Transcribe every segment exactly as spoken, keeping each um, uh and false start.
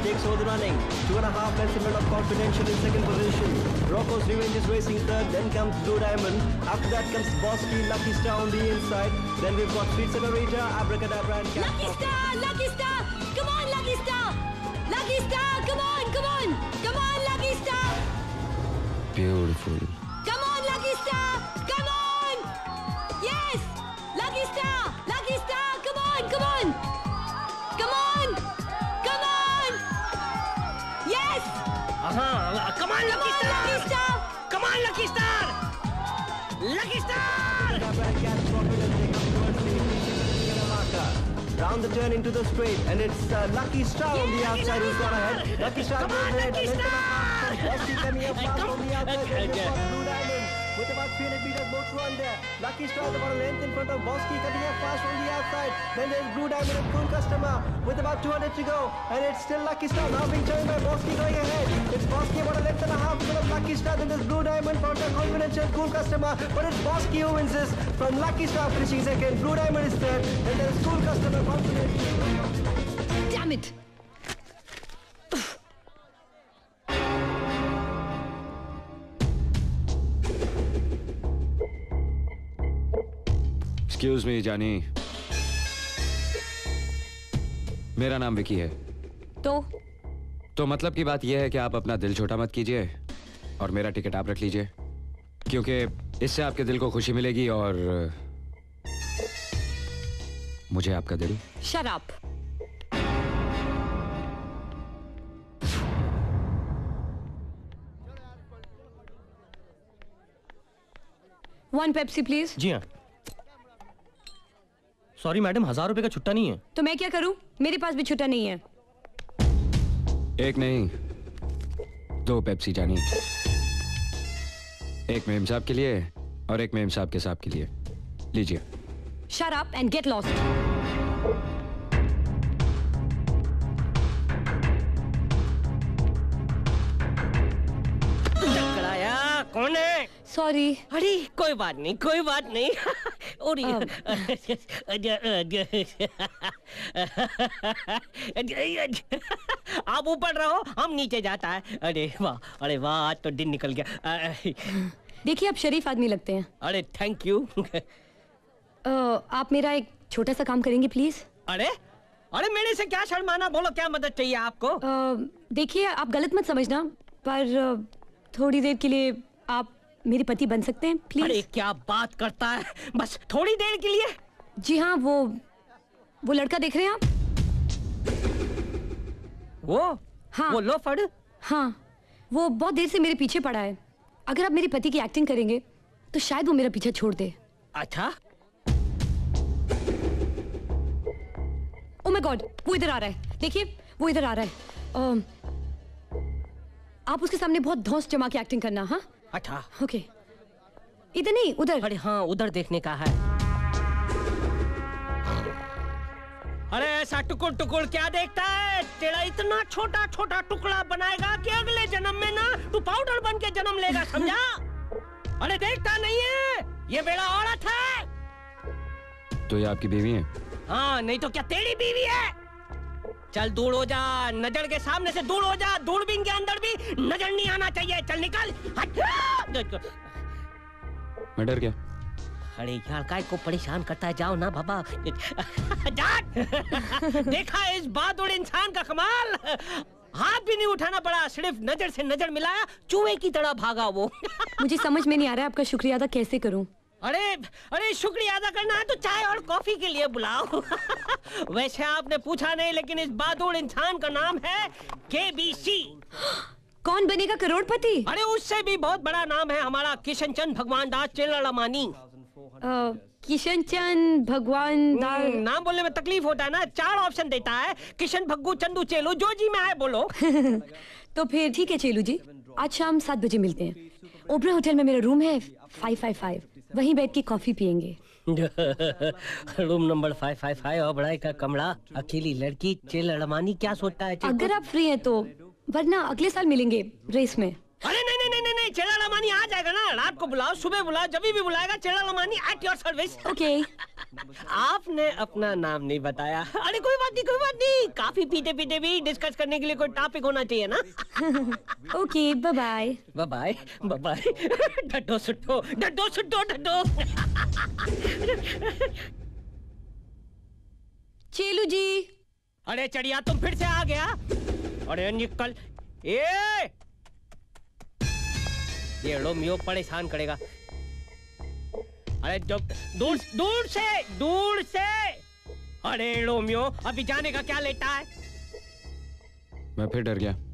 takes over the running. Two and a half lengths in front of Confidential in second position. Rocco's Revenge is racing third. Then comes Blue Diamond. After that comes Bosky, Lucky Star on the inside. Then we've got Street Accelerator, Abracadabra and Cat. Lucky Star! Lucky Star! Come on, Lucky Star! Lucky Star! Come on, come on! Come on, Lucky Star! Beautiful. Come on, Lucky Star! Come on! Yes! Lucky Star! Lucky Star! Come on, come on! Come on! Come on! Yes! Uh-huh. Come on, Lucky Come on, Star! Lucky Star! Come on, Lucky Star! Lucky Star! Round the turn into the straight, and it's uh, Lucky Star Yeah, on the outside who's gone ahead. Lucky Star Come on, goes ahead. Lucky Length and a Star! half from Bosky coming up fast Come- on the outside. uh, Then we've uh, got Blue Diamond with about three hundred meters more to run there. Lucky Star is about a length in front of Bosky coming up fast on the outside. Then there's Blue Diamond and Cool Customer with about two hundred to go, and it's still Lucky Star now being turned by Bosky going ahead. It's Bosky about a length and a half in front of Lucky Star. Then there's Blue Diamond followed by Confidential, Cool Customer, but it's Bosky who wins this from Lucky Star finishing second. Blue Diamond is third, and there's Cool Customer, Confidential. Damn it! Excuse me जानी, मेरा नाम विकी है। तो तो मतलब की बात यह है कि आप अपना दिल छोटा मत कीजिए और मेरा टिकट आप रख लीजिए, क्योंकि इससे आपके दिल को खुशी मिलेगी और मुझे आपका दिल। Shut up. One Pepsi please. जी हाँ। सॉरी मैडम, हजार रुपए का छुट्टा नहीं है। तो मैं क्या करूं? मेरे पास भी छुट्टा नहीं है। एक नहीं, दो पेप्सी जानी, एक मेम साहब के लिए और एक मेम साहब के साहब के लिए। लीजिए। Shut up and get lost. कौन है? सॉरी। अरे कोई बात नहीं, कोई बात नहीं। और आप ऊपर रहो, हम नीचे जाता है। अरे वाह, अरे वाह, आज तो दिन निकल गया। देखिए आप शरीफ आदमी लगते हैं। अरे थैंक यू। आप मेरा एक छोटा सा काम करेंगे प्लीज? अरे अरे मेरे से क्या शर्माना, बोलो क्या मदद चाहिए आपको? देखिए आप गलत मत समझना, पर थोड़ी देर के लिए आप मेरे पति बन सकते हैं प्लीज? अरे क्या बात करता है, बस थोड़ी देर के लिए? जी हाँ, वो वो लड़का देख रहे हैं आप? वो हाँ, वो लोफड़? हाँ, वो बहुत देर से मेरे पीछे पड़ा है। अगर आप मेरे पति की एक्टिंग करेंगे तो शायद वो मेरा पीछा छोड़ दे। अच्छा। ओह माय गॉड, वो इधर आ रहा है। देखिए वो इधर आ रहा है। uh, आप उसके सामने बहुत धौंस जमा के एक्टिंग करना। हाँ अच्छा ओके। इधर नहीं, उधर। अरे हाँ, उधर देखने का है। अरे ऐसा टुकुर टुकुर क्या देखता है? तेरा इतना छोटा छोटा टुकड़ा बनाएगा कि अगले जन्म में ना तू पाउडर बन के जन्म लेगा, समझा? अरे देखता नहीं है, ये बेड़ा औरत है। तो ये आपकी बीवी है? हाँ, नहीं तो क्या तेरी बीवी है? चल दूर हो जा, नजर के सामने से दूर हो जा। दूरबीन के अंदर भी नजर नहीं आना चाहिए। चल निकल। मैं डर गया। अरे यार काय को परेशान करता है, जाओ ना बाबा। जा। देखा इस बहादुर इंसान का कमाल, हाथ भी नहीं उठाना पड़ा, सिर्फ नजर से नजर मिलाया, चूहे की तरह भागा वो। मुझे समझ में नहीं आ रहा है आपका शुक्रिया अदा कैसे करूं। अरे अरे शुक्रिया अदा करना है तो चाय और कॉफी के लिए बुलाओ। वैसे आपने पूछा नहीं, लेकिन इस बहादुर इंसान का नाम है के बी सी। कौन बनेगा करोड़पति? अरे उससे भी बहुत बड़ा नाम है हमारा, किशन चंद भगवान दास चेलामानी। किशन चंद भगवान दास। नाम बोलने में तकलीफ होता है ना, चार ऑप्शन देता है, किशन भग्गू चंदू चेलू, जो जी में आए बोलो। तो फिर ठीक है चेलू जी, आज शाम सात बजे मिलते हैं। ओबरा होटल में मेरा रूम है फाइव फाइव फाइव, वहीं बैठ के कॉफी पियेंगे। Room number five five five और बड़ा का कमरा, अकेली लड़की चेलामानी, क्या सोचता है? अगर आप फ्री हैं तो, वरना अगले साल मिलेंगे रेस में। अरे नहीं नहीं नहीं नहीं, चेलामानी आ जाएगा ना, रात को बुलाओ, सुबह बुलाओ, जब भी बुलाएगा, Chelamani at your service. Okay. आपने अपना नाम नहीं बताया। अरे कोई बात नहीं, कोई बात नहीं, काफी पीते पीते भी डिस्कस करने के लिए कोई टॉपिक होना चाहिए ना। Okay, bye bye. Bye bye bye bye. डड्डो सुट्टो डड्डो सुट्टो डड्डो। चेलू जी। अरे चढ़िया, तुम फिर से आ गया? अरे निकल। ए ये रोमियो परेशान करेगा। अरे जो दूर दूर से दूर से। अरे रोमियो, अभी जाने का क्या लेटा है? मैं फिर डर गया।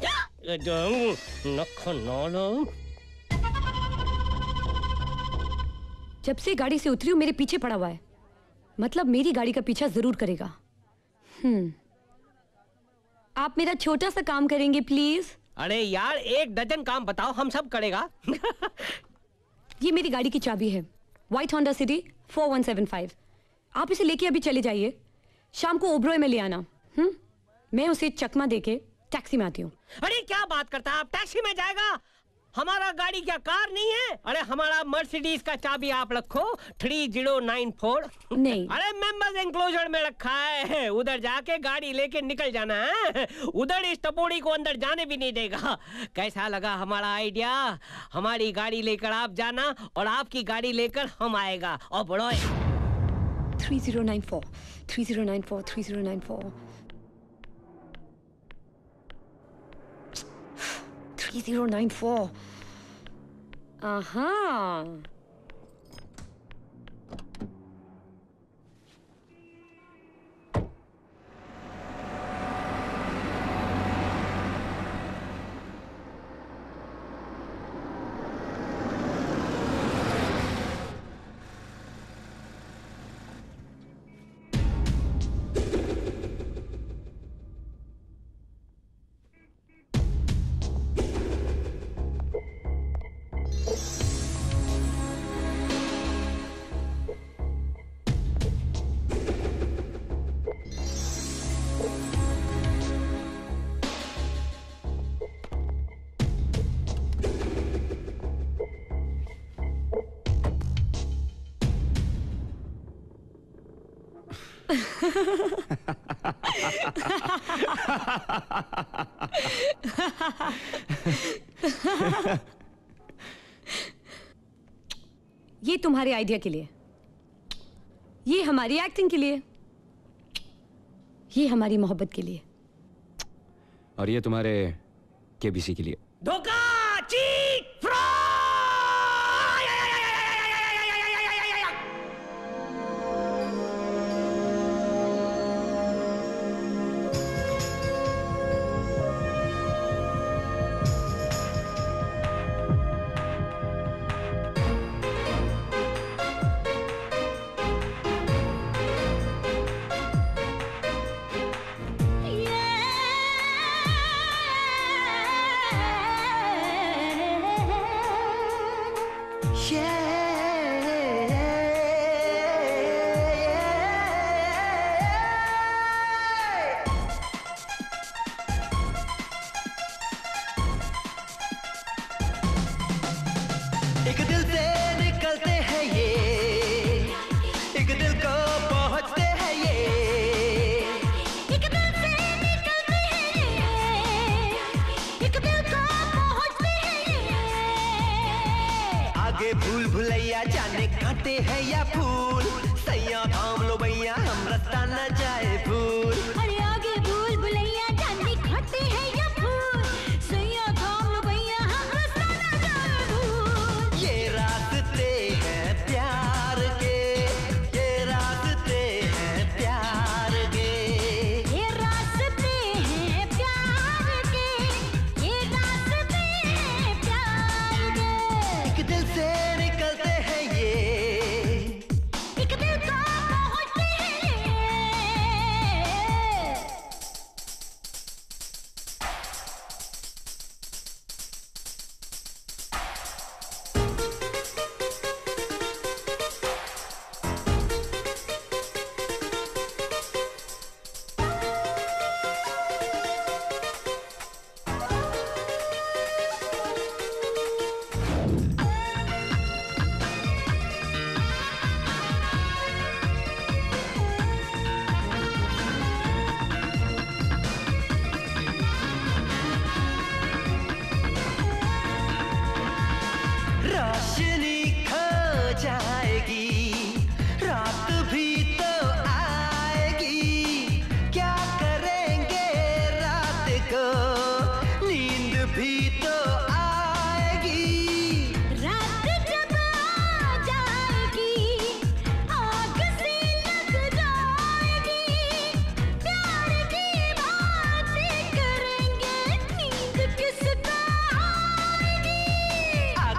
जब से गाड़ी से उतरी हूँ मेरे पीछे पड़ा हुआ है, मतलब मेरी गाड़ी का पीछा जरूर करेगा। हम्म, आप मेरा छोटा सा काम करेंगे प्लीज? अरे यार, एक डजन काम बताओ, हम सब करेगा। ये मेरी गाड़ी की चाबी है, white Honda City four one seven five. आप इसे लेके अभी चले जाइए, शाम को ओब्रॉय में ले आना। हम्म, मैं उसे चकमा देके टैक्सी में आती हूँ। अरे क्या बात करता है, आप टैक्सी में जाएगा? हमारा गाड़ी क्या कार नहीं है? अरे हमारा मर्सिडीज का चाबी आप रखो, थ्री जीरो नाइन फोर। नहीं। अरे मेंबर्स एंक्लोजर में रखा है, उधर जाके गाड़ी लेके निकल जाना है। उधर इस टपोड़ी को अंदर जाने भी नहीं देगा। कैसा लगा हमारा आइडिया? हमारी गाड़ी लेकर आप जाना और आपकी गाड़ी लेकर हम आएगा। और बड़ो three zero nine four three zero nine four three zero nine four three zero nine four. आहा, ये तुम्हारे आइडिया के लिए, ये हमारी एक्टिंग के लिए, ये हमारी मोहब्बत के लिए, और ये तुम्हारे केबीसी के लिए। धोखा, चीट, फ्रॉड। एक दिल से निकलते हैं ये, एक दिल को पहुंचते हैं ये, एक दिल से निकलते हैं ये, एक दिल को पहुंचते हैं ये। आगे भूल भुलैया जाने कांटे हैं या फूल, सैया थाम लो भैया हम रास्ता न जाए भूल। अरे आगे भूल भुलैया जाने खाते हैं या फूल, सैया थाम लो भैया हम रास्ता न जाए भूल। ये रास्ते हैं प्यार के, ये रास्ते हैं प्यार के, ये रास्ते हैं प्यार के, ये रास्ते हैं प्यार के। एक दिल से निकलते हैं ये, एक दिल को पहुंचते हैं ये।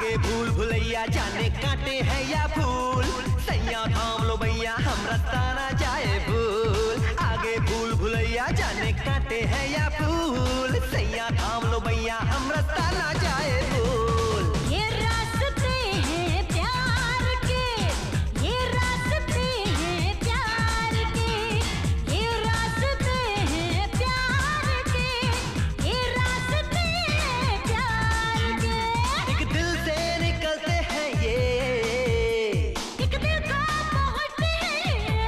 आगे भूल भुलैया जाने कांटे हैं या फूल, सैया थाम लो भैया हम रास्ता ना जाए भूल। आगे भूल भुलैया जाने कांटे हैं या फूल, सैया थाम लो भैया हम रास्ता ना जाए भूल। ये रास्ते हैं प्यार के, ये रास्ते हैं प्यार के, ये रास्ते हैं प्यार के, ये रास्ते हैं प्यार के। एक दिल से निकलते हैं ये, एक दिल को पहुंचते हैं।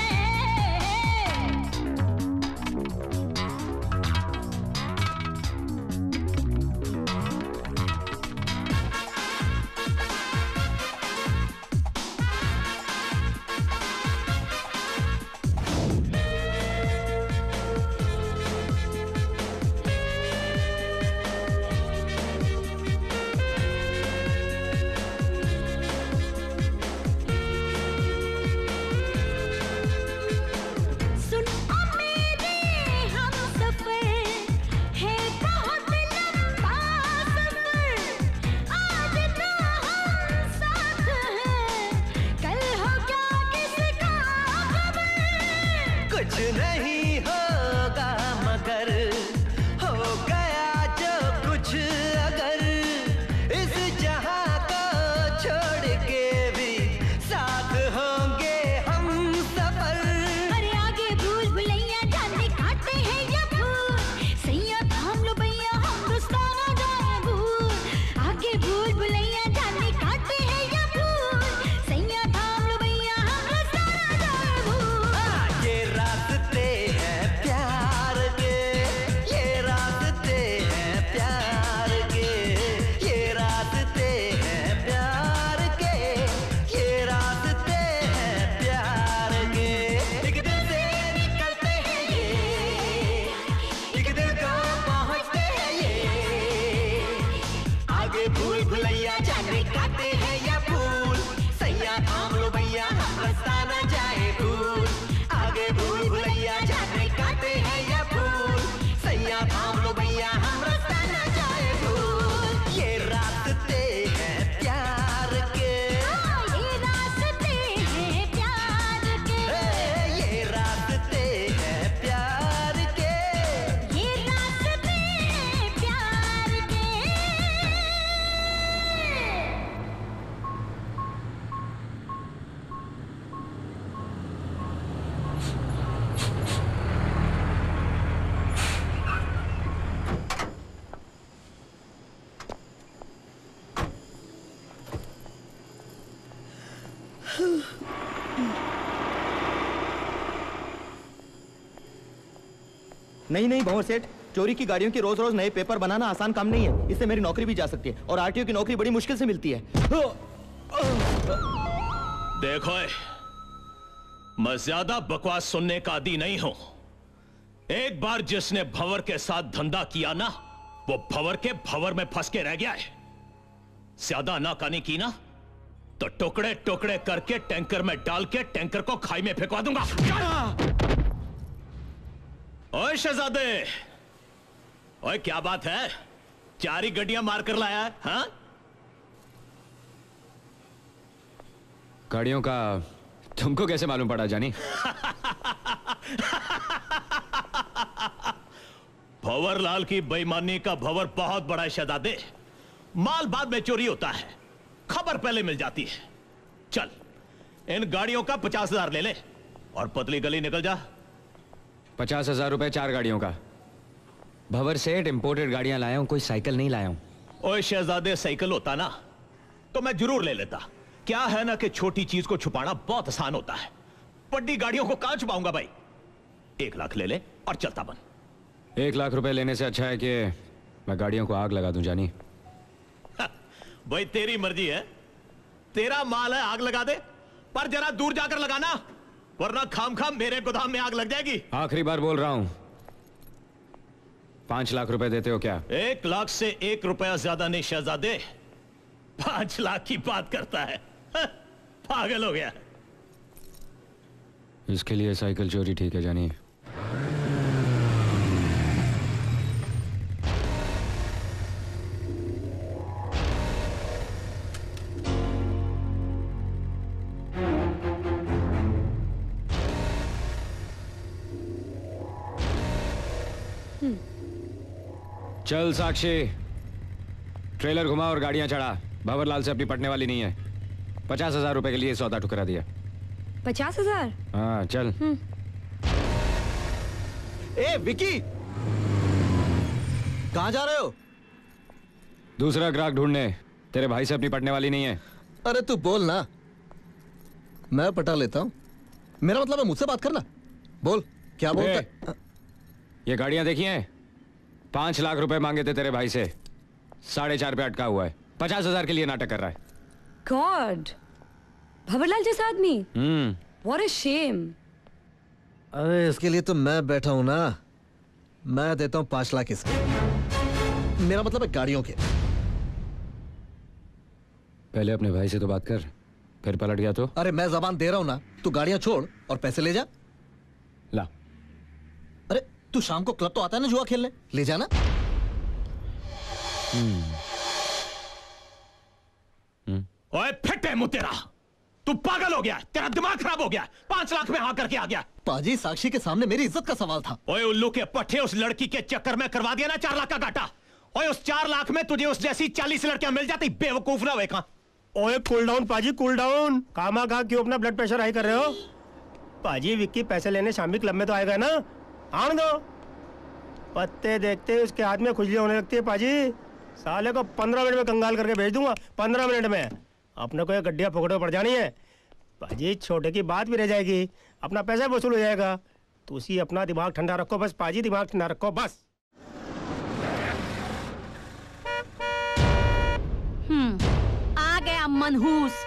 सुन ओ मेरे हम सफर है बहुत लंबा सफर, आज तो हम साथ हैं, कल हो क्या किसका खबर। कुछ नहीं होगा मगर हो गया जो कुछ अगर, इस जहां को छोड़ के भी साथ होंगे हम सफर। अरे आगे भूल भुलैया जाने काटे हैं या फूल, सैया थाम लो भैया हम रास्ता ना जाए भूल। आगे भूल भुलैया जाने काटे हैं या फूल, सैया थाम लो भैया हम रास्ता ना जाए भूल। हाँ, ये रास्ते हैं प्यार के, ये रास्ते हैं प्यार के, ये रास्ते हैं प्यार के, ये रास्ते हैं प्यार के। एक दिल से निकलते हैं ये, एक दिल को पहुंचते हैं ये। आगे भूल भुलैया जाने काटे हैं या फूल, सैया थाम लो भैया हम रास्ता न जाए भूल। आगे भूल भुलैया जाने काटे हैं या फूल, सैया थाम लो भैया हम रास्ता न जाए भूल। ये रास्ते हैं प्यार के, हाँ, ये रास्ते हैं प्यार के, ए, ये रास्ते हैं प्यार के। ये रास्ते हैं प्यार के। नहीं नहीं भंवर सेठ, चोरी की गाड़ियों के रोज रोज नए पेपर बनाना आसान काम नहीं है। इससे मेरी नौकरी भी जा सकती है और आरटीओ की नौकरी बड़ी मुश्किल से मिलती है। देखो ए, मैं ज्यादा बकवास सुनने का आदी नहीं हूं। एक बार जिसने भंवर के साथ धंधा किया ना, वो भंवर के भंवर में फंस के रह गया है। ज्यादा नाकानी की ना तो टुकड़े टुकड़े करके टैंकर में डाल के टैंकर को खाई में फेंकवा दूंगा। ओए शहजादे, ओए क्या बात है, चार ही गड्डियां मार कर लाया है? हाँ? गाड़ियों का तुमको कैसे मालूम पड़ा जानी? भंवरलाल की बेईमानी का भंवर बहुत बड़ा है शहजादे। माल बाद में चोरी होता है, खबर पहले मिल जाती है। चल इन गाड़ियों का पचास हजार ले ले और पतली गली निकल जा। पचास हजार रुपए चार गाड़ियों का। भंवर सेठ इंपोर्टेड गाड़ियां लाया हूं, कोई साइकिल नहीं लाया हूं। ओए शहजादे, साइकिल होता ना तो मैं जरूर ले लेता। क्या है ना कि छोटी चीज को छुपाना बहुत आसान होता है, बड़ी गाड़ियों को कहां छुपाऊंगा भाई। एक लाख ले ले और चलता बन। एक लाख रुपए लेने से अच्छा है कि मैं गाड़ियों को आग लगा दूं जानी। भाई तेरी मर्जी है, तेरा माल है, आग लगा दे, पर जरा दूर जाकर लगाना वरना खाम खाम मेरे गोदाम में आग लग जाएगी। आखिरी बार बोल रहा हूं, पांच लाख रुपए देते हो क्या? एक लाख से एक रुपया ज्यादा नहीं शहजादे, पांच लाख की बात करता है, पागल हो गया। इसके लिए साइकिल चोरी ठीक है जानी। चल साक्षी, ट्रेलर घुमा और गाड़ियां चढ़ा। भंवरलाल से अपनी पटने वाली नहीं है। पचास हजार रुपए के लिए सौदा ठुकरा दिया। पचास हजार? हाँ चल। ए विकी, कहाँ जा रहे हो? दूसरा ग्राहक ढूंढने। तेरे भाई से अपनी पटने वाली नहीं है। अरे तू बोल ना, मैं पटा लेता हूँ। मेरा मतलब है मुझसे बात करना। बोल क्या बोलता है? ये गाड़ियां देखी हैं? पांच लाख रुपए मांगे थे तेरे भाई से, साढ़े चार पे अटका हुआ है। पचास हजार के लिए नाटक कर रहा है। गॉड, भंवरलाल जैसा आदमी। हम्म। What a shame. अरे इसके लिए तो मैं बैठा हूं ना। मैं देता हूं पांच लाख इसके। मेरा मतलब है गाड़ियों के। पहले अपने भाई से तो बात कर, फिर पलट गया तो। अरे मैं जबान दे रहा हूं ना, तू गाड़ियां छोड़ और पैसे ले जा। ला। अरे तू शाम को क्लब तो आता है ना जुआ खेलने, ले जाना। हम्म। ओए फटे मुंह तेरा, तू पागल हो गया? तेरा दिमाग खराब हो गया? पांच लाख में हाँ करके आ गया। पाजी साक्षी के सामने मेरी इज्जत का सवाल था। ओए उल्लू के पट्टे, उस लड़की के चक्कर में करवा दिया ना चार लाख का घाटा। ओए उस चार लाख में तुझे उस जैसी चालीस लड़कियां मिल जाती, बेवकूफ ना हुए कहां। ओए कूल डाउन पाजी, कूल डाउन। कामा कहा क्यों अपना ब्लड प्रेशर हाई कर रहे हो? पाजी विक्की पैसे लेने शामी क्लब में तो आएगा ना, आने दो। पत्ते देखते उसके हाथ में खुजली होने लगती है पाजी। साले को पंद्रह मिनट में कंगाल करके भेज दूंगा, पंद्रह मिनट में। अपने को ये गड्डियां पकड़ो पड़ जानी है पाजी, छोटे की बात भी रह जाएगी, अपना पैसा वसूल हो जाएगा। तो उसी अपना दिमाग ठंडा रखो बस पाजी, दिमाग ठंडा रखो बस। हम्म, आ गया मनहूस।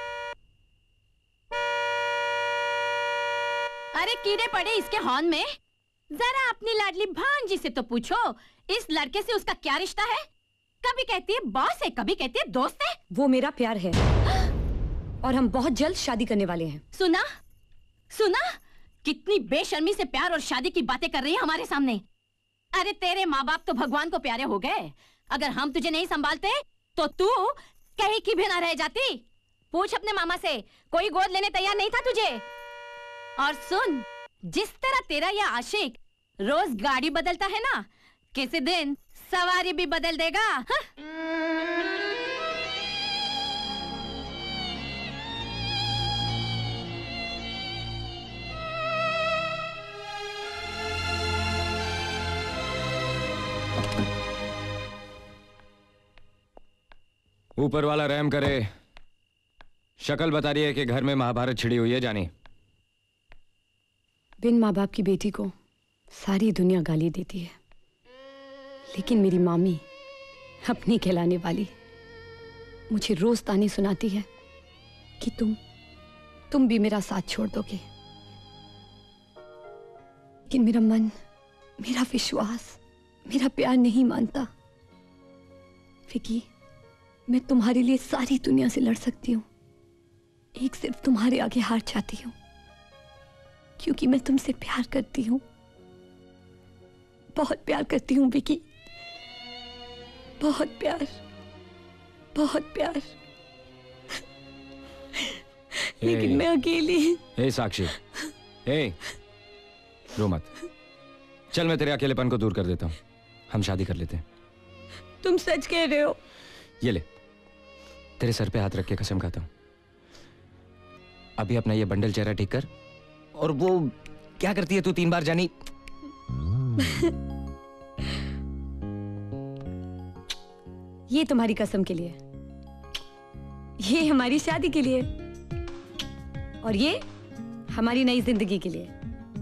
अरे कीड़े पड़े इसके हॉर्न में। जरा अपनी लाडली भांजी से तो पूछो, इस लड़के से उसका क्या रिश्ता है? कभी कहती है बॉस है, कभी कहती है दोस्त है। वो मेरा प्यार है और हम बहुत जल्द शादी करने वाले हैं। सुना सुना, कितनी बेशर्मी से प्यार और शादी की बातें कर रही है हमारे सामने। अरे तेरे माँ बाप तो भगवान को प्यारे हो गए, अगर हम तुझे नहीं संभालते तो तू कहीं की भी ना रह जाती। पूछ अपने मामा से, कोई गोद लेने तैयार नहीं था तुझे। और सुन, जिस तरह तेरा यह आशिक रोज गाड़ी बदलता है ना, किसी दिन सवारी भी बदल देगा। हा? ऊपर वाला रहम करे। शक्ल बता रही है कि घर में महाभारत छिड़ी हुई है जानी। बिन माँ बाप की बेटी को सारी दुनिया गाली देती है, लेकिन मेरी मामी अपनी कहलाने वाली मुझे रोज ताने सुनाती है कि तुम तुम भी मेरा साथ छोड़ दोगे। लेकिन मेरा मन, मेरा विश्वास, मेरा प्यार नहीं मानता। विकी, मैं तुम्हारे लिए सारी दुनिया से लड़ सकती हूँ, एक सिर्फ तुम्हारे आगे हार जाती हूँ, क्योंकि मैं तुमसे प्यार करती हूँ, बहुत प्यार करती हूँ विकी, बहुत प्यार, बहुत प्यार। लेकिन मैं अकेली। ए साक्षी, ए रो मत। चल मैं तेरे अकेलेपन को दूर कर देता हूँ, हम शादी कर लेते हैं। तुम सच कह रहे हो? ये ले, तेरे सर पे हाथ रख के कसम खाता हूँ। अभी अपना ये बंडल चेहरा ठीक कर। और वो क्या करती है तू तीन बार जानी? ये तुम्हारी कसम के लिए, ये हमारी शादी के लिए, और ये हमारी नई जिंदगी के लिए।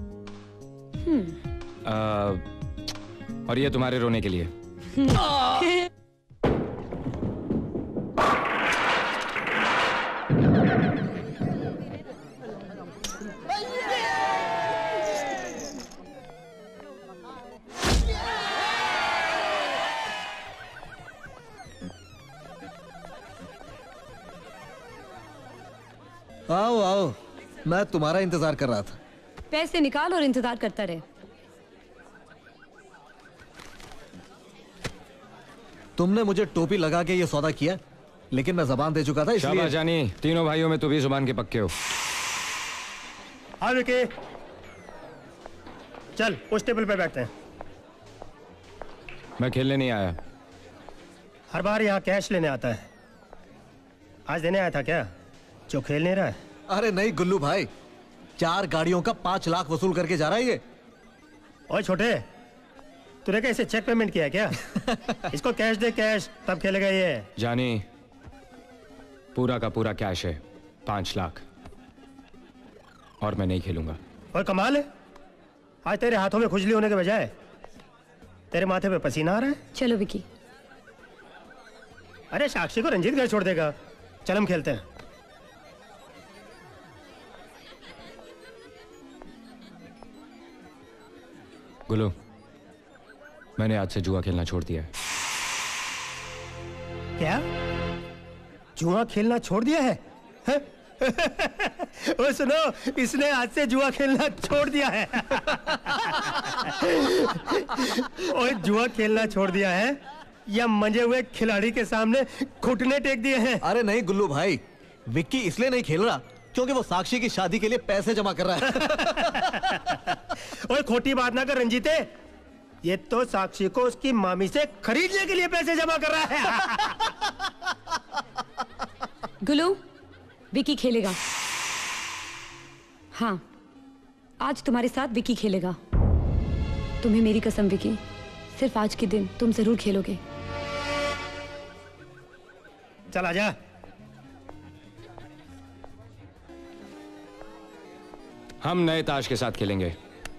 हम्म। आ, और ये तुम्हारे रोने के लिए। आओ आओ, मैं तुम्हारा इंतजार कर रहा था। पैसे निकाल और इंतजार करता रहे। तुमने मुझे टोपी लगा के ये सौदा किया, लेकिन मैं जबान दे चुका था, इसलिए। शाबाश जानी, तीनों भाइयों में तू भी जुबान के पक्के हो। हाँ विकी, चल उस टेबल पे बैठते हैं। मैं खेलने नहीं आया। हर बार यहाँ कैश लेने आता है, आज देने आया था क्या जो खेल नहीं रहा है? अरे नहीं गुल्लू भाई, चार गाड़ियों का पांच लाख वसूल करके जा रहा है ये। ओए छोटे, तूने क्या इसे चेक पेमेंट किया क्या? इसको कैश दे, कैश, तब खेलेगा ये। जानी, पूरा का पूरा कैश है, पांच लाख, और मैं नहीं खेलूंगा। और कमाल है, आज तेरे हाथों में खुजली होने के बजाय तेरे माथे पे पसीना आ रहा है। चलो विकी। अरे साक्षी को रंजीत घर छोड़ देगा, चल हम खेलते हैं। गुल्लू, मैंने आज से जुआ खेलना छोड़ दिया है। क्या? जुआ खेलना छोड़ दिया है? है? ओ सुनो, इसने आज से जुआ खेलना छोड़ दिया है। ओए जुआ खेलना छोड़ दिया है या मंजे हुए खिलाड़ी के सामने घुटने टेक दिए हैं? अरे नहीं गुल्लू भाई, विक्की इसलिए नहीं खेल रहा क्योंकि वो साक्षी की शादी के लिए पैसे जमा कर रहा है। ओए खोटी बात ना कर रंजीते, ये तो साक्षी को उसकी मामी से खरीदने के लिए पैसे जमा कर रहा है। गुल्लू, विकी खेलेगा। हाँ, आज तुम्हारे साथ विकी खेलेगा। तुम्हें मेरी कसम विकी, सिर्फ आज के दिन तुम जरूर खेलोगे। चल आजा। हम नए ताश के साथ खेलेंगे।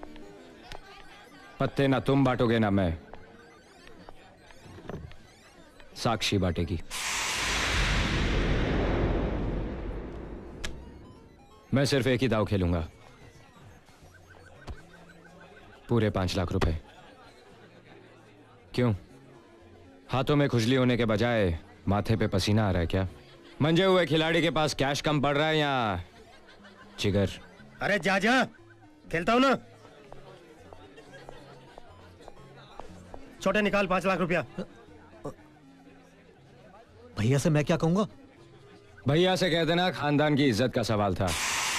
पत्ते ना तुम बांटोगे ना मैं, साक्षी बांटेगी। मैं सिर्फ एक ही दाव खेलूंगा, पूरे पांच लाख रुपए। क्यों, हाथों में खुजली होने के बजाय माथे पे पसीना आ रहा है क्या? मंजे हुए खिलाड़ी के पास कैश कम पड़ रहा है या जिगर? अरे जा जा, खेलता हूं ना। छोटे निकाल पांच लाख रुपया। भैया से मैं क्या कहूंगा? भैया से कह देना खानदान की इज्जत का सवाल था।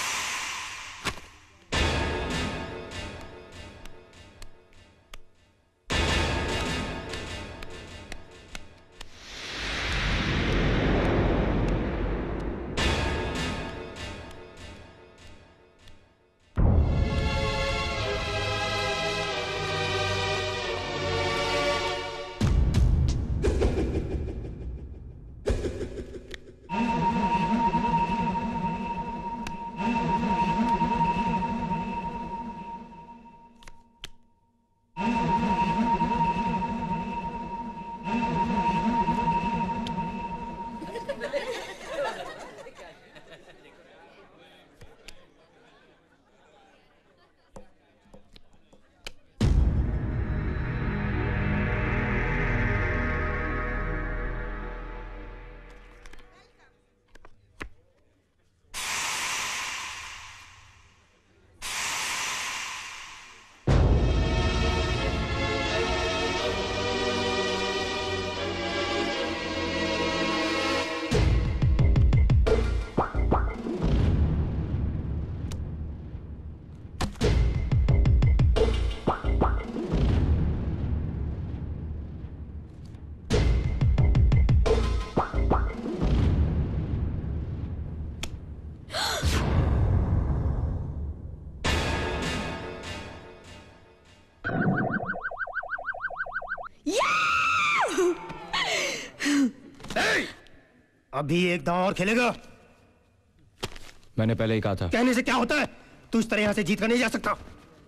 अभी एक दांव और खेलेगा। मैंने पहले ही कहा था। कहने से क्या होता है, तू इस तरह यहां से जीत कर नहीं जा सकता।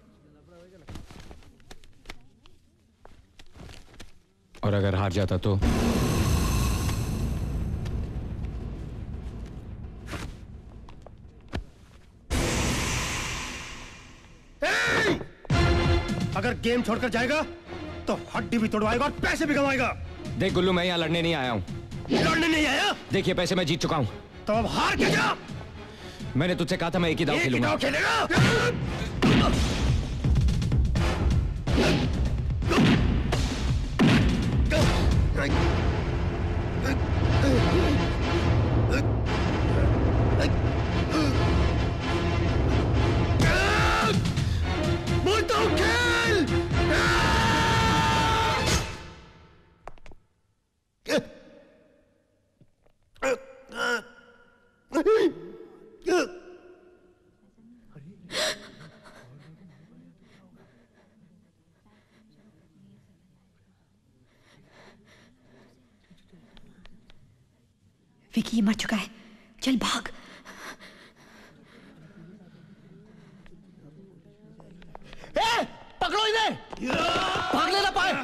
और अगर हार जाता तो? अगर गेम छोड़कर जाएगा तो हड्डी भी तोड़वाएगा और पैसे भी कमाएगा। देख गुल्लू, मैं यहाँ लड़ने नहीं आया हूँ। लड़ने नहीं आया? देखिए पैसे मैं जीत चुका हूँ। तो अब हार के जा। मैंने तुझसे कहा था मैं एक ही दाव खेलूंगा। एक ही दाव खेलेगा? बोलता हूँ खेल। विकी मर चुका है, चल भाग। ए, पकड़ो इन्हें, भागने ना पाए।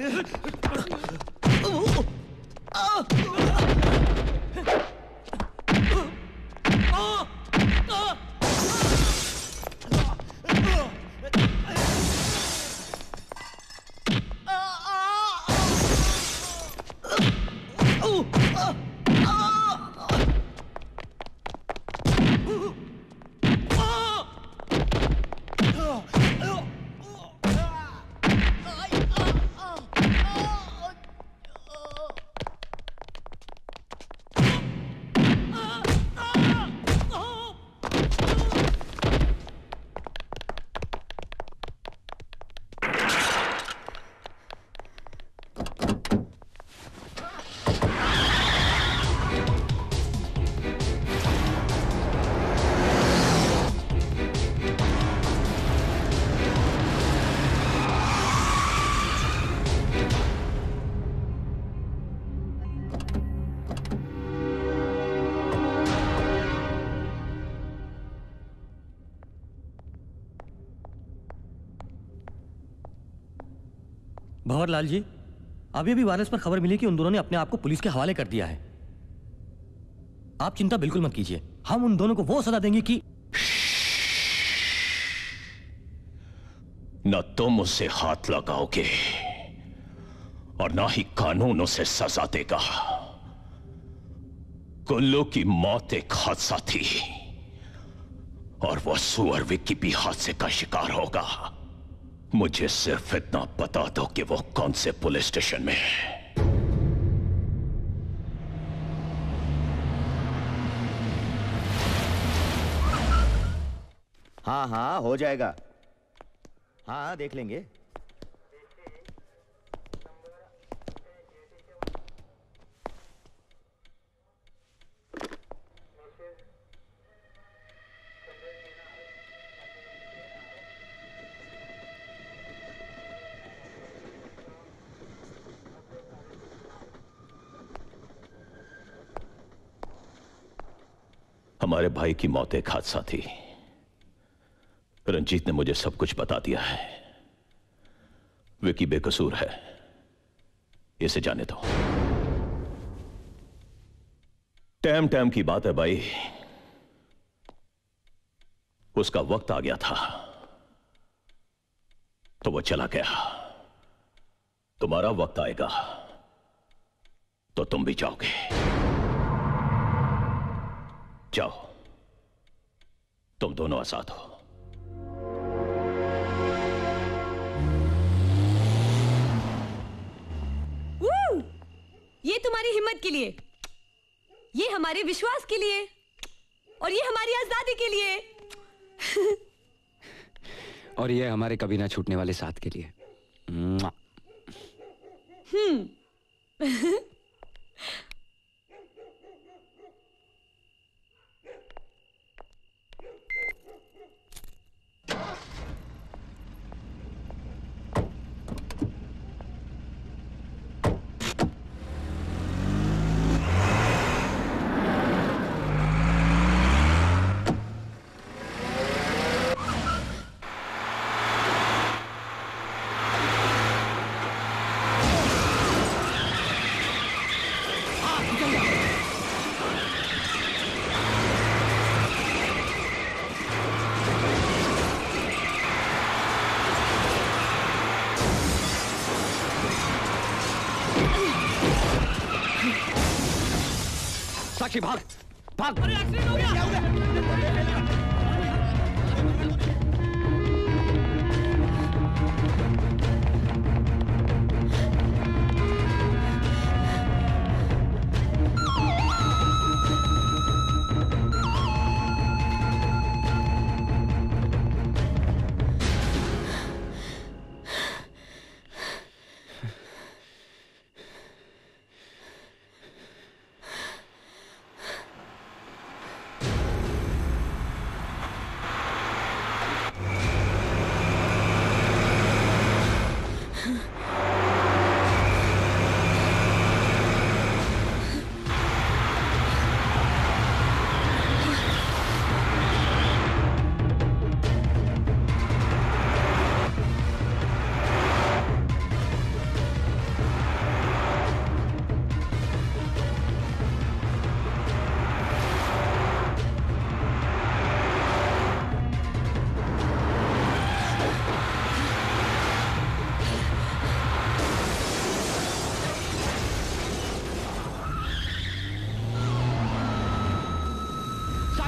भंवरलाल जी, अभी अभी वायरस पर खबर मिली कि उन दोनों ने अपने आप को पुलिस के हवाले कर दिया है। आप चिंता बिल्कुल मत कीजिए, हम उन दोनों को वो सजा देंगे कि न तुम उसे हाथ लगाओगे और ना ही कानून उसे सजा देगा। कुल्लू की मौत एक हादसा थी और वो सुअर विक्की भी हादसे का शिकार होगा। मुझे सिर्फ इतना बता दो कि वो कौन से पुलिस स्टेशन में है। हाँ हाँ हो जाएगा, हाँ देख लेंगे। हमारे भाई की मौत एक हादसा थी। रंजीत ने मुझे सब कुछ बता दिया है। विकी बेकसूर है, इसे जाने दो। टाइम टाइम की बात है भाई, उसका वक्त आ गया था तो वो चला गया। तुम्हारा वक्त आएगा तो तुम भी जाओगे। जाओ, तुम दोनों आजाद हो। वू! ये तुम्हारी हिम्मत के लिए, ये हमारे विश्वास के लिए और ये हमारी आजादी के लिए और ये हमारे कभी ना छूटने वाले साथ के लिए। हम्म साक्षी भाग भाग। अरे एक्सीडेंट हो गया। क्या हो गया?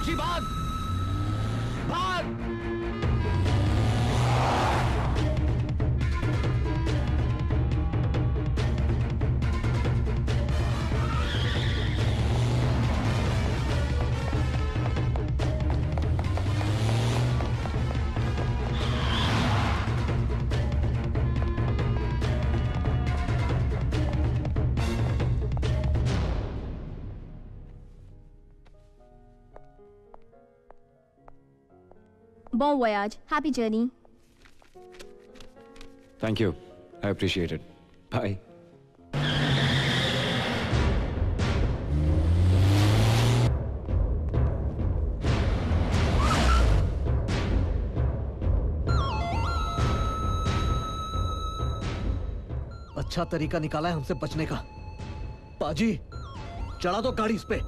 साक्षी भाग भाग। Bon voyage. Happy journey. Thank you. I appreciate it. Bye. अच्छा तरीका निकाला है हमसे बचने का। पाजी, चढ़ा दो गाड़ी इस पे।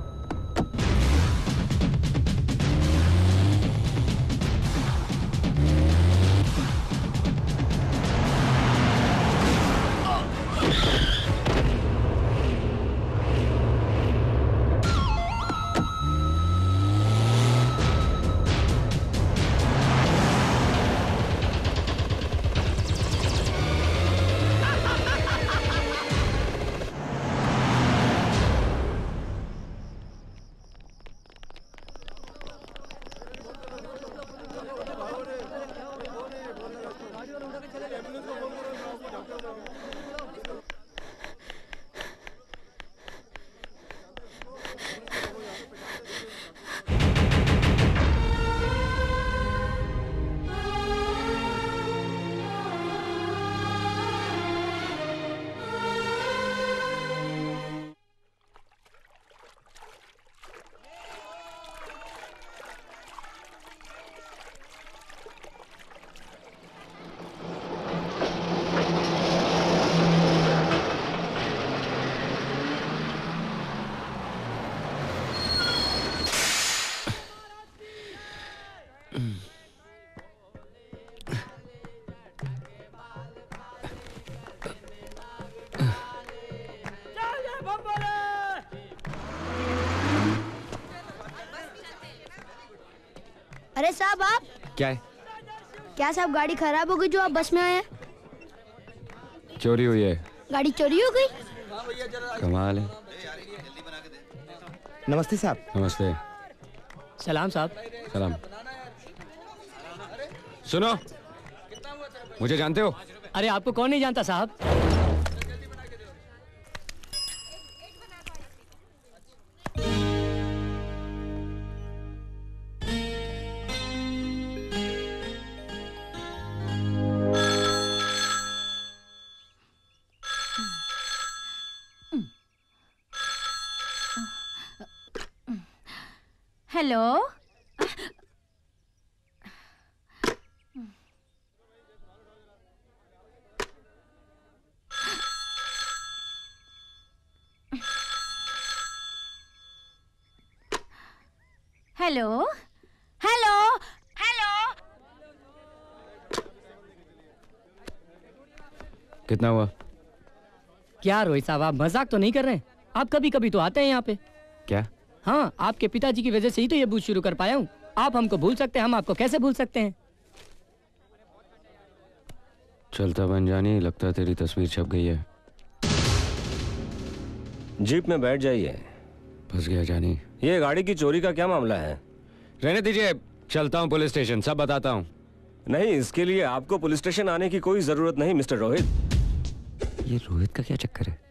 अरे साहब आप क्या है? क्या साहब गाड़ी खराब हो गई जो आप बस में आए हैं? चोरी हुई है। गाड़ी चोरी हो गई? कमाल है। नमस्ते साहब। नमस्ते। सलाम साहब। सलाम। सुनो, मुझे जानते हो? अरे आपको कौन नहीं जानता साहब। हेलो। Hello hello hello. कितना हुआ? क्या रोहित साहब, आप मजाक तो नहीं कर रहे हैं? आप कभी कभी तो आते हैं यहाँ पे। क्या? हाँ, आपके पिताजी की वजह से ही तो ये बूथ शुरू कर पाया हूँ। आप हमको भूल सकते हैं, हम आपको कैसे भूल सकते हैं? चलता बन जानी, लगता है तेरी तस्वीर छप गई है। जीप में बैठ जाइए। फंस गया जानी। ये गाड़ी की चोरी का क्या मामला है? रहने दीजिए, चलता हूँ पुलिस स्टेशन, सब बताता हूँ। नहीं, इसके लिए आपको पुलिस स्टेशन आने की कोई जरूरत नहीं मिस्टर रोहित। ये रोहित का क्या चक्कर है?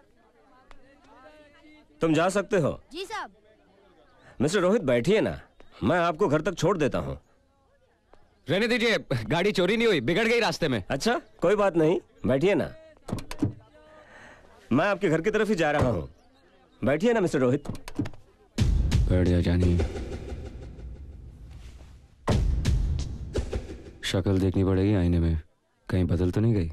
तुम जा सकते हो। जी साहब। मिस्टर रोहित बैठिए ना, मैं आपको घर तक छोड़ देता हूँ। रहने दीजिए, गाड़ी चोरी नहीं हुई, बिगड़ गई रास्ते में। अच्छा, कोई बात नहीं, बैठिए ना। मैं आपके घर की तरफ ही जा रहा हूँ। बैठिए ना मिस्टर रोहित। बैठ जा जानी। शक्ल देखनी पड़ेगी आईने में, कहीं बदल तो नहीं गई।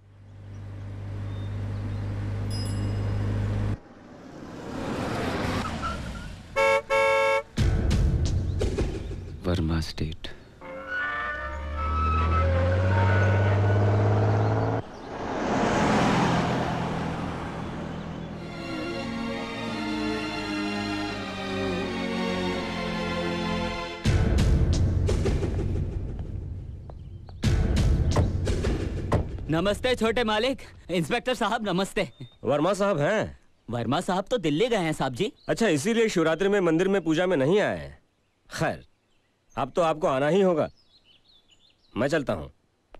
वर्मा स्टेट। नमस्ते छोटे मालिक। इंस्पेक्टर साहब नमस्ते। वर्मा साहब हैं? वर्मा साहब तो दिल्ली गए हैं साहब जी। अच्छा, इसीलिए शिवरात्रि में मंदिर में पूजा में नहीं आए हैं। खैर, अब तो आपको आना ही होगा। मैं चलता हूँ।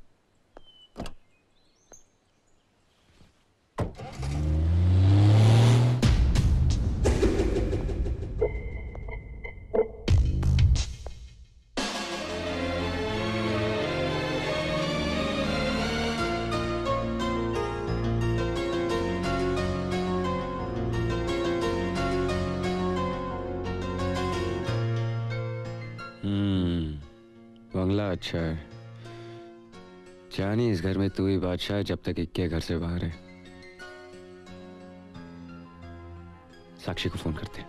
बंगला अच्छा है। जानी, इस घर में तू ही बादशाह है जब तक इक्के घर से बाहर है। साक्षी को फोन करते हैं।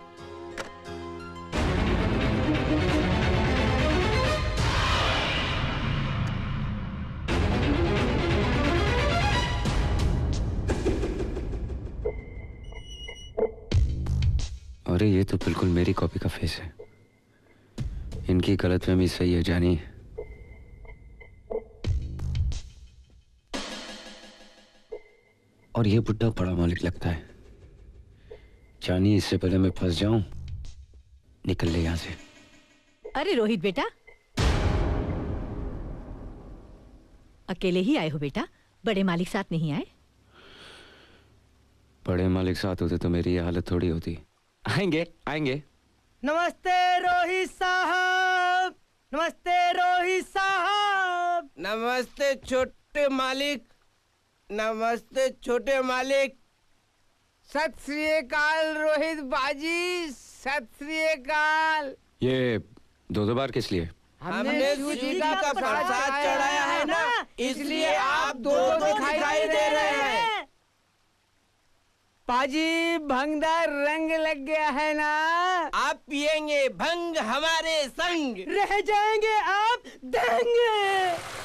अरे ये तो बिल्कुल मेरी कॉपी का फेस है। इनकी गलतफहमी सही है जानी। और ये बुड्ढा बड़ा मालिक लगता है। जानी, इससे पहले मैं फंस जाऊं, निकल ले यहां से। अरे रोहित बेटा, अकेले ही आए हो बेटा? बड़े मालिक साथ नहीं आए? बड़े मालिक साथ होते तो मेरी ये हालत थोड़ी होती। आएंगे आएंगे। नमस्ते रोहित साहब। नमस्ते रोहित साहब। नमस्ते छोटे मालिक। नमस्ते छोटे मालिक। सत श्री अकाल रोहित बाजी। सत श्री अकाल। ये दो दो बार किस लिए? हमने शिव जी का प्रसाद चढ़ाया है ना, इसलिए आप दो दो दिखाई दे रहे हैं। पाजी, भंगदार रंग लग गया है ना? आप पिएंगे भंग हमारे संग, रह जाएंगे आप दंग।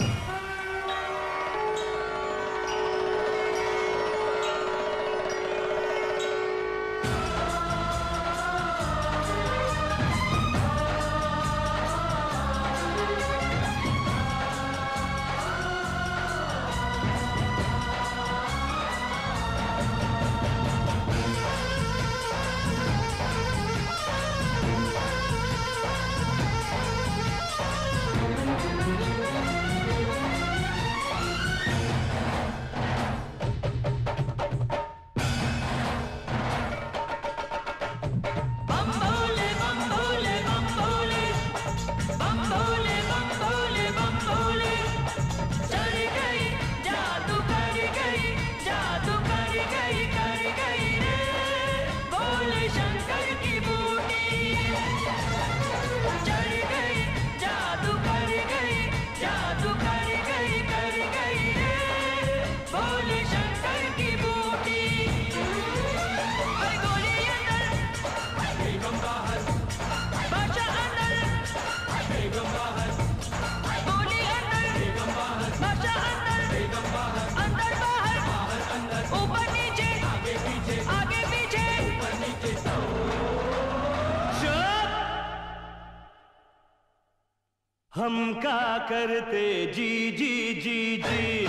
हम का करते जी जी जी जी।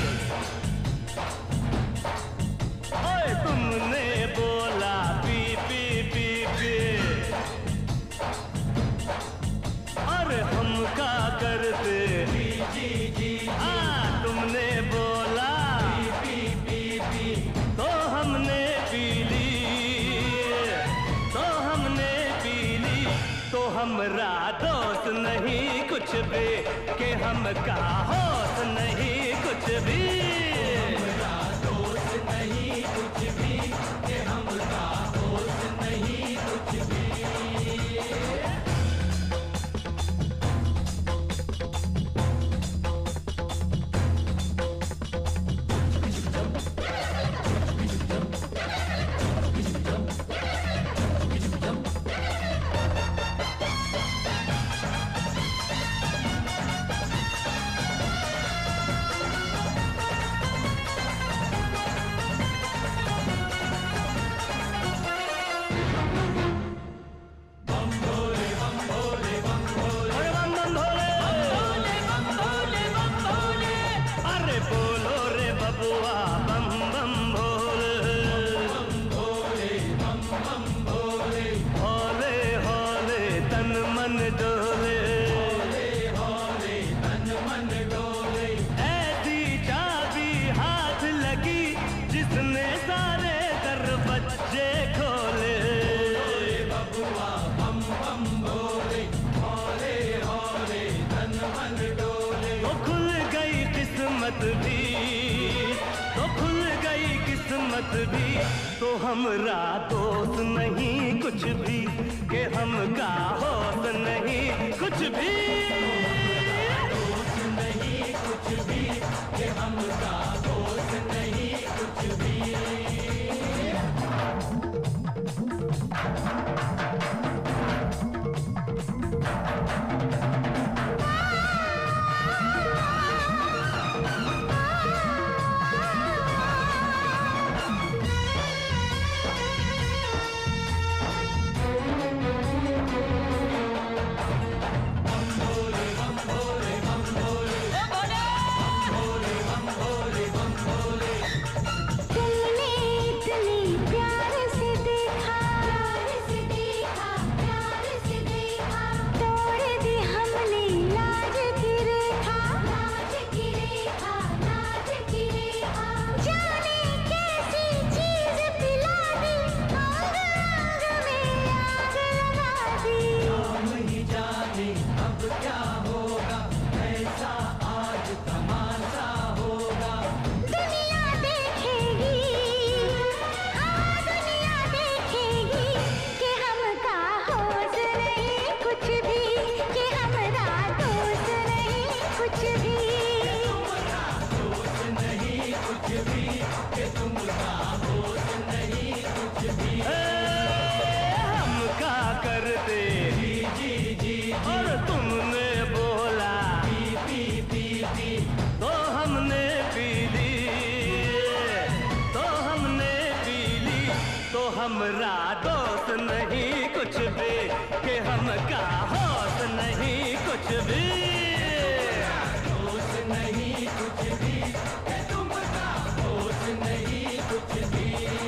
ओए तुमने बोला पी पी पी पी। अरे हम का करते जी जी जी। हाँ, तुमने बोला पी पी पी पी। तो हमने पी ली, तो हमने पी ली। तो हमरा दोस्त नहीं कुछ भी, के हम का होश नहीं कुछ भी। हमरा दोस्त नहीं कुछ भी, के हम का होश नहीं कुछ भी। मत भी तो हमरा दोस्त नहीं कुछ भी, के हम का होश नहीं कुछ भी, दोस्त नहीं कुछ भी, के हम का दोस्त नहीं कुछ भी। हमरा दोस्त नहीं कुछ भी, के हम का होश नहीं कुछ भी, दोस्त नहीं कुछ भी, के तुम का होश नहीं कुछ भी।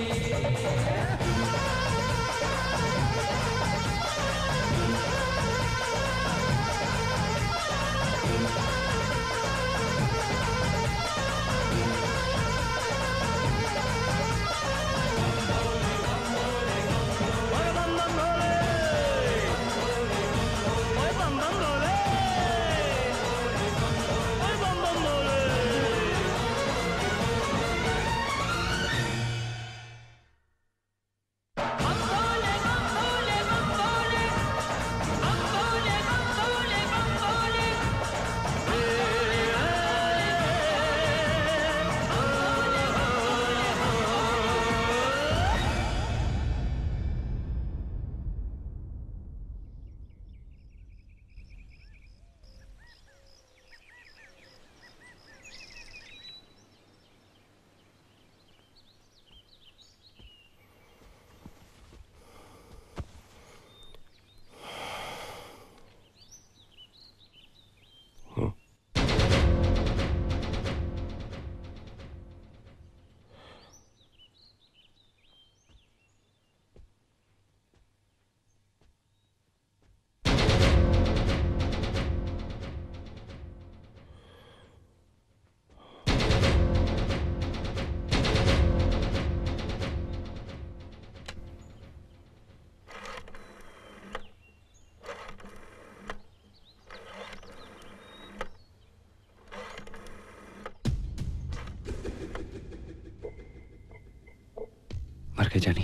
मर गए जानी,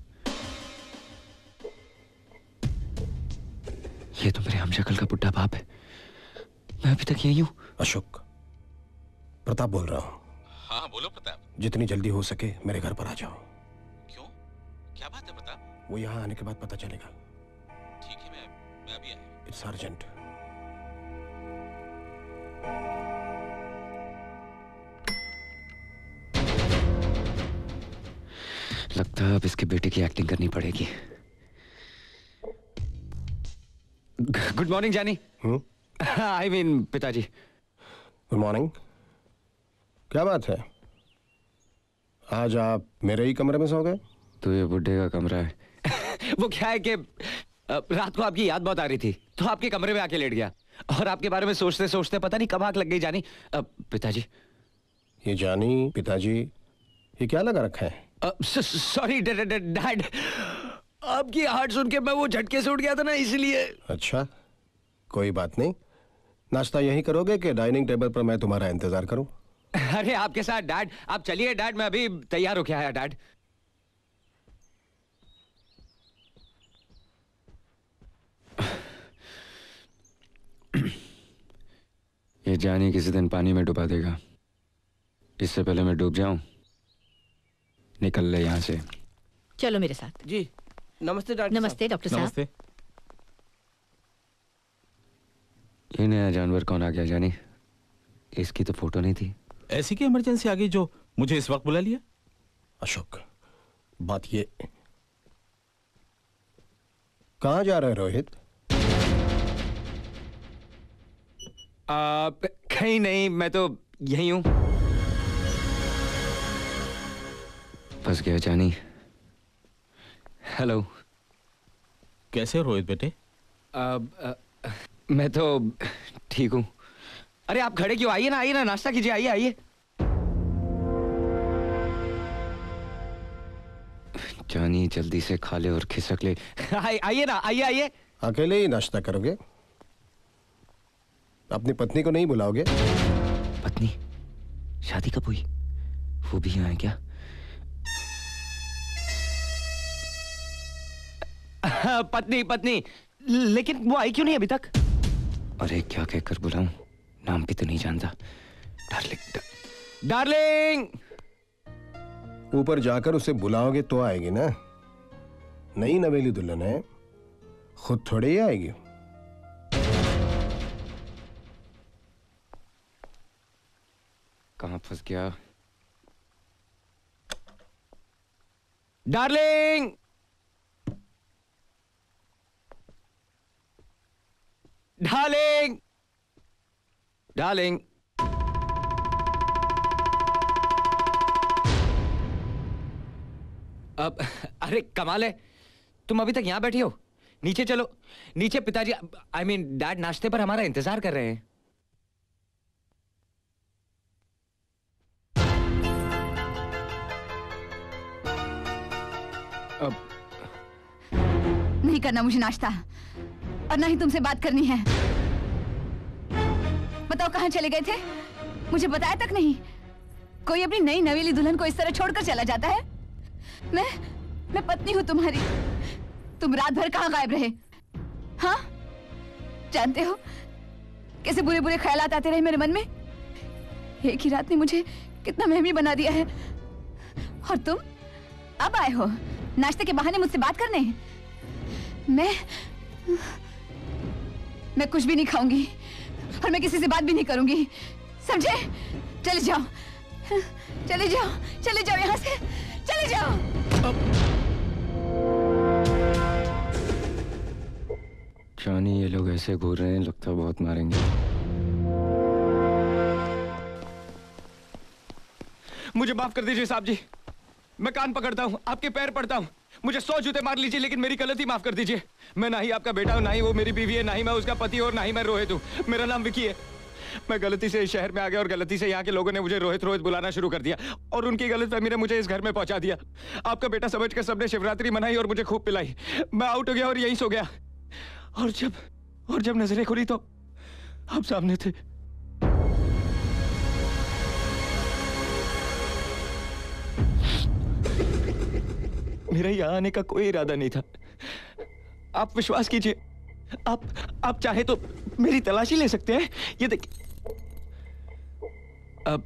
ये तो मेरे हमशक्ल का बुड्ढा बाप है। मैं अभी तक यही हूँ। अशोक, प्रताप बोल रहा हूँ। हाँ बोलो प्रताप। जितनी जल्दी हो सके मेरे घर पर आ जाओ। क्यों, क्या बात है प्रताप? वो यहाँ आने के बाद पता चलेगा। ठीक है, मैं मैं अभी आया। It's urgent. लगता है अब इसके बेटे की एक्टिंग करनी पड़ेगी। गुड मॉर्निंग जानी। आई मीन पिताजी। Good morning. क्या बात है, आज आप मेरे ही कमरे में सो गए? तो ये बुड्ढे का कमरा है। वो क्या है कि रात को आपकी याद बहुत आ रही थी तो आपके कमरे में आके लेट गया और आपके बारे में सोचते सोचते पता नहीं कब आंख लग गई जानी। पिताजी। ये जानी पिताजी, ये क्या लगा रखा है? सॉरी डैड, आपकी हार्ट सुन के मैं वो झटके से उठ गया था ना, इसलिए। अच्छा, कोई बात नहीं। नाश्ता यहीं करोगे कि डाइनिंग टेबल पर मैं तुम्हारा इंतजार करूं? अरे आपके साथ डैड, आप चलिए डैड, मैं अभी तैयार होके आया डैड। ये जानी किसी दिन पानी में डुबा देगा, इससे पहले मैं डूब जाऊं। निकल ले यहाँ से। चलो मेरे साथ। जी नमस्ते डॉक्टर। नमस्ते डॉक्टर साहब। नमस्ते। ये नया जानवर कौन आ गया जानी? इसकी तो फोटो नहीं थी। ऐसी की इमरजेंसी आ गई जो मुझे इस वक्त बुला लिया? अशोक, बात ये, कहाँ जा रहे रोहित? आ, कहीं नहीं, मैं तो यही हूं। फंस गया जानी। हेलो। कैसे हो रोहित बेटे? आ, आ, मैं तो ठीक हूं। अरे आप खड़े क्यों? आइए ना, आइए ना, नाश्ता कीजिए, आइए आइए। जानी जल्दी से खा ले और खिसक ले। आइए ना, आइए आइए। अकेले ही नाश्ता करोगे? अपनी पत्नी को नहीं बुलाओगे? पत्नी? शादी कब हुई? वो भी यहाँ है क्या? पत्नी पत्नी, लेकिन वो आई क्यों नहीं अभी तक? अरे क्या कहकर बुलाऊं? नाम भी तो नहीं जानता। Darling, darling. ऊपर जाकर उसे बुलाओगे तो आएगी ना। नई नवेली दुल्हन है, खुद थोड़ी ही आएगी। कहां फंस गया? Darling, darling, darling. अब अरे कमाल है, तुम अभी तक यहां बैठी हो? नीचे चलो, नीचे पिताजी, आई मीन डैड नाश्ते पर हमारा इंतजार कर रहे हैं। अब नहीं करना मुझे नाश्ता, और ना ही तुमसे बात करनी है। बताओ कहाँ चले गए थे? मुझे बताया तक नहीं। कोई अपनी नई नवेली दुल्हन को इस तरह छोड़कर चला जाता है? मैं मैं पत्नी हूँ तुम्हारी। तुम रात भर कहाँ गायब रहे? हाँ, जानते हो कैसे बुरे बुरे ख्यालात आते रहे मेरे मन में। एक ही रात ने मुझे कितना महमी बना दिया है। और तुम अब आए हो नाश्ते के बहाने मुझसे बात करने। मैं मैं कुछ भी नहीं खाऊंगी और मैं किसी से बात भी नहीं करूंगी, समझे? चले जाओ, चले जाओ, चले जाओ यहाँ से, चले जाओ। जानी ये लोग ऐसे घूर रहे हैं, लगता बहुत मारेंगे। मुझे माफ कर दीजिए साहब जी, मैं कान पकड़ता हूँ, आपके पैर पड़ता हूँ। मुझे सौ जूते मार लीजिए लेकिन मेरी गलती माफ कर दीजिए। मैं ना ही आपका बेटा हूँ, ना ही वो मेरी बीवी है, ना ही मैं उसका पति और ना ही मैं रोहित हूँ। मेरा नाम विकी है। मैं गलती से इस शहर में आ गया और गलती से यहाँ के लोगों ने मुझे रोहित रोहित बुलाना शुरू कर दिया और उनकी गलतफहमी ने मुझे इस घर में पहुंचा दिया। आपका बेटा समझ कर सबने शिवरात्रि मनाई और मुझे खूब पिलाई। मैं आउट हो गया और यहीं सो गया। और जब और जब नजरें खुली तो आप सामने थे। मेरा यहाँ आने का कोई इरादा नहीं था। आप विश्वास कीजिए, आप आप चाहे तो मेरी तलाशी ले सकते हैं। ये देखिए, अब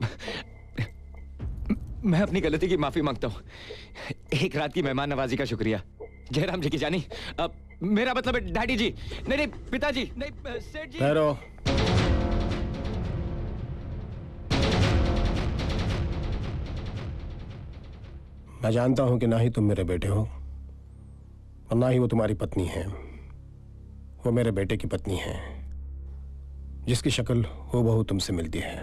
मैं अपनी गलती की माफी मांगता हूँ। एक रात की मेहमान नवाजी का शुक्रिया। जयराम जी की जानी, अब मेरा मतलब है डैडी जी, नहीं नहीं पिताजी, नहीं सेठ जी। ठहरो। मैं जानता हूं कि ना ही तुम मेरे बेटे हो और ना ही वो तुम्हारी पत्नी है। वो मेरे बेटे की पत्नी है जिसकी शक्ल हूबहू तुमसे मिलती है।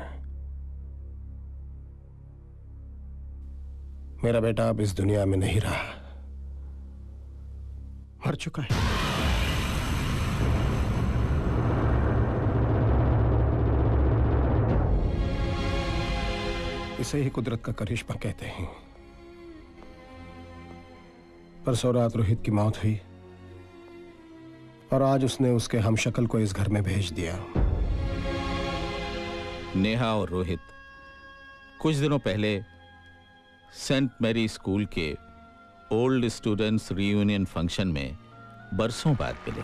मेरा बेटा अब इस दुनिया में नहीं रहा, मर चुका है। इसे ही कुदरत का करिश्मा कहते हैं। परसों रात रोहित की मौत हुई और आज उसने उसके हमशक्ल को इस घर में भेज दिया। नेहा और रोहित कुछ दिनों पहले सेंट मैरी स्कूल के ओल्ड स्टूडेंट्स रियूनियन फंक्शन में बरसों बाद मिले।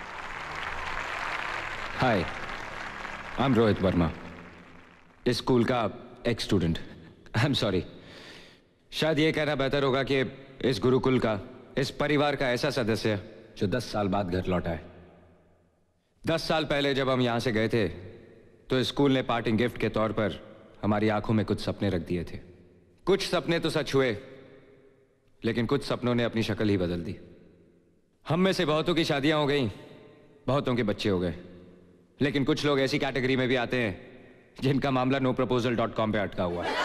Hi, I am Rohit Verma, इस स्कूल का ex student. I am sorry, शायद ये कहना बेहतर होगा कि इस गुरुकुल का, इस परिवार का ऐसा सदस्य जो दस साल बाद घर लौटा है। दस साल पहले जब हम यहां से गए थे तो स्कूल ने पार्टिंग गिफ्ट के तौर पर हमारी आंखों में कुछ सपने रख दिए थे। कुछ सपने तो सच हुए, लेकिन कुछ सपनों ने अपनी शक्ल ही बदल दी। हम में से बहुतों की शादियां हो गई, बहुतों के बच्चे हो गए, लेकिन कुछ लोग ऐसी कैटेगरी में भी आते हैं जिनका मामला नो प्रपोजल डॉट कॉम पे अटका हुआ है।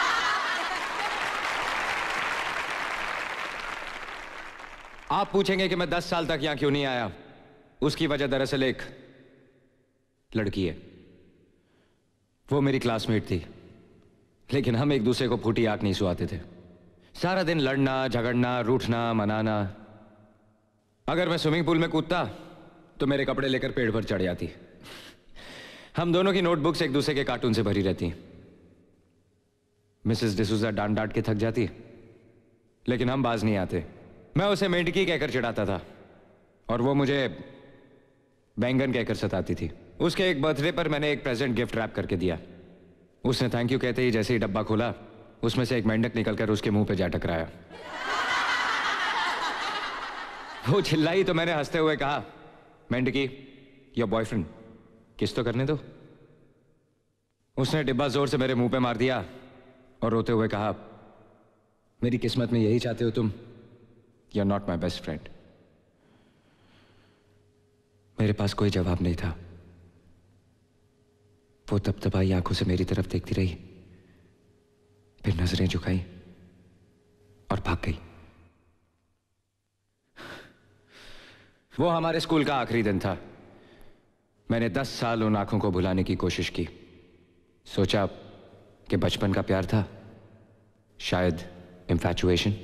आप पूछेंगे कि मैं दस साल तक यहां क्यों नहीं आया। उसकी वजह दरअसल एक लड़की है। वो मेरी क्लासमेट थी, लेकिन हम एक दूसरे को फूटी आंख नहीं सुहाते थे। सारा दिन लड़ना, झगड़ना, रूठना, मनाना। अगर मैं स्विमिंग पूल में कूदता तो मेरे कपड़े लेकर पेड़ पर चढ़ जाती। हम दोनों की नोटबुक्स एक दूसरे के कार्टून से भरी रहती। मिसेस डिसूजा डांट डांट के थक जाती, लेकिन हम बाज नहीं आते। मैं उसे मेंढकी कहकर चिढ़ाता था और वो मुझे बैंगन कहकर सताती थी। उसके एक बर्थडे पर मैंने एक प्रेजेंट गिफ्ट रैप करके दिया। उसने थैंक यू कहते ही जैसे ही डब्बा खोला, उसमें से एक मेंढक निकलकर उसके मुंह पे जा टकराया। वो चिल्लाई तो मैंने हंसते हुए कहा, मेंढकी, योर बॉयफ्रेंड, किस तो करने दो। उसने डिब्बा जोर से मेरे मुंह पे मार दिया और रोते हुए कहा, मेरी किस्मत में यही चाहते हो तुम? You're not my best friend. मेरे पास कोई जवाब नहीं था। वो तपतपाई आंखों से मेरी तरफ देखती रही, फिर नजरें झुकाई और भाग गई। वो हमारे स्कूल का आखिरी दिन था। मैंने दस साल उन आंखों को भुलाने की कोशिश की। सोचा कि बचपन का प्यार था, शायद इंफैचुएशन।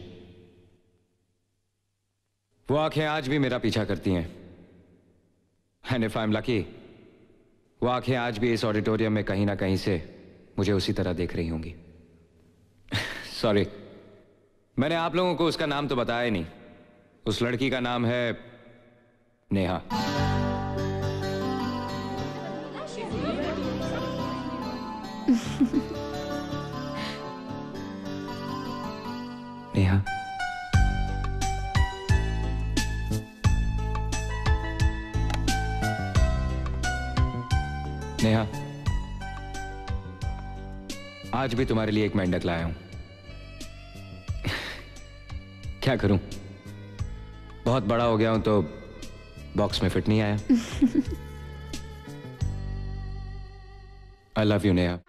वो आंखें आज भी मेरा पीछा करती हैं। And if I am lucky, वो आंखें आज भी इस ऑडिटोरियम में कहीं ना कहीं से मुझे उसी तरह देख रही होंगी। सॉरी, मैंने आप लोगों को उसका नाम तो बताया ही नहीं। उस लड़की का नाम है नेहा। नेहा, नेहा, आज भी तुम्हारे लिए एक मेंढक लाया हूं। क्या करूं, बहुत बड़ा हो गया हूं तो बॉक्स में फिट नहीं आया। I love you Neha.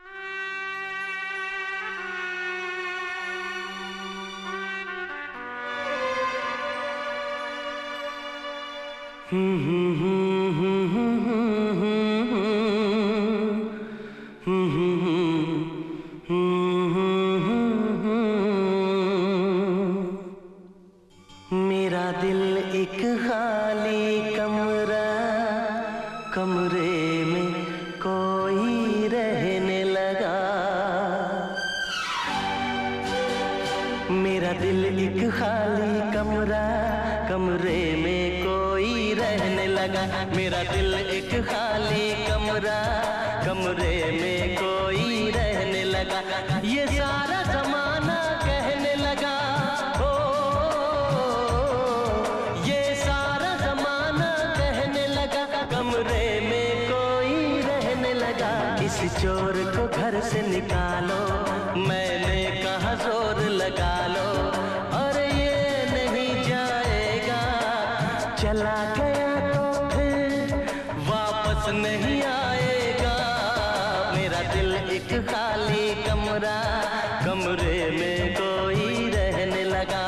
मेरा दिल एक खाली कमरा, कमरे में कोई रहने लगा। मेरा दिल एक खाली कमरा, कमरे में कोई रहने लगा। मेरा दिल एक खाली कमरा, कमरे में कोई रहने लगा। ये सारा जमाना कहने लगा, ओ ये सारा जमाना कहने लगा, कमरे में कोई रहने लगा। इस चोर को घर से निकालो, मैंने कहा जोर लगा लो। और ये नहीं जाएगा, चला गया तो फिर वापस नहीं आएगा। मेरा दिल एक खाली कमरा, कमरे में कोई रहने लगा।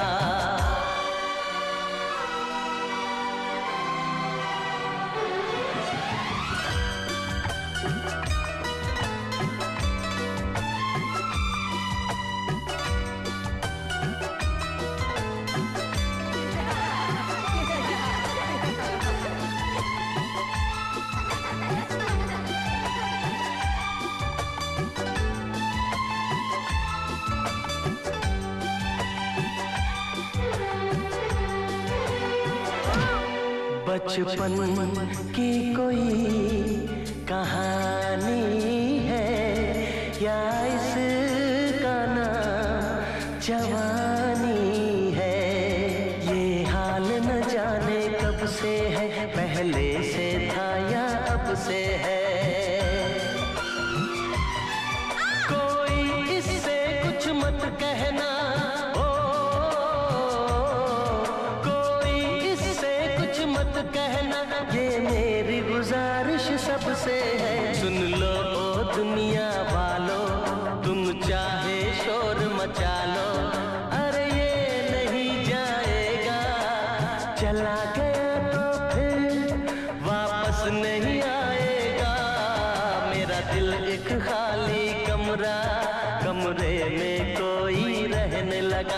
बचपन की कोई कहानी है या इसका नाम जवानी है। ये हाल न जाने कब से है, पहले से था या अब से है। कोई इससे कुछ मत कहना, ओ कोई इससे कुछ मत कहना, ये मेरी गुजारिश सबसे है। सुन लो ओ दुनिया वालों, तुम चाहे शोर मचा लो, अरे ये नहीं जाएगा। चला गया तो फिर वापस नहीं आएगा। मेरा दिल एक खाली कमरा, कमरे में कोई रहने लगा।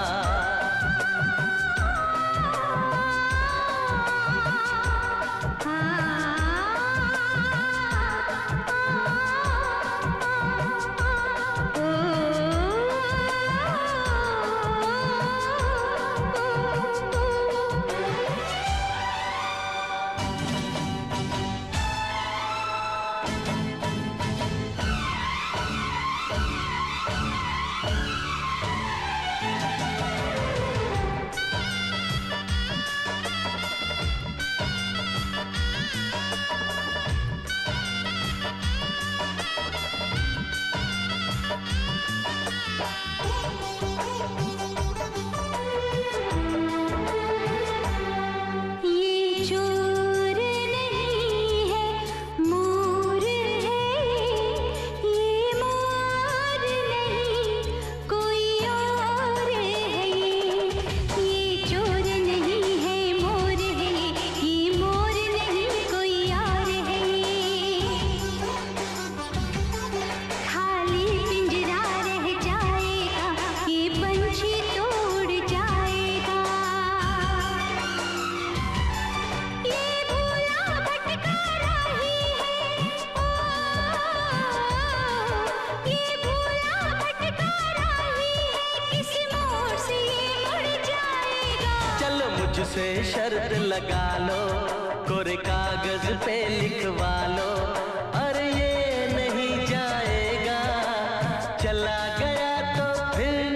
मुझसे शर्त लगा लो, कोरे कागज पे लिखवा लो, अरे ये नहीं जाएगा। चला गया तो फिर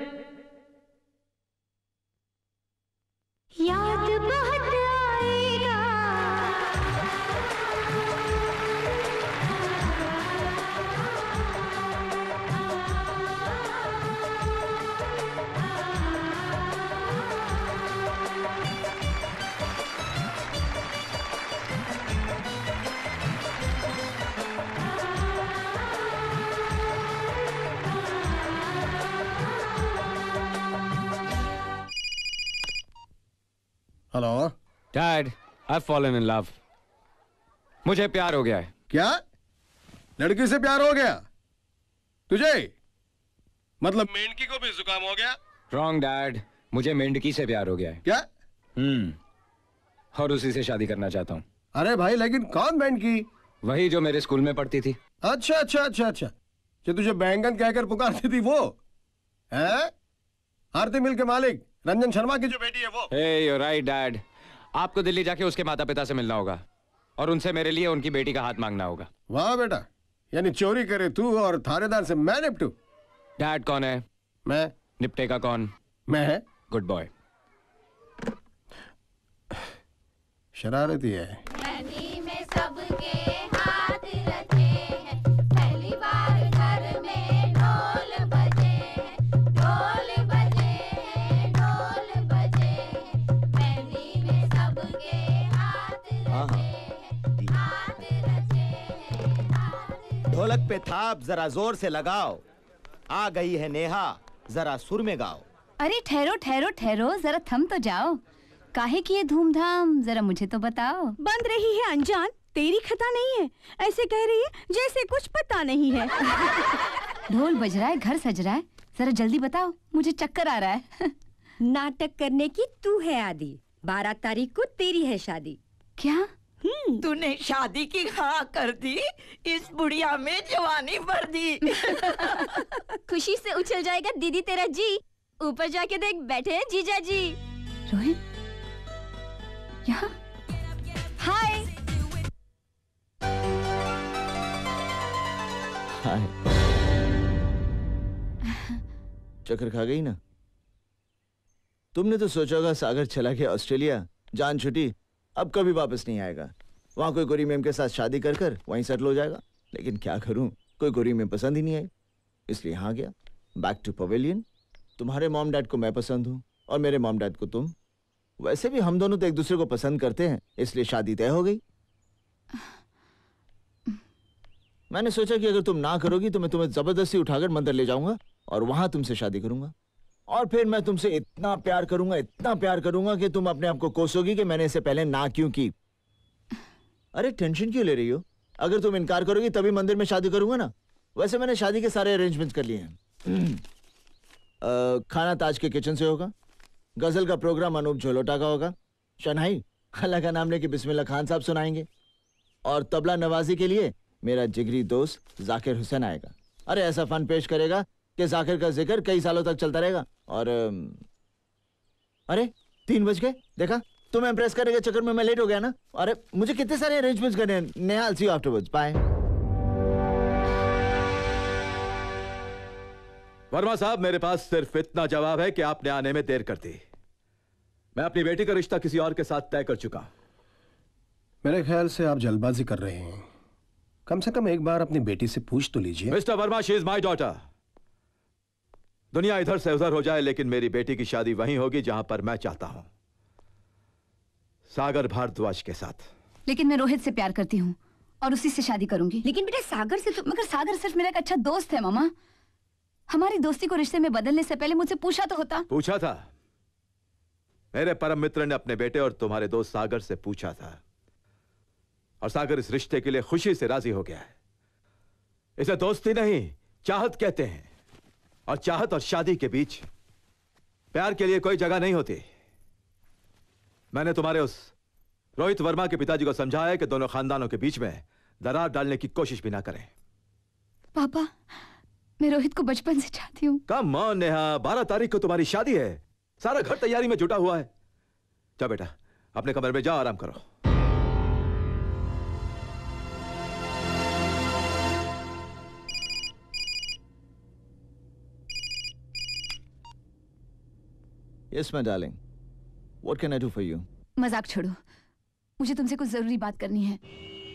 याद बहुत आएगा। Hello dad, I fallen in love. मुझे प्यार हो गया है। क्या? लड़की से प्यार हो गया तुझे? मतलब मेंढकी को भी जुकाम हो गया? रॉन्ग डैड, मुझे मेंढकी से प्यार हो गया है। क्या? हम्म, और उसी से शादी करना चाहता हूँ। अरे भाई, लेकिन कौन मेंढकी? वही जो मेरे स्कूल में पढ़ती थी। अच्छा अच्छा अच्छा अच्छा, जो तुझे बैंगन कहकर पुकारती थी वो है? आरती मिल के मालिक रंजन शर्मा की जो बेटी है वो। हे यू राइट डैड, आपको दिल्ली जाके उसके माता पिता से मिलना होगा और उनसे मेरे लिए उनकी बेटी का हाथ मांगना होगा। वाह बेटा, यानी चोरी करे तू और थानेदार से मैं निपटू। डैड कौन है? मैं। निपटेगा कौन? मैं है। Good boy. शरारती है। में सबके हाथ रचे हैं, पहली बार घर में ढोल बजे हैं, ढोल बजे हैं, ढोल बजे हैं, मेहंदी में सबके हाथ रचे हैं, हाथ रचे हैं, हाथ। ढोलक पे थाप जरा जोर से लगाओ, आ गई है नेहा जरा सुर में गाओ। अरे ठहरो ठहरो ठहरो, जरा थम तो जाओ। काहे की ये धूमधाम, जरा मुझे तो बताओ। बंद रही है अनजान, तेरी खता नहीं है। ऐसे कह रही है जैसे कुछ पता नहीं है। ढोल बज रहा है, घर सज रहा है, जरा जल्दी बताओ, मुझे चक्कर आ रहा है। नाटक करने की तू है आदि, बारह तारीख को तेरी है शादी। क्या? तूने शादी की हाँ कर दी, इस बुढ़िया में जवानी भर दी। खुशी से उछल जाएगा दीदी तेरा जी, ऊपर जाके देख बैठे हैं जीजा जी। रोहित यहाँ? हाय। चक्कर खा गई ना? तुमने तो सोचा होगा सागर चला गया ऑस्ट्रेलिया, जान छुटी, अब कभी वापस नहीं आएगा। वहां कोई गोरी मैम के साथ शादी कर कर वहीं सेटल हो जाएगा। लेकिन क्या करूं, कोई गोरी मैम पसंद ही नहीं आई, इसलिए यहाँ गया, बैक टू पवेलियन। तुम्हारे मॉम डैड को मैं पसंद हूँ और मेरे मॉम डैड को तुम। वैसे भी हम दोनों तो एक दूसरे को पसंद करते हैं, इसलिए शादी तय हो गई। मैंने सोचा कि अगर तुम ना करोगी तो मैं तुम्हें जबरदस्ती उठाकर मंदिर ले जाऊंगा और वहां तुमसे शादी करूंगा, और फिर मैं तुमसे इतना प्यार करूंगा, इतना प्यार करूंगा कि तुम अपने आप को कोसोगी कि मैंने इससे पहले ना क्यों की। अरे टेंशन क्यों ले रही हो? अगर तुम इनकार करोगी तभी मंदिर में शादी करूंगा ना। वैसे मैंने शादी के सारे अरेंजमेंट्स कर लिए हैं। खाना ताज के किचन से होगा, गजल का प्रोग्राम अनूप झोलोटा का होगा, शनाई अल्लाह का नाम लेके बिस्मिल्लाह खान साहब सुनाएंगे, और तबला नवाजी के लिए मेरा जिगरी दोस्त जाकिर हुसैन आएगा। अरे ऐसा फन पेश करेगा कि जाकिर का जिक्र कई सालों तक चलता रहेगा। और अरे तीन बज गए, देखा तुम्हें इम्प्रेस करने के चक्कर में मैं लेट हो गया ना। अरे मुझे कितने सारे अरेंजमेंट्स करने हैं। Neha, I'll see you afterwards. Bye. Verma साहब, मेरे पास सिर्फ इतना जवाब है कि आपने आने में देर कर दी। मैं अपनी बेटी का रिश्ता किसी और के साथ तय कर चुका। मेरे ख्याल से आप जल्दबाजी कर रहे हैं। कम से कम एक बार अपनी बेटी से पूछ तो लीजिए। Mister Verma, she is my daughter. दुनिया इधर से उधर हो जाए, लेकिन मेरी बेटी की शादी वहीं होगी जहां पर मैं चाहता हूं, सागर भारद्वाज के साथ। लेकिन मैं रोहित से प्यार करती हूँ और उसी से शादी करूंगी। लेकिन बेटा सागर से तो, मगर सागर सिर्फ मेरा एक अच्छा दोस्त है मामा। हमारी दोस्ती को रिश्ते में बदलने से पहले मुझसे पूछा तो होता। पूछा था। मेरे परम मित्र ने अपने बेटे और तुम्हारे दोस्त सागर से पूछा था, और सागर इस रिश्ते के लिए खुशी से राजी हो गया है। इसे दोस्ती नहीं, चाहत कहते हैं, और चाहत और शादी के बीच प्यार के लिए कोई जगह नहीं होती। मैंने तुम्हारे उस रोहित वर्मा के पिताजी को समझाया है कि दोनों खानदानों के बीच में दरार डालने की कोशिश भी ना करें। पापा, मैं रोहित को बचपन से चाहती हूँ। कम ऑन नेहा, बारह तारीख को तुम्हारी शादी है, सारा घर तैयारी में जुटा हुआ है। जा बेटा, अपने कमरे में जाओ, आराम करो। Yes, my darling. What can I do for you? मजाक छोड़ो, मुझे तुमसे कुछ जरूरी बात करनी है।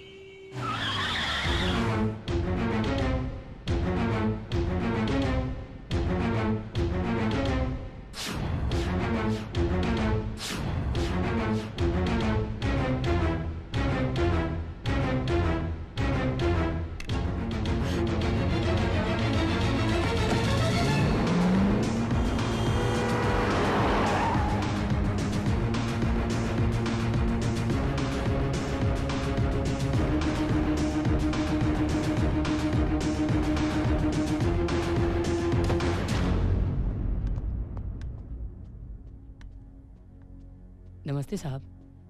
नमस्ते साहब।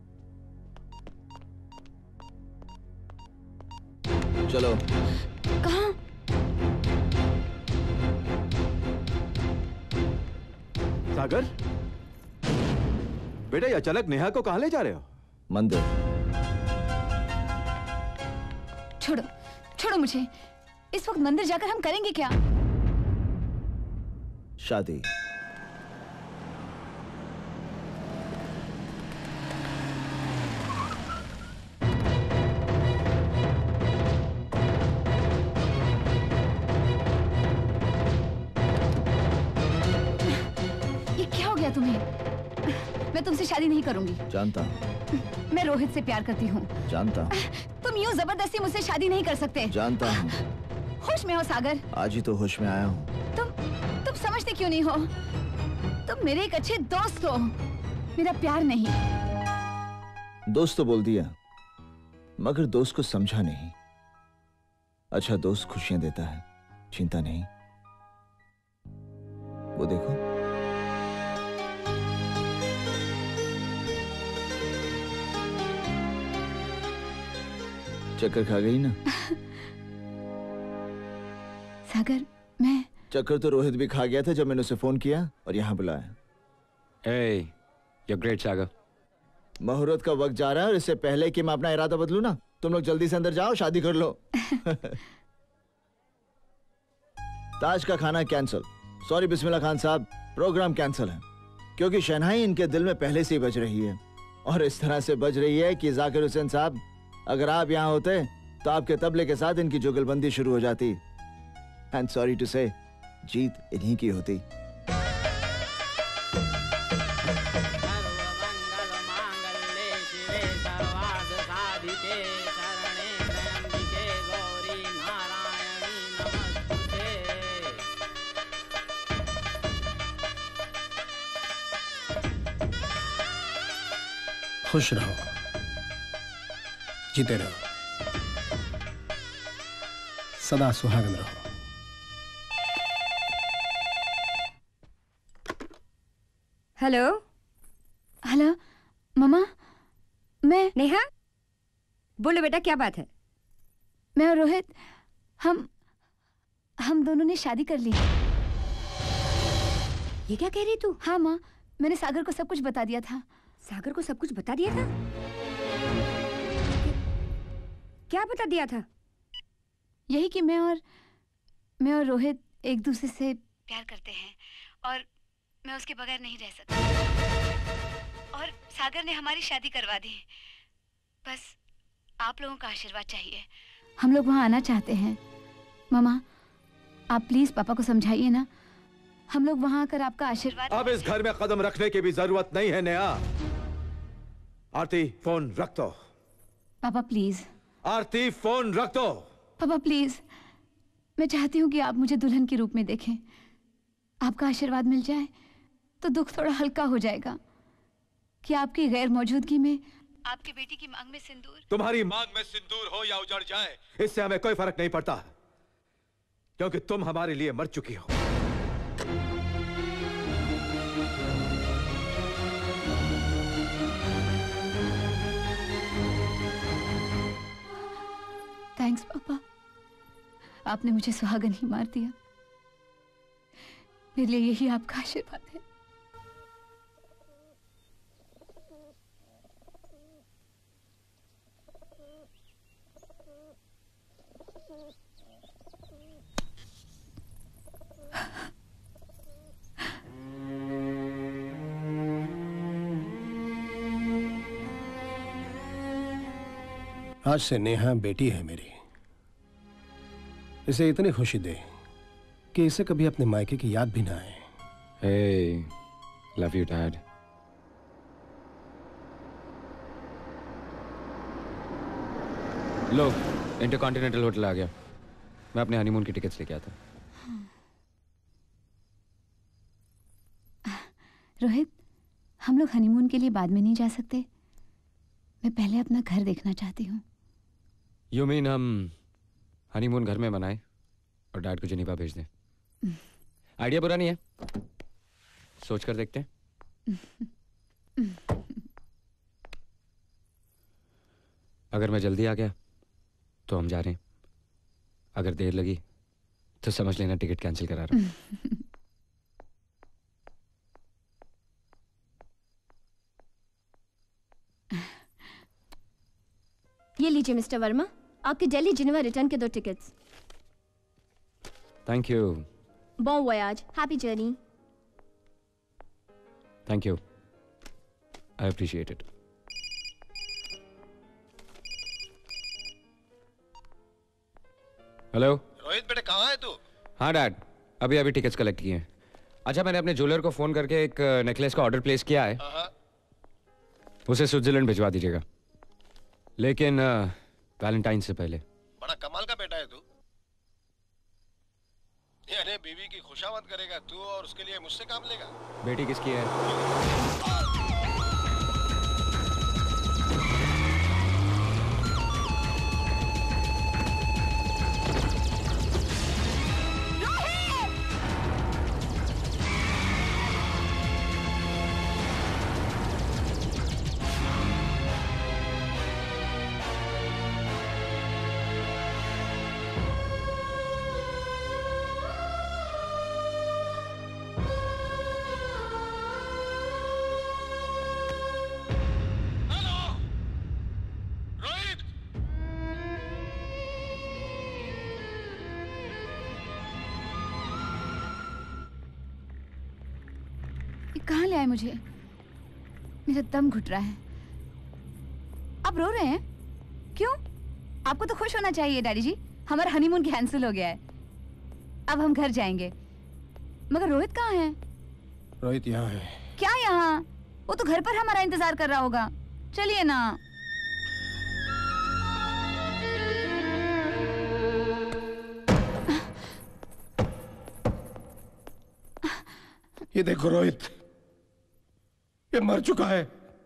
चलो। कहाँ? सागर बेटा, ये अचानक नेहा को कहां ले जा रहे हो? मंदिर। छोड़ो, छोड़ो मुझे। इस वक्त मंदिर जाकर हम करेंगे क्या? शादी। मैं तुमसे शादी नहीं करूंगी। जानता हूँ। मैं रोहित से प्यार करती हूँ। जानता हूँ। तुम यूँ जबरदस्ती मुझसे शादी नहीं कर सकते। जानता हूँ। होश में हो सागर? आज ही तो होश में आया हूँ। तुम तुम समझते क्यों नहीं हो? तुम मेरे एक अच्छे दोस्त हो, मेरा प्यार नहीं। दोस्त तो बोल दिया, मगर दोस्त को समझा नहीं। अच्छा दोस्त खुशियां देता है, चिंता नहीं। वो देखो, चक्कर खा गई ना? सागर, मैं चक्कर तो रोहित भी खा गया था जब मैंने उसे फोन किया और यहाँ बुलाया। Hey, you're great, सागर। मुहूर्त का वक्त जा रहा है और इससे पहले कि मैं अपना इरादा बदलूं ना, तुम लोग जल्दी से अंदर जाओ, शादी कर लो। ताज का खाना कैंसिल। सॉरी बिस्मिल्लाह खान साहब, प्रोग्राम कैंसिल है क्योंकि शहनाई इनके दिल में पहले से ही बज रही है और इस तरह से बज रही है कि जाकिर हुसैन साहब, अगर आप यहाँ होते तो आपके तबले के साथ इनकी जुगलबंदी शुरू हो जाती। एंड सॉरी टू से, जीत इन्हीं की होती। खुश रहो, जीते रहो, सदा सुहागन रहो। हेलो हेलो मम्मा, मैं नेहा। बोलो बेटा, क्या बात है? मैं और रोहित, हम हम दोनों ने शादी कर ली। ये क्या कह रही तू? हाँ माँ, मैंने सागर को सब कुछ बता दिया था। सागर को सब कुछ बता दिया था? क्या बता दिया था? यही कि मैं और मैं और रोहित एक दूसरे से प्यार करते हैं और मैं उसके बगैर नहीं रह सकती। और सागर ने हमारी शादी करवा दी। बस आप लोगों का आशीर्वाद चाहिए। हम लोग वहाँ आना चाहते हैं। मामा, आप प्लीज पापा को समझाइए ना। हम लोग वहाँ आकर आपका आशीर्वाद। अब इस घर में कदम रखने की भी जरूरत नहीं है नेहा। आरती, फोन रख दो। पापा प्लीज। आरती, फोन रख दो। पापा प्लीज, मैं चाहती हूँ कि आप मुझे दुल्हन के रूप में देखें। आपका आशीर्वाद मिल जाए तो दुख थोड़ा हल्का हो जाएगा कि आपकी गैर मौजूदगी में आपकी बेटी की मांग में सिंदूर। तुम्हारी मांग में सिंदूर हो या उजड़ जाए, इससे हमें कोई फर्क नहीं पड़ता, क्योंकि तुम हमारे लिए मर चुकी हो। थैंक्स पापा, आपने मुझे सुहागन ही मार दिया। मेरे लिए यही आपका आशीर्वाद है। आज से नेहा बेटी है मेरी। इसे इतनी खुशी दे कि इसे कभी अपने मायके की याद भी ना आए। Hey, love you, Dad. लो, इंटरकॉन्टिनेंटल होटल आ गया। मैं अपने हनीमून की टिकट्स लेके आता हूँ। रोहित, हम लोग हनीमून के लिए बाद में नहीं जा सकते? मैं पहले अपना घर देखना चाहती हूँ। यू मीन हम हनीमून घर में मनाएं और डैड को जेनीवा भेज दें? आइडिया बुरा नहीं है, सोच कर देखते हैं। अगर मैं जल्दी आ गया तो हम जा रहे हैं, अगर देर लगी तो समझ लेना टिकट कैंसिल करा रहा हूं। ये लीजिए मिस्टर वर्मा, आपके दिल्ली जिनेवा रिटर्न के दो tickets. Thank you. Bon voyage, happy journey. Thank you, I appreciate it. Hello Rohit बेटे, कहाँ है तू? हाँ डैड, अभी अभी टिकट्स कलेक्ट किए हैं। अच्छा, मैंने अपने ज्वेलर को फोन करके एक नेकलेस का ऑर्डर प्लेस किया है, उसे स्विट्जरलैंड भिजवा दीजिएगा, लेकिन वैलेंटाइन से पहले। बड़ा कमाल का बेटा है तू। यानी बीवी की खुशामद करेगा तू और उसके लिए मुझसे काम लेगा? बेटी किसकी है? ये कहाँ ले आए मुझे? मेरा दम घुट रहा है। आप रो रहे हैं? क्यों? आपको तो खुश होना चाहिए डैडी जी, हमारा हनीमून कैंसिल हो गया है। अब हम घर जाएंगे। मगर रोहित कहाँ है? रोहित यहाँ है। क्या यहाँ? वो तो घर पर हमारा इंतजार कर रहा होगा। चलिए ना। ये देखो रोहित, ये मर चुका है।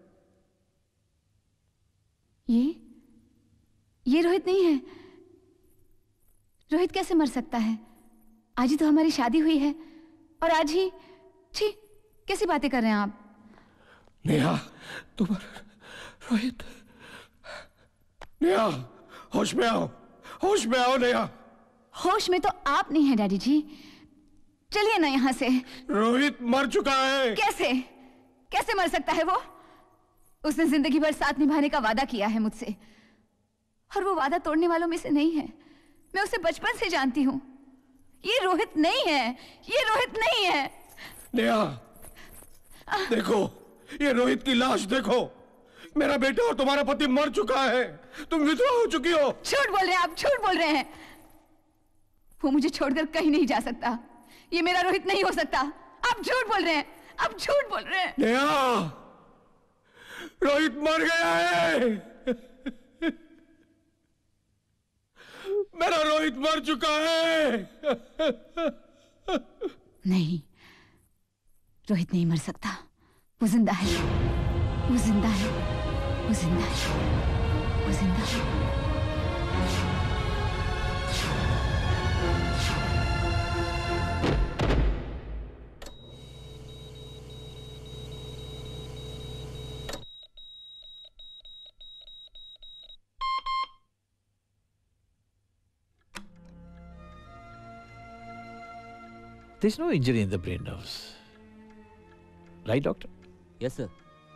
ये ये रोहित नहीं है। रोहित कैसे मर सकता है? आज ही तो हमारी शादी हुई है और आज ही। छी, कैसी बातें कर रहे हैं आप? नेहा, तुम रोहित। नेहा, होश में आओ, होश में आओ नेहा। होश में तो आप नहीं है डैडी जी। चलिए ना यहाँ से। रोहित मर चुका है। कैसे कैसे मर सकता है वो? उसने जिंदगी भर साथ निभाने का वादा किया है मुझसे, और वो वादा तोड़ने वालों में से नहीं है। मैं उसे बचपन से जानती हूँ। ये रोहित नहीं है, ये रोहित नहीं है। नेहा, देखो ये रोहित की लाश देखो। मेरा बेटा और तुम्हारा पति मर चुका है। तुम विधवा हो चुकी हो। झूठ बोल रहे हैं आप, झूठ बोल रहे हैं। वो मुझे छोड़कर कहीं नहीं जा सकता। ये मेरा रोहित नहीं हो सकता। आप झूठ बोल रहे हैं, आप झूठ बोल रहे हैं। नेहा, रोहित मर गया है। मेरा रोहित मर चुका है। नहीं, रोहित नहीं मर सकता। वो जिंदा है, वो जिंदा है, वो जिंदा है, वो जिंदा है। There's no injury in the brain nerves. Right, doctor? Yes, sir.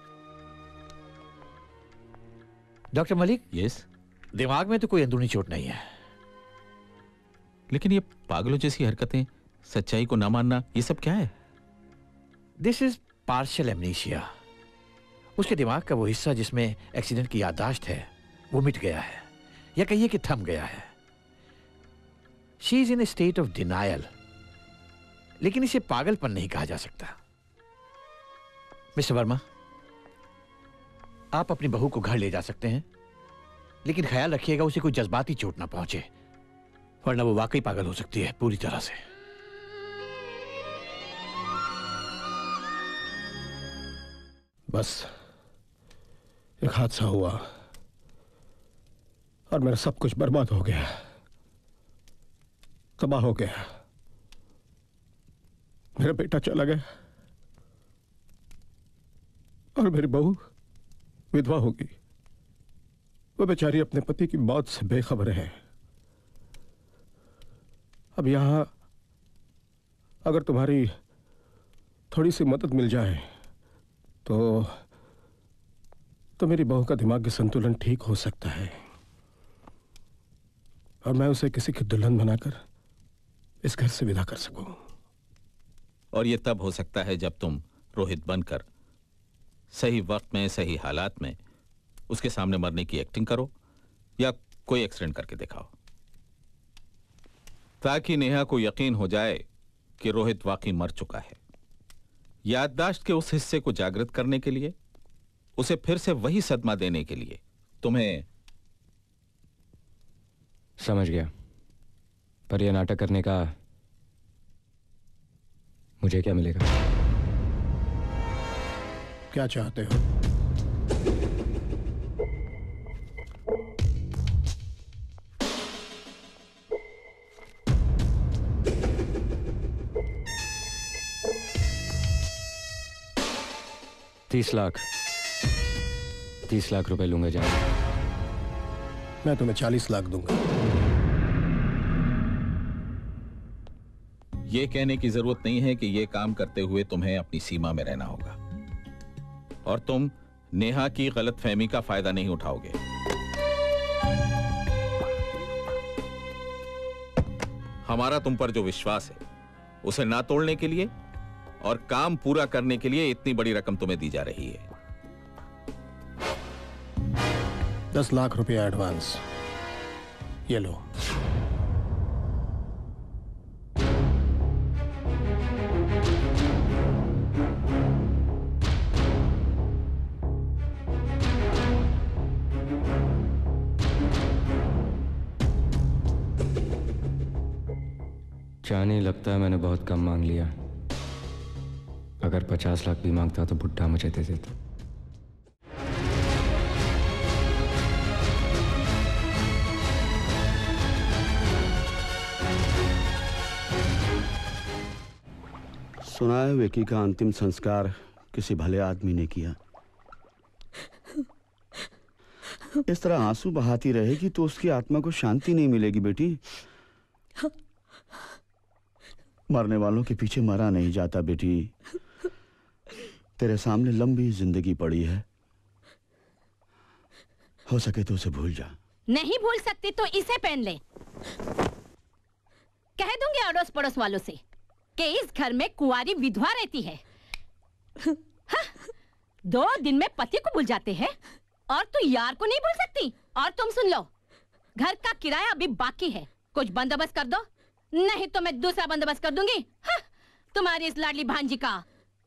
Doctor Malik? Yes. दिमाग में तो कोई अंदरूनी चोट नहीं है। लेकिन ये पागलों जैसी हरकतें, सच्चाई को ना मानना, ये सब क्या है? This is partial amnesia. उसके दिमाग का वो हिस्सा जिसमें एक्सीडेंट की याददाश्त है, वो मिट गया है, या कहिए कि थम गया है। She is in a state of denial, लेकिन इसे पागलपन नहीं कहा जा सकता। मिस्टर वर्मा, आप अपनी बहू को घर ले जा सकते हैं, लेकिन ख्याल रखिएगा उसे कोई जज्बाती चोट ना पहुंचे, वरना वो वाकई पागल हो सकती है पूरी तरह से। बस एक हादसा हुआ और मेरा सब कुछ बर्बाद हो गया, तबाह हो गया। मेरा बेटा चला गया और मेरी बहू विधवा हो गई। वो बेचारी अपने पति की मौत से बेखबर है। अब यहां अगर तुम्हारी थोड़ी सी मदद मिल जाए तो तो मेरी बहू का दिमागी संतुलन ठीक हो सकता है और मैं उसे किसी की दुल्हन बनाकर इस घर से विदा कर सकूं। और ये तब हो सकता है जब तुम रोहित बनकर सही वक्त में, सही हालात में उसके सामने मरने की एक्टिंग करो या कोई एक्सीडेंट करके दिखाओ, ताकि नेहा को यकीन हो जाए कि रोहित वाकई मर चुका है। याददाश्त के उस हिस्से को जागृत करने के लिए, उसे फिर से वही सदमा देने के लिए तुम्हें। समझ गया, पर यह नाटक करने का मुझे क्या मिलेगा? क्या चाहते हो? तीस लाख तीस लाख रुपए लूंगा जान। मैं तुम्हें चालीस लाख दूंगा। यह कहने की जरूरत नहीं है कि यह काम करते हुए तुम्हें अपनी सीमा में रहना होगा और तुम नेहा की गलतफहमी का फायदा नहीं उठाओगे। हमारा तुम पर जो विश्वास है उसे ना तोड़ने के लिए और काम पूरा करने के लिए इतनी बड़ी रकम तुम्हें दी जा रही है। दस लाख रुपया एडवांस, ये लो। जानी, लगता है मैंने बहुत कम मांग लिया। अगर पचास लाख भी मांगता तो भुट्टा मुझे दे देता। सुना है विकी का अंतिम संस्कार किसी भले आदमी ने किया। इस तरह आंसू बहाती रहेगी तो उसकी आत्मा को शांति नहीं मिलेगी बेटी। मरने वालों के पीछे मरा नहीं जाता बेटी। तेरे सामने लंबी जिंदगी पड़ी है, हो सके तो उसे भूल जा। नहीं भूल सकती तो इसे पहन ले। कह दूंगी अड़ोस पड़ोस वालों से कि इस घर में कुंवारी विधवा रहती है। हाँ, दो दिन में पति को भूल जाते हैं और तू यार को नहीं भूल सकती। और तुम सुन लो, घर का किराया अभी बाकी है, कुछ बंदोबस्त कर दो, नहीं तो मैं दूसरा बंदोबस्त कर दूंगी। हाँ, तुम्हारी इस लाडली भांजी का।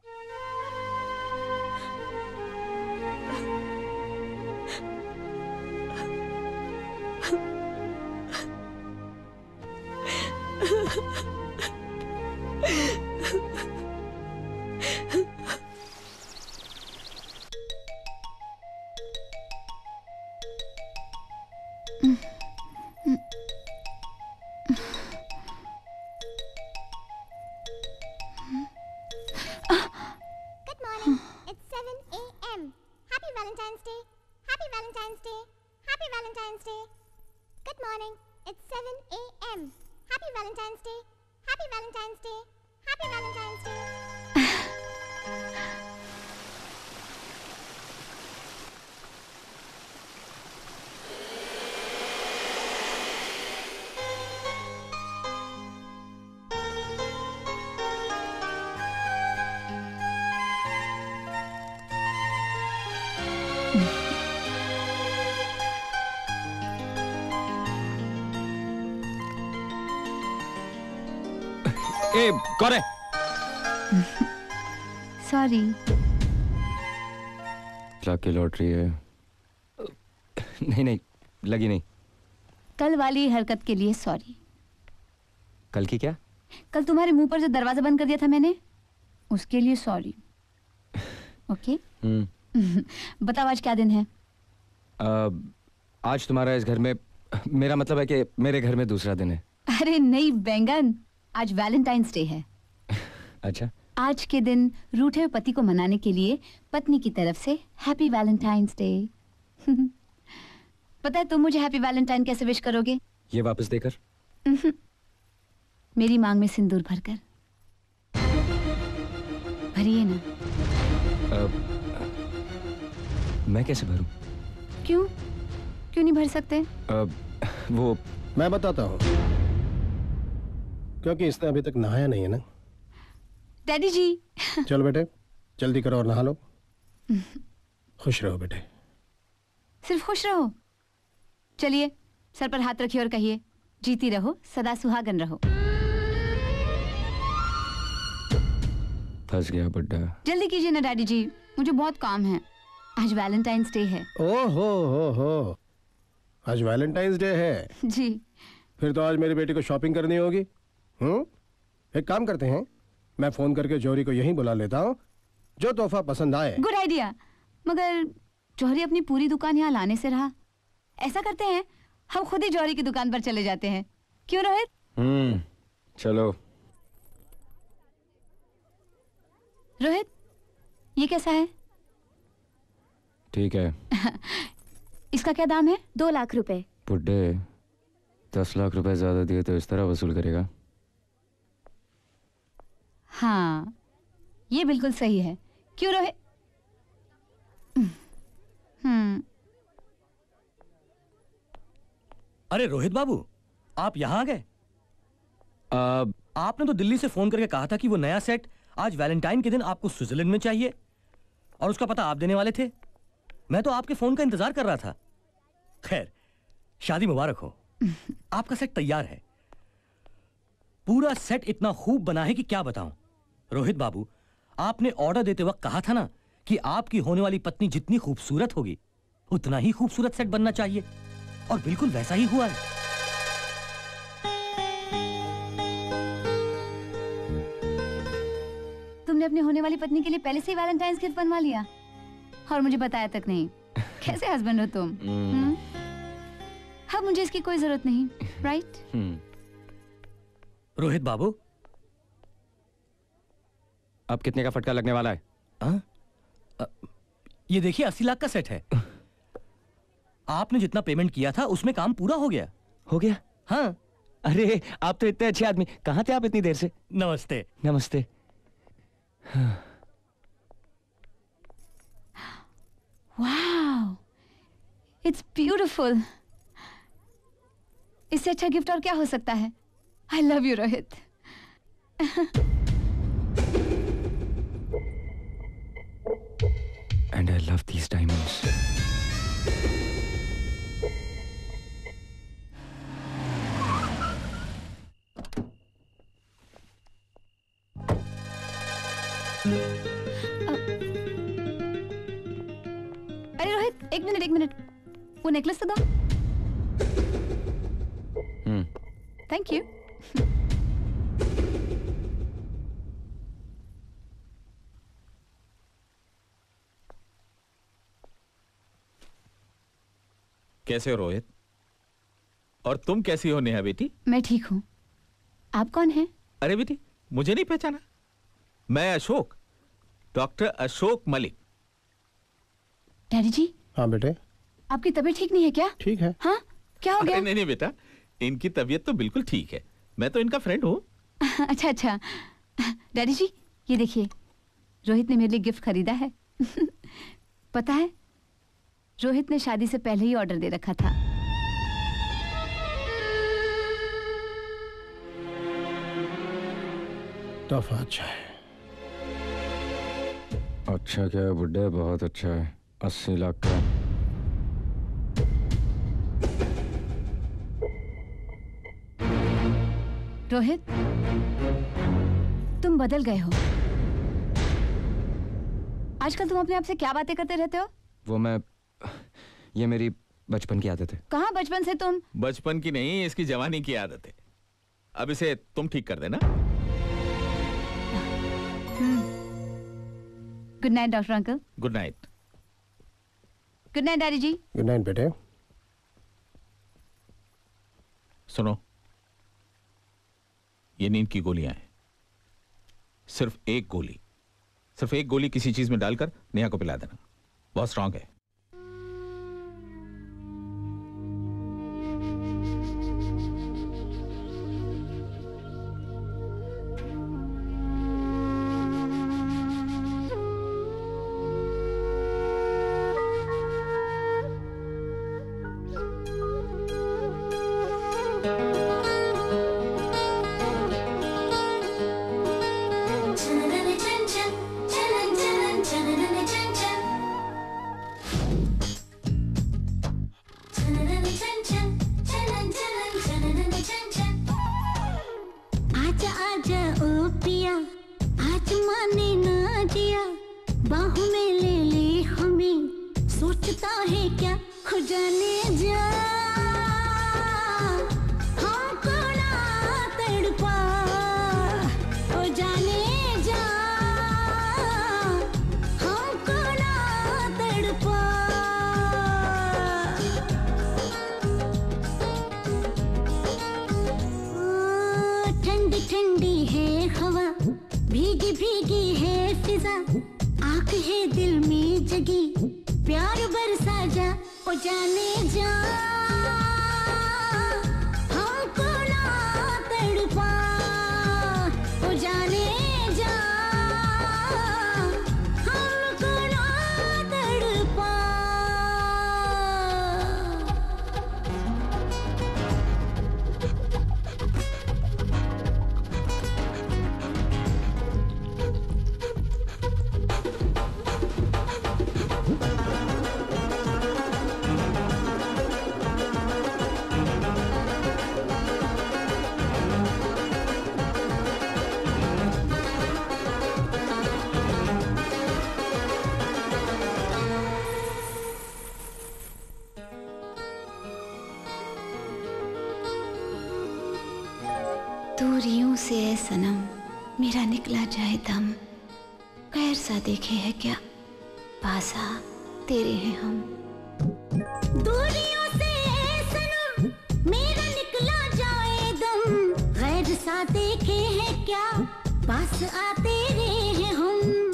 ए, कौन है? सॉरी। लाख की लॉटरी है। नहीं नहीं, लगी नहीं। कल वाली हरकत के लिए सॉरी। कल की क्या? कल तुम्हारे मुंह पर जो दरवाजा बंद कर दिया था मैंने, उसके लिए सॉरी। ओके? बताओ आज क्या दिन है? आ, आज तुम्हारा इस घर में, मेरा मतलब है कि मेरे घर में दूसरा दिन है। अरे नहीं बैंगन, आज वैलेंटाइंस डे है। अच्छा। आज के दिन रूठे हुए पति को मनाने के लिए पत्नी की तरफ से हैप्पी वैलेंटाइंस डे। पता है तुम मुझे हैप्पी वैलेंटाइन कैसे विश करोगे? ये वापस देकर? मेरी मांग में सिंदूर भरकर। भरिए ना। आ, मैं कैसे भरूं? क्यों क्यों नहीं भर सकते? आ, वो मैं बताता हूँ, क्योंकि इसने अभी तक नहाया नहीं है ना। डैडी जी। चल बेटे, जल्दी करो और नहा लो। खुश रहो बेटे। सिर्फ खुश रहो? चलिए सर पर हाथ रखिए और कहिए, जीती रहो सदा सुहागन रहो। फंस गया बुड्ढा। जल्दी कीजिए ना डैडी जी, मुझे बहुत काम है। आज वैलेंटाइंस डे है। ओह हो हो हो, आज वैलेंटाइंस डे है? जी। फिर तो आज मेरी बेटी को शॉपिंग करनी होगी। हम्म, एक काम करते हैं, मैं फोन करके जौहरी को यहीं बुला लेता हूँ, जो तोहफा पसंद आए। Good idea. मगर जौहरी अपनी पूरी दुकान यहाँ लाने से रहा। ऐसा करते हैं, हम खुद ही जौहरी की दुकान पर चले जाते हैं। क्यों रोहित? हम्म, चलो। रोहित, ये कैसा है? ठीक है। इसका क्या दाम है? दो लाख रुपए। बुड्ढे, दस लाख रुपए ज्यादा दिए तो इस तरह वसूल करेगा? हाँ, ये बिल्कुल सही है। क्यों रोहित? हम्म। अरे रोहित बाबू, आप यहाँ आ गए? आपने तो दिल्ली से फोन करके कहा था कि वो नया सेट आज वैलेंटाइन के दिन आपको स्विट्जरलैंड में चाहिए और उसका पता आप देने वाले थे। मैं तो आपके फोन का इंतजार कर रहा था। खैर, शादी मुबारक हो। आपका सेट तैयार है। पूरा सेट इतना खूब बना है कि क्या बताऊं। रोहित बाबू, आपने ऑर्डर देते वक्त कहा था ना कि आपकी होने वाली पत्नी जितनी खूबसूरत होगी उतना ही खूबसूरत सेट बनना चाहिए, और बिल्कुल वैसा ही हुआ है। तुमने अपनी होने वाली पत्नी के लिए पहले से ही वैलेंटाइंस गिफ्ट बनवा लिया और मुझे बताया तक नहीं। कैसे हस्बैंड हो तुम? हम्म? अब मुझे इसकी कोई जरूरत नहीं, राइट? रोहित बाबू, अब कितने का फटका लगने वाला है? आ? आ, ये देखिए अस्सी लाख का सेट है। आपने जितना पेमेंट किया था उसमें काम पूरा हो गया। हो गया? हाँ। अरे आप तो इतने अच्छे आदमी, कहाँ थे आप इतनी देर से? नमस्ते। नमस्ते। Wow, it's beautiful. इससे अच्छा गिफ्ट और क्या हो सकता है? I love you Rohit. And I love these diamonds. अरे रोहित, एक मिनट एक मिनट, वो नेकलेस तो दो। हम्म। Thank you. कैसे हो रोहित? और तुम कैसी हो नेहा बेटी? मैं ठीक हूँ। आप कौन हैं? अरे बेटी, मुझे नहीं पहचाना? मैं अशोक, डॉक्टर अशोक मलिक। डैडी जी। हाँ बेटे। आपकी तबीयत ठीक नहीं है क्या? ठीक है। हाँ, क्या हो गया? अरे नहीं नहीं बेटा, इनकी तबीयत तो बिल्कुल ठीक है। मैं तो इनका फ्रेंड हूँ। अच्छा अच्छा। डैडी जी, ये देखिए, रोहित ने मेरे लिए गिफ्ट खरीदा है। पता है, रोहित ने शादी से पहले ही ऑर्डर दे रखा था। तोहफा अच्छा है। अच्छा क्या है बुड्ढे, बहुत अच्छा है। अस्सी लाख का। रोहित, तुम बदल गए हो। आजकल तुम अपने आप से क्या बातें करते रहते हो? वो मैं, ये मेरी बचपन की आदत है। कहाँ बचपन से तुम? बचपन की नहीं, इसकी जवानी की आदत है। अब इसे तुम ठीक कर देना। Good night doctor uncle. Good night. Good night daddy जी। गुड नाइट बेटे। सुनो, ये नींद की गोलियां हैं। सिर्फ एक गोली, सिर्फ एक गोली किसी चीज में डालकर नेहा को पिला देना। बहुत स्ट्रांग है। आजा आजा ओ पिया, आज माने ना जिया, बाहों में ले ले हमें, सोचता है क्या हो जाने जा, हमको ना तड़पा, हो जाने जा, हमको ना तड़पा। ठंडी ठंडी है हवा, भीगी भीगी है फिजा, आंख है दिल में जगी, प्यार बरसा जा, ओ जाने जा, हमको ना तड़पा, ओ जाने जा, हमको ना तड़पा। दूरियों से है सनम मेरा निकला जाए दम, गैर सा देखे है क्या पासा तेरे हैं हम। दूरियों से है सनम मेरा निकला जाए दम, गैर सा देखे है क्या पास आ तेरे हैं हम।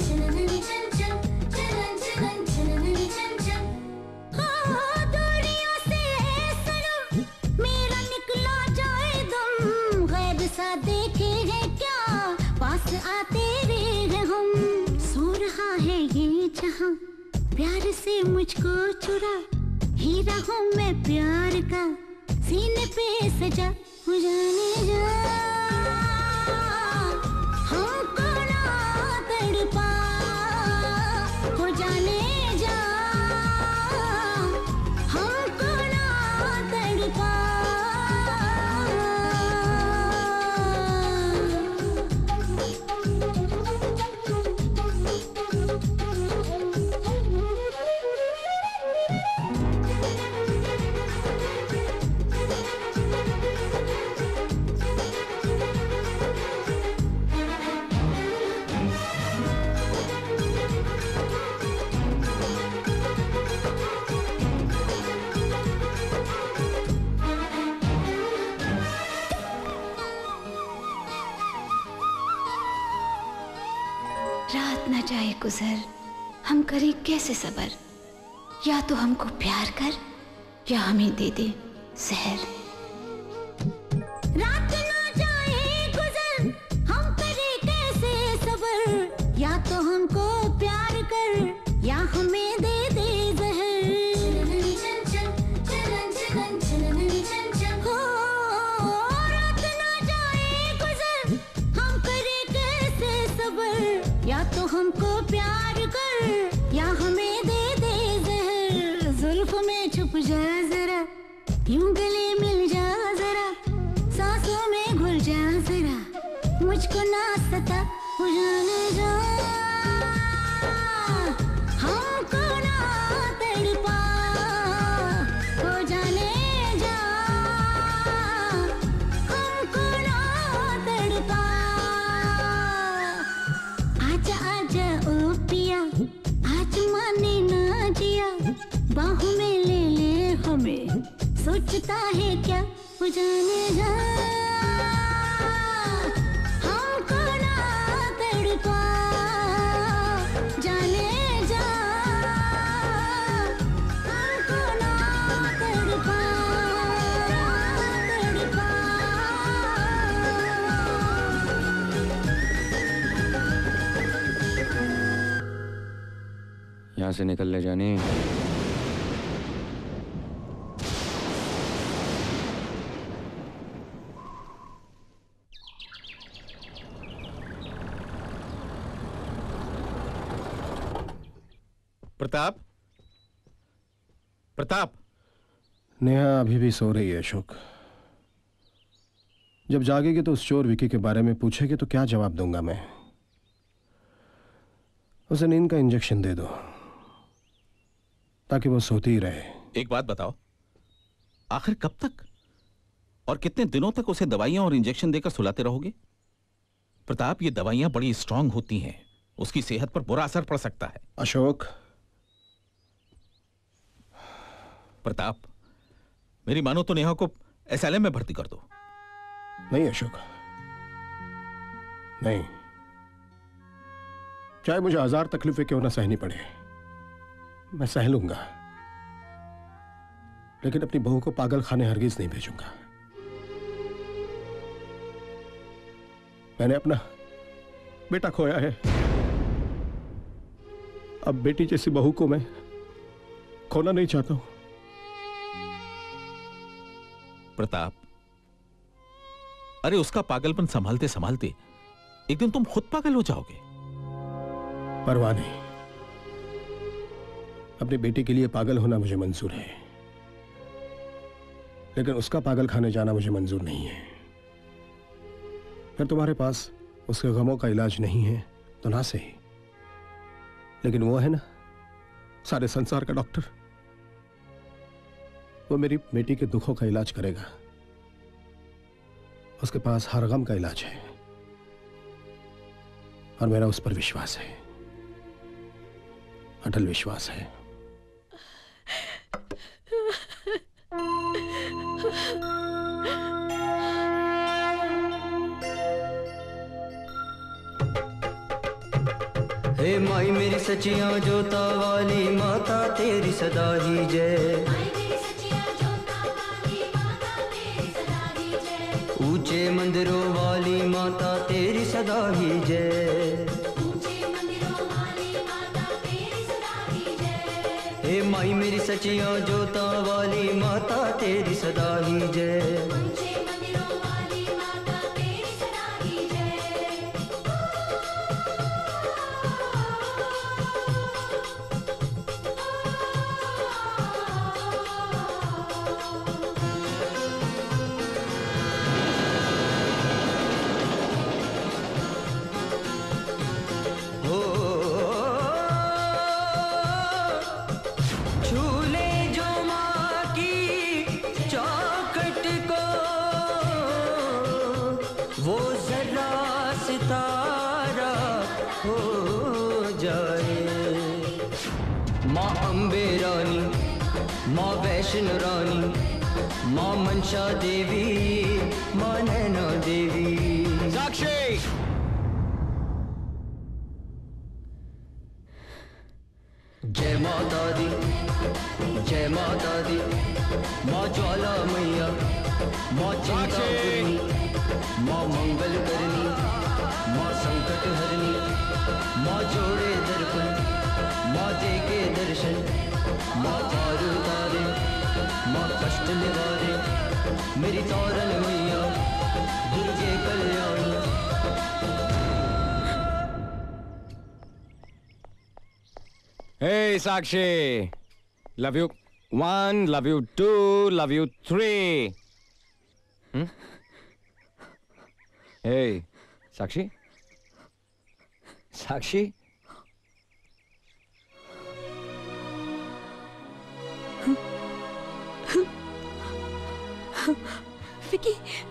देखे हैं क्या पास आते रहे हम। सो रहा है ये जहां प्यार से मुझको चुरा, हीरा हूँ मैं प्यार का सीने पे सजा हो जाने जा। हमको ना तड़पा हो जाने जा, हमको ना तड़पा। रात न जाए गुजर हम करें कैसे सबर, या तो हमको प्यार कर या हमें दे दे जहर। रात न जाए गुजर हम करें कैसे सबर, या तो हमको प्यार कर या हमें दे दे जहर। हो रात न जाए गुजर हम करें कैसे सबर, या तो हमको प्यार कर या हमें दे दे जहर। जुल्फ में छुप जा जरा, यूं गले मिल जा जरा, सांसों में घुल जा जरा, मुझको ना सता हो जाने जा। हमको ना तड़पा हो जाने जा, हमको ना तड़पा। आजा आजा ओ पिया आज माने ना जिया, बाहों में ले ले हमें सोचता है क्या हो जाने जा। हमको ना तड़पा जाने जा, हमको ना तड़पा तड़पा। यहाँ से निकल ले जानी। प्रताप, प्रताप। नेहा अभी भी सो रही है अशोक। जब जागेगी तो उस चोर विकी के बारे में पूछेगी तो क्या जवाब दूंगा मैं। उसे नींद का इंजेक्शन दे दो ताकि वो सोती ही रहे। एक बात बताओ, आखिर कब तक और कितने दिनों तक उसे दवाइयां और इंजेक्शन देकर सुलाते रहोगे? प्रताप, ये दवाइयां बड़ी स्ट्रांग होती हैं, उसकी सेहत पर बुरा असर पड़ सकता है। अशोक। प्रताप, मेरी मानो तो नेहा को एसएलएम में भर्ती कर दो। नहीं अशोक, नहीं। चाहे मुझे हजार तकलीफें क्यों ना सहनी पड़े, मैं सह लूंगा, लेकिन अपनी बहू को पागल खाने हरगिज नहीं भेजूंगा। मैंने अपना बेटा खोया है, अब बेटी जैसी बहू को मैं खोना नहीं चाहता हूं। प्रताप, अरे उसका पागलपन संभालते संभालते एक दिन तुम खुद पागल हो जाओगे। परवाह नहीं, अपनी बेटी के लिए पागल होना मुझे मंजूर है, लेकिन उसका पागल खाने जाना मुझे मंजूर नहीं है। फिर तुम्हारे पास उसके गमों का इलाज नहीं है तो ना सही, लेकिन वो है ना सारे संसार का डॉक्टर, वो मेरी बेटी के दुखों का इलाज करेगा। उसके पास हर गम का इलाज है और मेरा उस पर विश्वास है, अटल विश्वास है। हे माई मेरी सचिया जोता वाली माता तेरी सदा ही जय। ऊंचे मंदिरों वाली माता तेरी सदा ही जय। हे माई मेरी सचिया जोता वाली माता तेरी सदा ही जय। वैष्णो रानी, माँ मनसा देवी, माँ नैना देवी। साक्षी! जय माता दी, जय माता दी, माँ ज्वाला मैया, माँ चिंतामणि, माँ मंगल करनी, माँ संकट हरनी, माँ जोड़े दर्पण, माँ दे के दर्शन, माँ पार उतारे, माँ कष्ट निवारे, मेरी तारन मैया, दुर्गे Kalyani. Hey Sakshi, love you one, love you two, love you three. Hmm? Hey Sakshi, Sakshi. Vicky,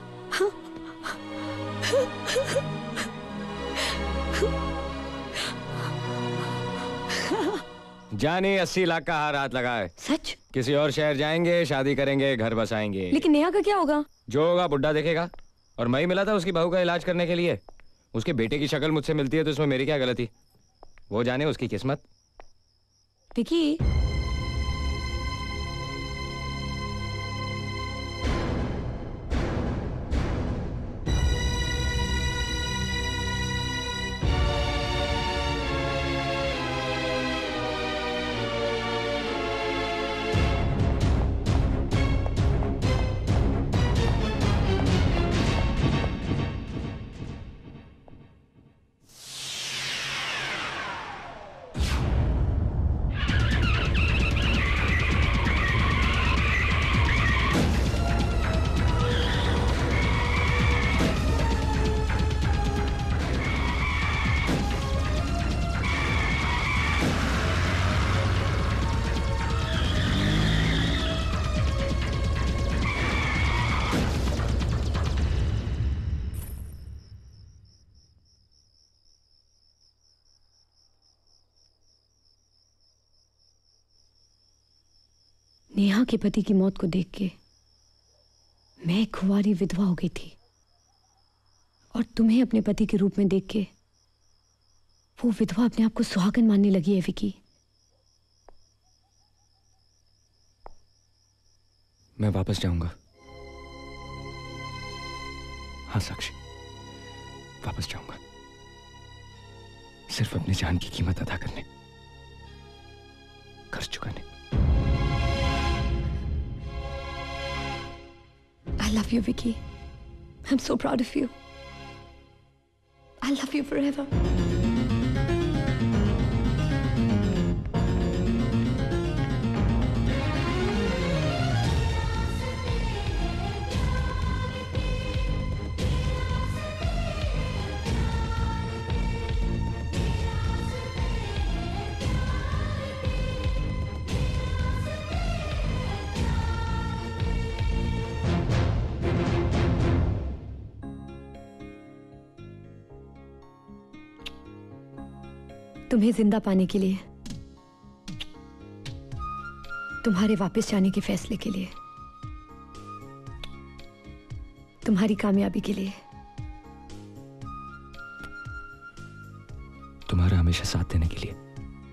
जानी अस्सी लाख का हार हाथ लगा है। सच? किसी और शहर जाएंगे, शादी करेंगे, घर बसाएंगे। लेकिन नेहा का क्या होगा? जो होगा बुड्ढा देखेगा। और मैं ही मिला था उसकी बहू का इलाज करने के लिए। उसके बेटे की शक्ल मुझसे मिलती है तो इसमें मेरी क्या गलती? वो जाने उसकी किस्मत। विकी, नेहा के पति की मौत को देख के मैं एक कुंवारी विधवा हो गई थी और तुम्हें अपने पति के रूप में देख के वो विधवा अपने आप को सुहागन मानने लगी है विकी। मैं वापस जाऊंगा। हाँ साक्षी, वापस जाऊंगा, सिर्फ अपनी जान की कीमत अदा करने, कर्ज चुकाने। I love you, Vicky. I'm so proud of you. I love you forever. तुम्हें जिंदा पाने के लिए, तुम्हारे वापस जाने के फैसले के लिए, तुम्हारी कामयाबी के लिए, तुम्हारा हमेशा साथ देने के लिए।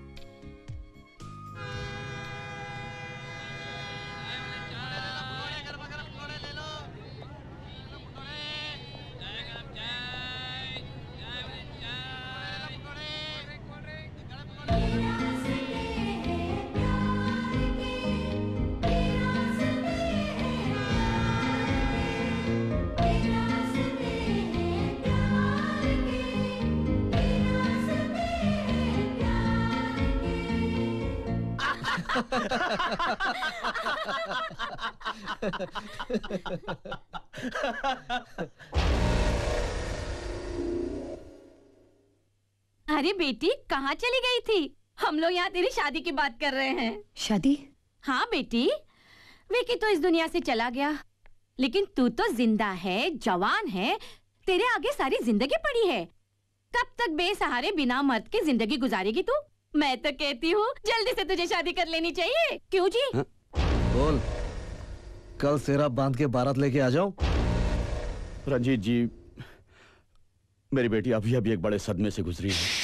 अरे बेटी, कहाँ चली गई थी? हम लोग यहाँ तेरी शादी की बात कर रहे हैं। शादी? हाँ बेटी, विकी तो इस दुनिया से चला गया, लेकिन तू तो जिंदा है, जवान है, तेरे आगे सारी जिंदगी पड़ी है। कब तक बेसहारे बिना मर्द के जिंदगी गुजारेगी तू? मैं तो कहती हूँ जल्दी से तुझे शादी कर लेनी चाहिए। क्यों जी? हा? बोल, कल सेरा बांध के बारात लेके आ जाऊं? रंजीत जी, मेरी बेटी अभी अभी एक बड़े सदमे से गुजरी है।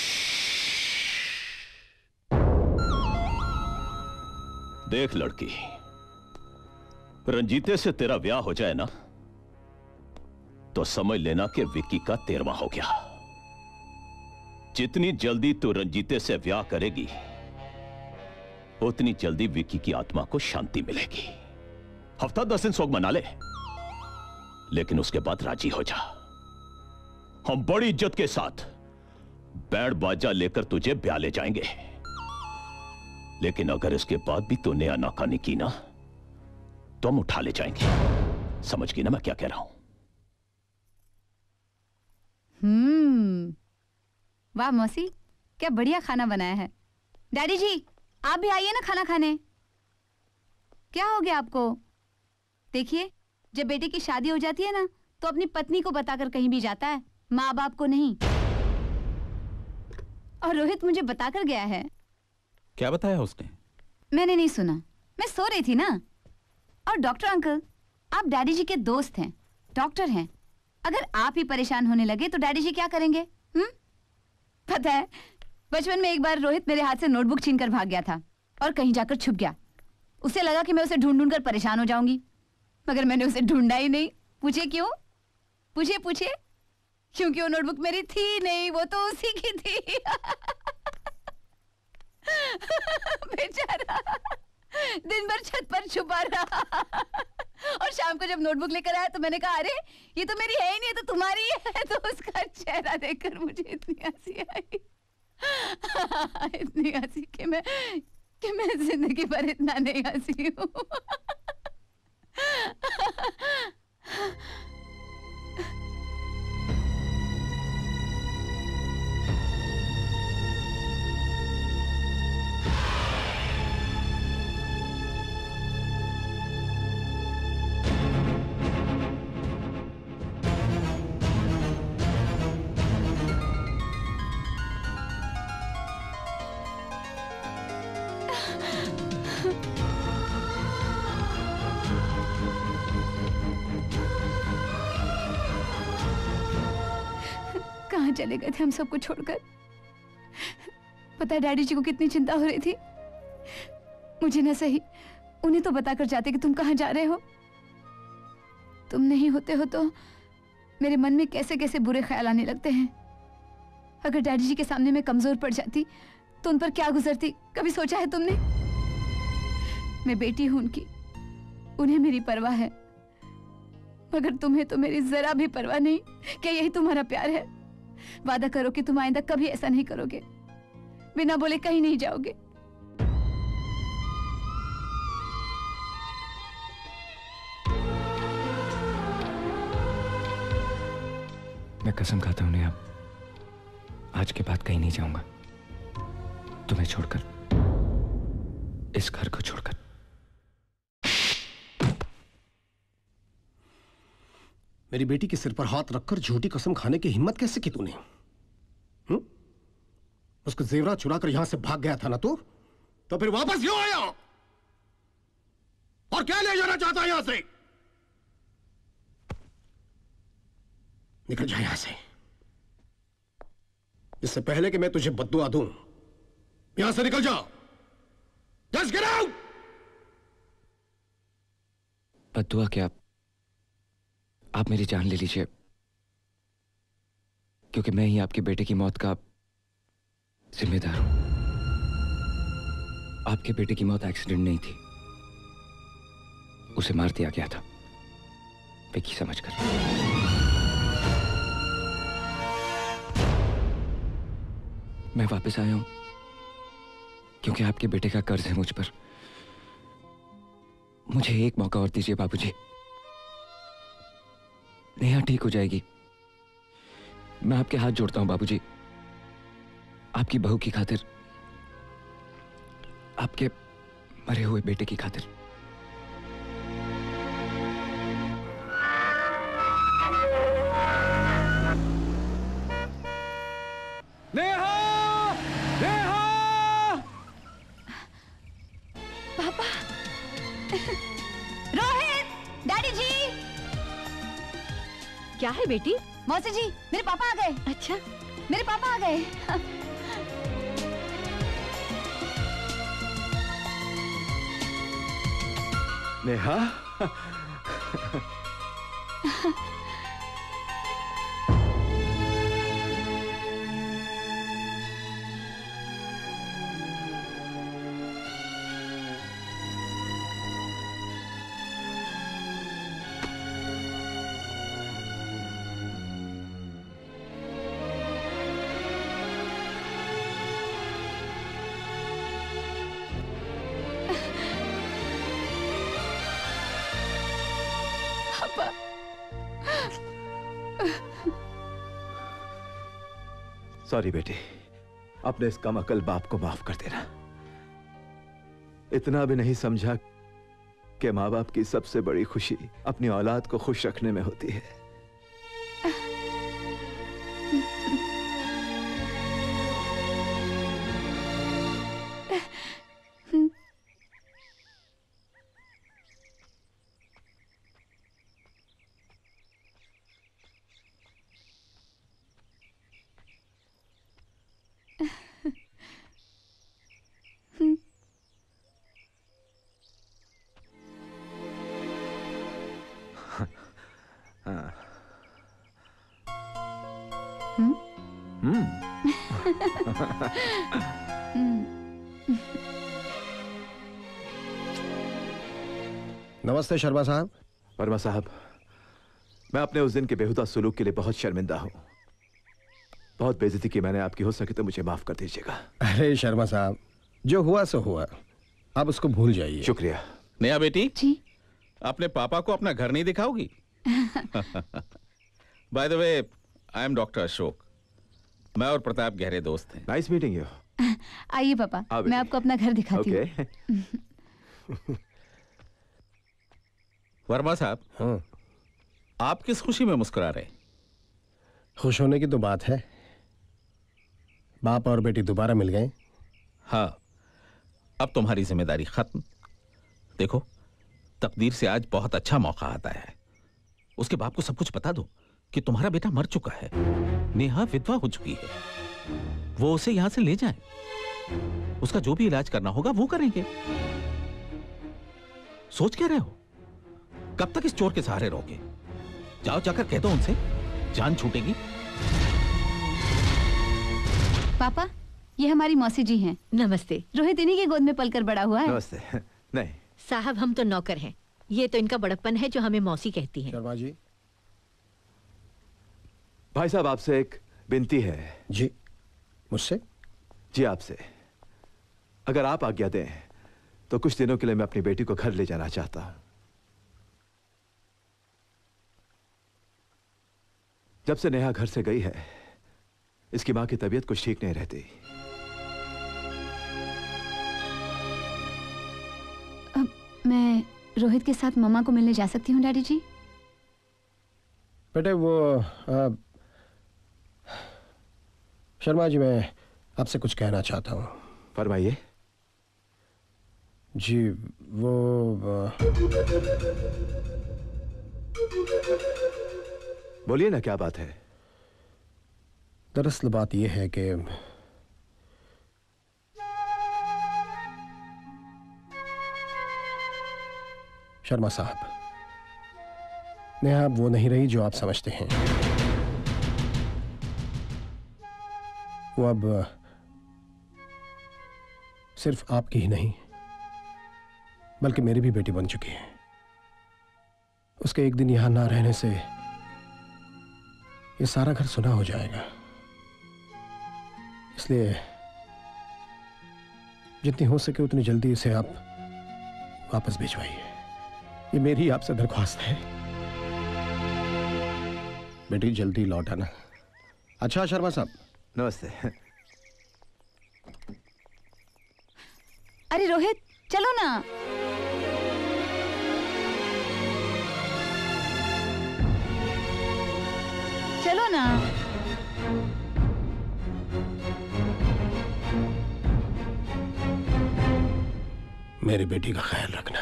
देख लड़की, रंजीते से तेरा ब्याह हो जाए ना तो समझ लेना कि विक्की का तेरवा हो गया। जितनी जल्दी तू रंजीते से ब्याह करेगी उतनी जल्दी विक्की की आत्मा को शांति मिलेगी। हफ्ता दस दिन शोक मना ले, लेकिन उसके बाद राजी हो जा। हम बड़ी इज्जत के साथ बैंड बाजा लेकर तुझे ब्याह ले जाएंगे। लेकिन अगर इसके बाद भी तूने आनाकानी की ना तो हम उठा ले जाएंगे। समझ गई ना मैं क्या कह रहा हूं? हम्म, वाह मौसी, क्या बढ़िया खाना बनाया है। डैडी जी, आप भी आइए ना खाना खाने। क्या हो गया आपको? देखिए, जब बेटे की शादी हो जाती है ना तो अपनी पत्नी को बताकर कहीं भी जाता है, माँ बाप को नहीं। और रोहित मुझे बताकर गया है। क्या बताया उसने? मैंने नहीं सुना, मैं सो रही थी ना। और डॉक्टर अंकल, आप डैडी जी के दोस्त हैं, डॉक्टर हैं। अगर आप ही परेशान होने लगे तो डैडी जी क्या करेंगे? हम्म? पता है, बचपन में एक बार रोहित मेरे हाथ से नोटबुक छीन कर भाग गया था और कहीं जाकर छुप गया। उसे लगा कि मैं उसे ढूंढ ढूंढ कर परेशान हो जाऊंगी, मगर मैंने उसे ढूंढा ही नहीं। पूछे क्यों? पूछे पूछे क्योंकि वो नोटबुक मेरी थी नहीं, वो तो उसी की थी। बेचारा दिन भर छत पर छुपा रहा और शाम को जब नोटबुक लेकर आया तो मैंने कहा, अरे ये तो मेरी है ही नहीं, ये तो तुम्हारी है। तो उसका चेहरा देखकर मुझे इतनी हंसी आई, इतनी हंसी कि मैं कि मैं जिंदगी भर इतना नहीं हंसी हूँ। कहाँ चले गए थे हम सबको छोड़कर? पता है डैडी जी को कितनी चिंता हो रही थी। मुझे ना सही, उन्हें तो बताकर जाते कि तुम कहाँ जा रहे हो। तुम नहीं होते हो तो मेरे मन में कैसे कैसे बुरे ख्याल आने लगते हैं। अगर डैडी जी के सामने मैं कमजोर पड़ जाती तो उन पर क्या गुजरती, कभी सोचा है तुमने? मैं बेटी हूं उनकी, उन्हें मेरी परवाह है, मगर तुम्हें तो मेरी जरा भी परवाह नहीं। क्या यही तुम्हारा प्यार है? वादा करो कि तुम आइंदा कभी ऐसा नहीं करोगे, बिना बोले कहीं नहीं जाओगे। मैं कसम खाता हूं नेहा, आज के बाद कहीं नहीं जाऊंगा, तुम्हें छोड़कर, इस घर को छोड़कर। मेरी बेटी के सिर पर हाथ रखकर झूठी कसम खाने की हिम्मत कैसे की तूने? उसको जेवरात चुरा कर यहां से भाग गया था ना तू, तो फिर वापस क्यों आया? और क्या ले जाना चाहता है यहां से? निकल जा यहां से, इससे पहले कि मैं तुझे बद्दुआ दूं। यहां से निकल जा। Just get out. बद्दुआ क्या? आप मेरी जान ले लीजिए, क्योंकि मैं ही आपके बेटे की मौत का जिम्मेदार हूं। आपके बेटे की मौत एक्सीडेंट नहीं थी, उसे मार दिया गया था विक्की समझकर। मैं वापस आया हूं क्योंकि आपके बेटे का कर्ज है मुझ पर। मुझे एक मौका और दीजिए बाबूजी। नेहा ठीक हो जाएगी। मैं आपके हाथ जोड़ता हूं बाबूजी, आपकी बहू की खातिर, आपके मरे हुए बेटे की खातिर। नेहा! नेहा! पापा! रोहित! डैडी जी! क्या है बेटी? मौसी जी, मेरे पापा आ गए। अच्छा, मेरे पापा आ गए। नेहा, सॉरी बेटी, अपने इस कम अकल बाप को माफ कर देना। इतना भी नहीं समझा कि माँ बाप की सबसे बड़ी खुशी अपनी औलाद को खुश रखने में होती है। नमस्ते शर्मा साहब। वर्मा साहब, मैं अपने उस दिन के बेहुदा सुलूक के लिए बहुत शर्मिंदा हूं। बहुत बेइज्जती की मैंने आपकी, हो सके तो मुझे माफ कर दीजिएगा। अरे शर्मा साहब, जो हुआ सो हुआ, आप उसको भूल जाइए। शुक्रिया। नेहा बेटी जी, अपने पापा को अपना घर नहीं दिखाओगी? By the way, I am doctor Ashok. मैं और प्रताप गहरे दोस्त हैं। Nice meeting you. आइए पापा, मैं आपको अपना घर दिखाती हूँ। okay. वर्मा साहब, हाँ। आप किस खुशी में मुस्कुरा रहे? खुश होने की तो बात है, बाप और बेटी दोबारा मिल गए। हाँ, अब तुम्हारी जिम्मेदारी खत्म। देखो, तकदीर से आज बहुत अच्छा मौका आता है। उसके बाप को सब कुछ बता दो कि तुम्हारा बेटा मर चुका है, नेहा विधवा हो चुकी है। वो उसे यहां से ले जाए, उसका जो भी इलाज करना होगा वो करेंगे। सोच क्या रहे हो? कब तक इस चोर के सहारे रहोगे? जाओ, जाकर कह दो उनसे, जान छूटेगी। पापा, ये हमारी मौसी जी हैं। नमस्ते। रोहित इन्हीं की गोद में पलकर बड़ा हुआ है। नमस्ते। नहीं साहब, हम तो नौकर हैं, ये तो इनका बड़प्पन है जो हमें मौसी कहती हैं। शर्मा जी। भाई साहब, आपसे एक विनती है। जी, मुझसे? जी आपसे। अगर आप आज्ञा दें तो कुछ दिनों के लिए मैं अपनी बेटी को घर ले जाना चाहता हूं। जब से नेहा घर से गई है, इसकी मां की तबीयत कुछ ठीक नहीं रहती। अब मैं रोहित के साथ मम्मा को मिलने जा सकती हूँ डैडी जी? बेटे वो आ, शर्मा जी, मैं आपसे कुछ कहना चाहता हूँ। फरमाइए। जी वो बोलिए ना, क्या बात है? दरअसल बात यह है कि शर्मा साहब, नेहा अब वो नहीं रही जो आप समझते हैं। वो अब सिर्फ आपकी ही नहीं बल्कि मेरी भी बेटी बन चुकी है। उसके एक दिन यहां ना रहने से ये सारा घर सुना हो जाएगा। इसलिए जितनी हो सके उतनी जल्दी इसे आप वापस भिजवाइए। ये मेरी आपसे दरख्वास्त है। बेटी जल्दी लौट आना। अच्छा शर्मा साहब। नमस्ते। अरे रोहित, चलो ना। चलो ना। मेरी बेटी का ख्याल रखना।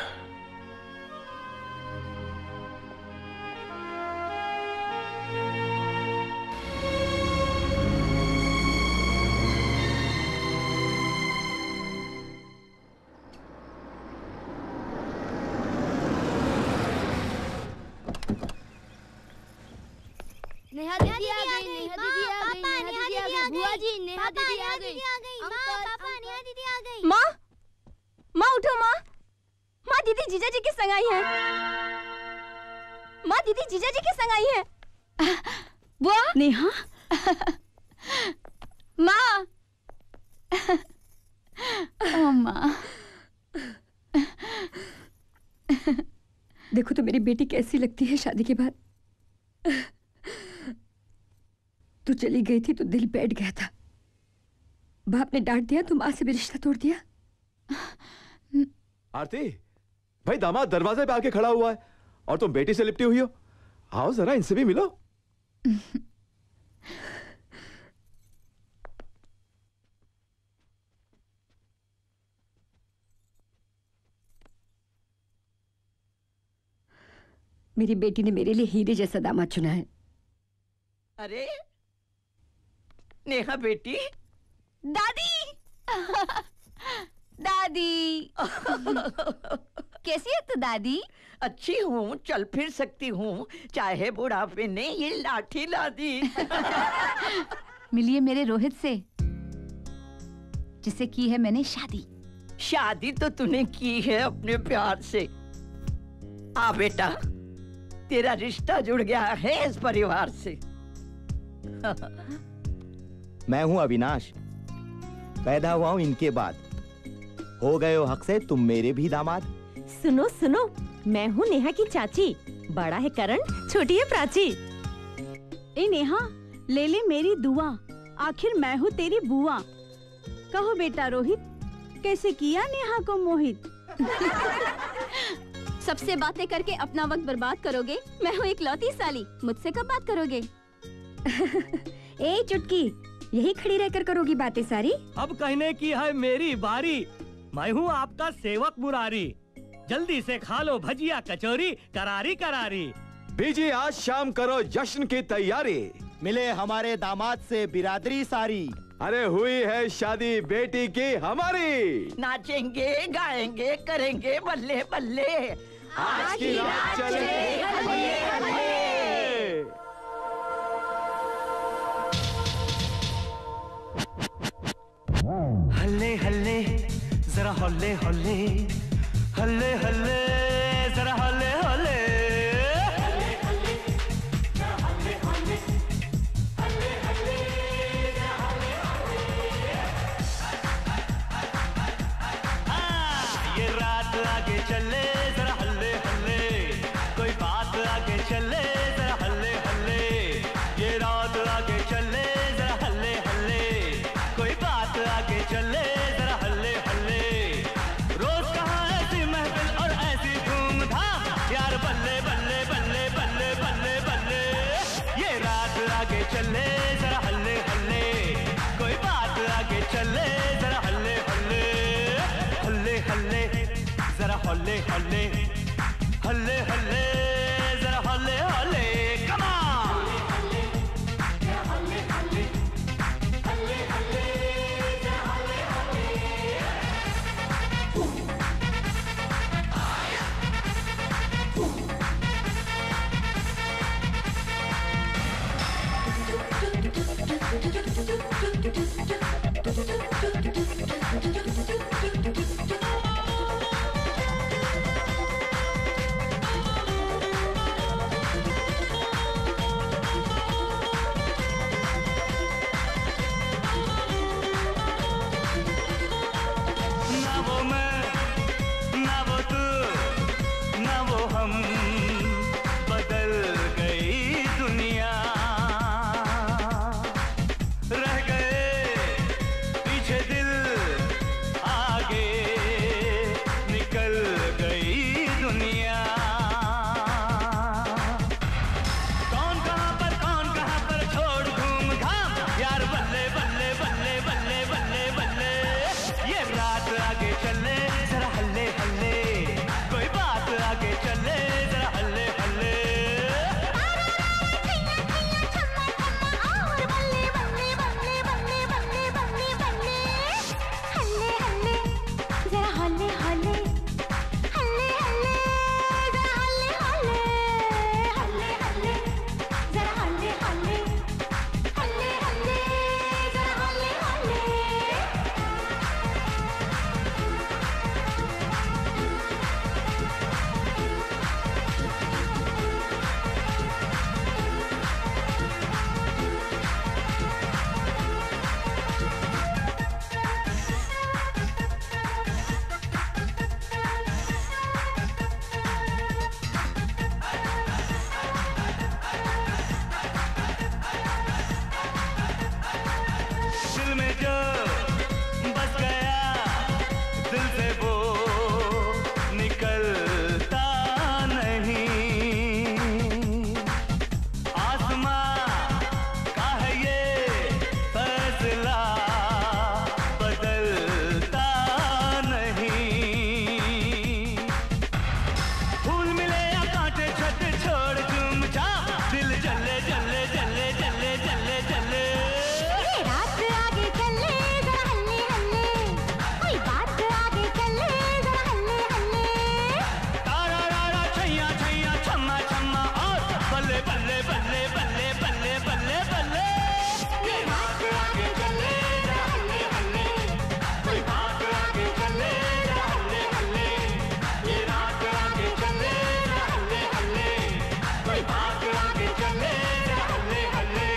नेहा दीदी आ गई, नेहा दीदी आ गई, नेहा दीदी आ गई, बुआ जी नेहा दीदी आ गई, माँ पापा नेहा दीदी आ गई। माँ, माँ उठो माँ। माँ दीदी जीजा जी के संग आई है। माँ दीदी जीजा जी के संग आई है। बुआ, नेहा। माँ। ओ माँ। देखो तो मेरी बेटी कैसी लगती है शादी के बाद। तू चली गई थी तो दिल बैठ गया था। बाप ने डांट दिया तो माँ से भी रिश्ता तोड़ दिया। आरती, भाई दामाद दरवाजे पे आके खड़ा हुआ है और तुम बेटी से लिपटी हुई हो। आओ जरा इनसे भी मिलो। मेरी बेटी ने मेरे लिए हीरे जैसा दामाद चुना है। अरे नेहा बेटी। दादी। दादी। कैसी है तू दादी? अच्छी हूँ, चल फिर सकती हूँ, चाहे बुढ़ापे ने ये लाठी ला दी। मिलिए मेरे रोहित से, जिससे की है मैंने शादी। शादी तो तूने की है अपने प्यार से। आ बेटा, तेरा रिश्ता जुड़ गया है इस परिवार से। मैं हूं अविनाश, पैदा हुआ हूं इनके बाद। हो गए हो हक से तुम मेरे भी दामाद। सुनो सुनो, मैं हूँ नेहा की चाची। बड़ा है करण, छोटी है प्राची। ए नेहा, ले ले मेरी दुआ, आखिर मैं हूँ तेरी बुआ। कहो बेटा रोहित, कैसे किया नेहा को मोहित? सबसे बातें करके अपना वक्त बर्बाद करोगे? मैं हूँ एक लौती साली, मुझसे कब बात करोगे? ए चुटकी, यही खड़ी रहकर करोगी बातें सारी? अब कहने की है मेरी बारी। मैं हूँ आपका सेवक मुरारी। जल्दी से खा लो भजिया कचौरी करारी करारी। बीजी आज शाम करो जश्न की तैयारी। मिले हमारे दामाद से बिरादरी सारी। अरे हुई है शादी बेटी की हमारी। नाचेंगे गाएंगे करेंगे बल्ले बल्ले। आज की रात चले हल्ले हल्ले। हल्ले हल्ले जरा हल्ले हल्ले, हल्ले हल्ले जरा हल्ले हल्ले। ये रात आगे चले जरा हल्ले हल्ले, कोई बात आगे चले जरा हल्ले हल्ले। ये रात आगे चले जरा हल्ले हल्ले, कोई बात आगे चले जरा हल्ले हल्ले। रोज कहाँ ऐसी महफिल और ऐसी हल्ले हल्ले हल्ले हल्ले जरा हल्ले हल्ले कम ऑन हल्ले हल्ले हल्ले हल्ले जरा हल्ले ना वो मैं ना वो तू ना वो हम बदल गई दुनिया रह गए पीछे दिल आगे निकल गई दुनिया कौन कहां पर कौन कहां पर छोड़ घूम घाम यार बल्ले बल्ले बल्ले बल्ले बल्ले बल्ले ये रात आगे चले जरा हल्ले हल्ले कोई बात आगे चले जरा हल्ले हल्ले जरा हल्ले हल्ले हल्ले हल्ले जरा हल्ले हल्ले हल्ले हल्ले जरा हल्ले हल्ले हल्ले हल्ले जरा हल्ले हल्ले दिल में जो बस गया दिल से वो निकलता नहीं आसमां का है ये फैसला बदलता नहीं फूल मिले या कांटे छत छोड़ तुम जा दिल जले जले जले जले जले जले रात आगे चले जरा हल्ले हल्ले कोई बात आगे चले जरा हल्ले हल्ले तारा रारा छैया छैया छम्मा छम्मा और बल्ले बल्ले बल्ले बल्ले बल्ले बल्ले बल्ले ये रात आगे चले जरा हल्ले हल्ले कोई बात आगे चले जरा हल्ले हल्ले ये रात आगे चले जरा हल्ले हल्ले कोई बात आगे चले जरा हल्ले हल्ले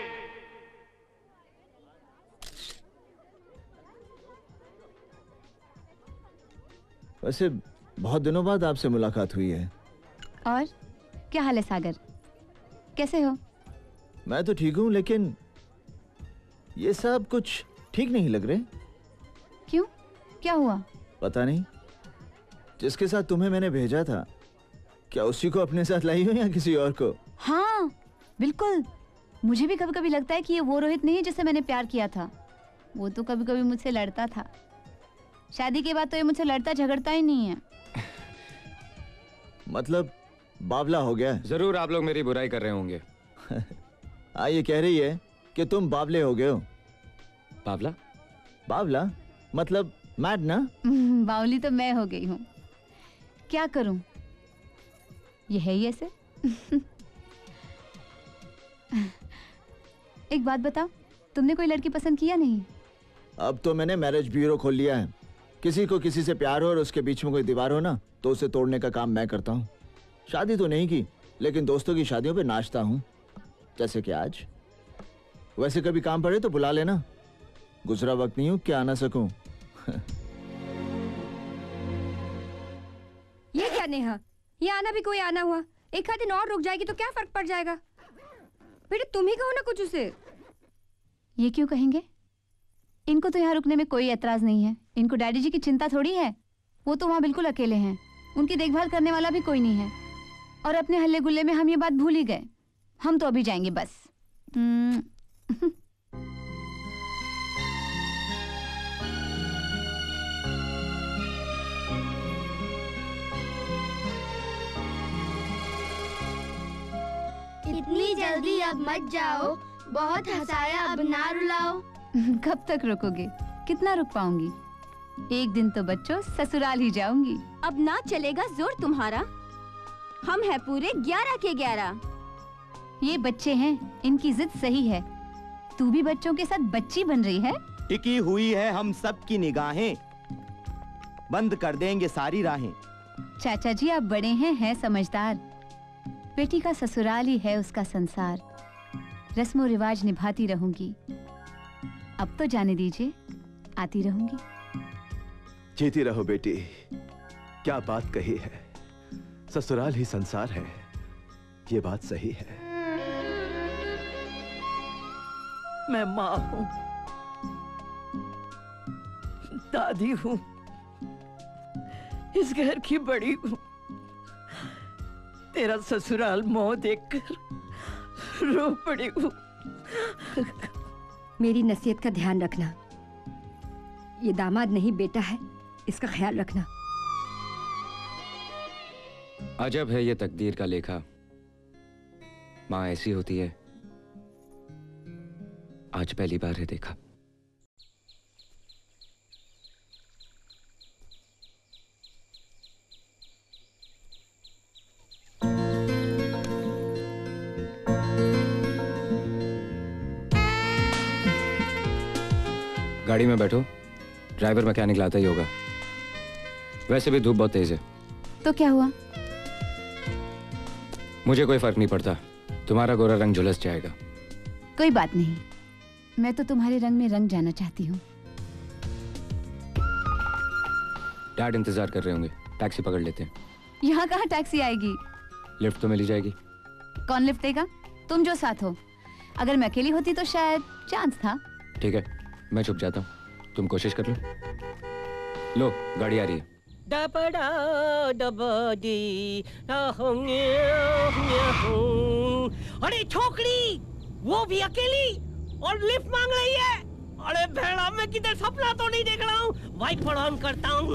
वैसे बहुत दिनों बाद आपसे मुलाकात हुई है। और क्या हाल है सागर, कैसे हो? मैं तो ठीक हूँ, लेकिन ये सब कुछ ठीक नहीं लग रहे। क्यों, क्या हुआ? पता नहीं, जिसके साथ तुम्हें मैंने भेजा था क्या उसी को अपने साथ लाई हो या किसी और को? हाँ बिल्कुल, मुझे भी कभी कभी लगता है कि ये वो रोहित नहीं है जिससे मैंने प्यार किया था। वो तो कभी कभी मुझसे लड़ता था, शादी के बाद तो ये मुझसे लड़ता झगड़ता ही नहीं है। मतलब बावला हो गया? जरूर आप लोग मेरी बुराई कर रहे होंगे। आ, ये कह रही है कि तुम बावले हो गए हो। बावला? बावला मतलब मैड ना? बावली तो मैं हो गई हूँ, क्या करूँ, ये है ही ऐसे। एक बात बताओ, तुमने कोई लड़की पसंद किया नहीं? अब तो मैंने मैरिज ब्यूरो खोल लिया है। किसी को किसी से प्यार हो और उसके बीच में कोई दीवार हो ना, तो उसे तोड़ने का काम मैं करता हूँ। शादी तो नहीं की, लेकिन दोस्तों की शादियों पे नाचता हूँ, जैसे कि आज। वैसे कभी काम पड़े तो बुला लेना, गुजरा वक्त नहीं हूँ क्या आ ना सकूं। ये क्या नेहा, ये आना भी कोई आना हुआ, एक आध दिन और रुक जाएगी तो क्या फर्क पड़ जाएगा? बेटे तुम ही कहो ना कुछ उसे। ये क्यों कहेंगे? इनको तो यहाँ रुकने में कोई एतराज नहीं है। इनको डैडी जी की चिंता थोड़ी है, वो तो वहाँ बिल्कुल अकेले हैं। उनकी देखभाल करने वाला भी कोई नहीं है। और अपने हल्ले गुल्ले में हम ये बात भूल ही गए। हम तो अभी जाएंगे बस। इतनी जल्दी अब मत जाओ, बहुत हंसाया अब ना रुलाओ। कब तक रुकोगे? कितना रुक पाऊंगी? एक दिन तो बच्चों ससुराल ही जाऊंगी। अब ना चलेगा जोर तुम्हारा, हम है पूरे ग्यारह के ग्यारह। ये बच्चे हैं, इनकी जिद सही है। तू भी बच्चों के साथ बच्ची बन रही है। टिकी हुई है हम सब की निगाहें, बंद कर देंगे सारी राहें। चाचा जी आप बड़े हैं, हैं समझदार। बेटी का ससुराल ही है उसका संसार। रस्मों रिवाज निभाती रहूंगी, अब तो जाने दीजिए, आती रहूंगी। जीती रहो बेटी, क्या बात कही है। ससुराल ही संसार है, ये बात सही है। मैं माँ हूँ, दादी हूँ, इस घर की बड़ी हूँ। तेरा ससुराल मोह देखकर रो पड़ी हूँ। मेरी नसीहत का ध्यान रखना, ये दामाद नहीं बेटा है, इसका ख्याल रखना। अजब है ये तकदीर का लेखा, माँ ऐसी होती है, आज पहली बार है देखा। गाड़ी में बैठो, ड्राइवर मैकेनिक लाता ही होगा। वैसे भी धूप बहुत तेज है। तो क्या हुआ? मुझे कोई फर्क नहीं पड़ता, तुम्हारा गोरा रंग झुलस जाएगा। कोई बात नहीं, मैं तो तुम्हारे रंग में रंग जाना चाहती हूँ। डैड इंतजार कर रहे होंगे, टैक्सी पकड़ लेते हैं। यहाँ कहाँ टैक्सी आएगी? लिफ्ट तो मिल जाएगी। कौन लिफ्ट देगा? तुम जो साथ हो। अगर मैं अकेली होती तो शायद चांस था। ठीक है, मैं छुप जाता हूँ, तुम कोशिश कर लो। लो, गाड़ी आ रही है। डबड़ा डबडी अरे छोकरी, वो भी अकेली और लिफ्ट मांग रही है। अरे भेड़ा, मैं किधर सपना तो नहीं देख रहा हूँ। वाइपर ऑन करता हूँ।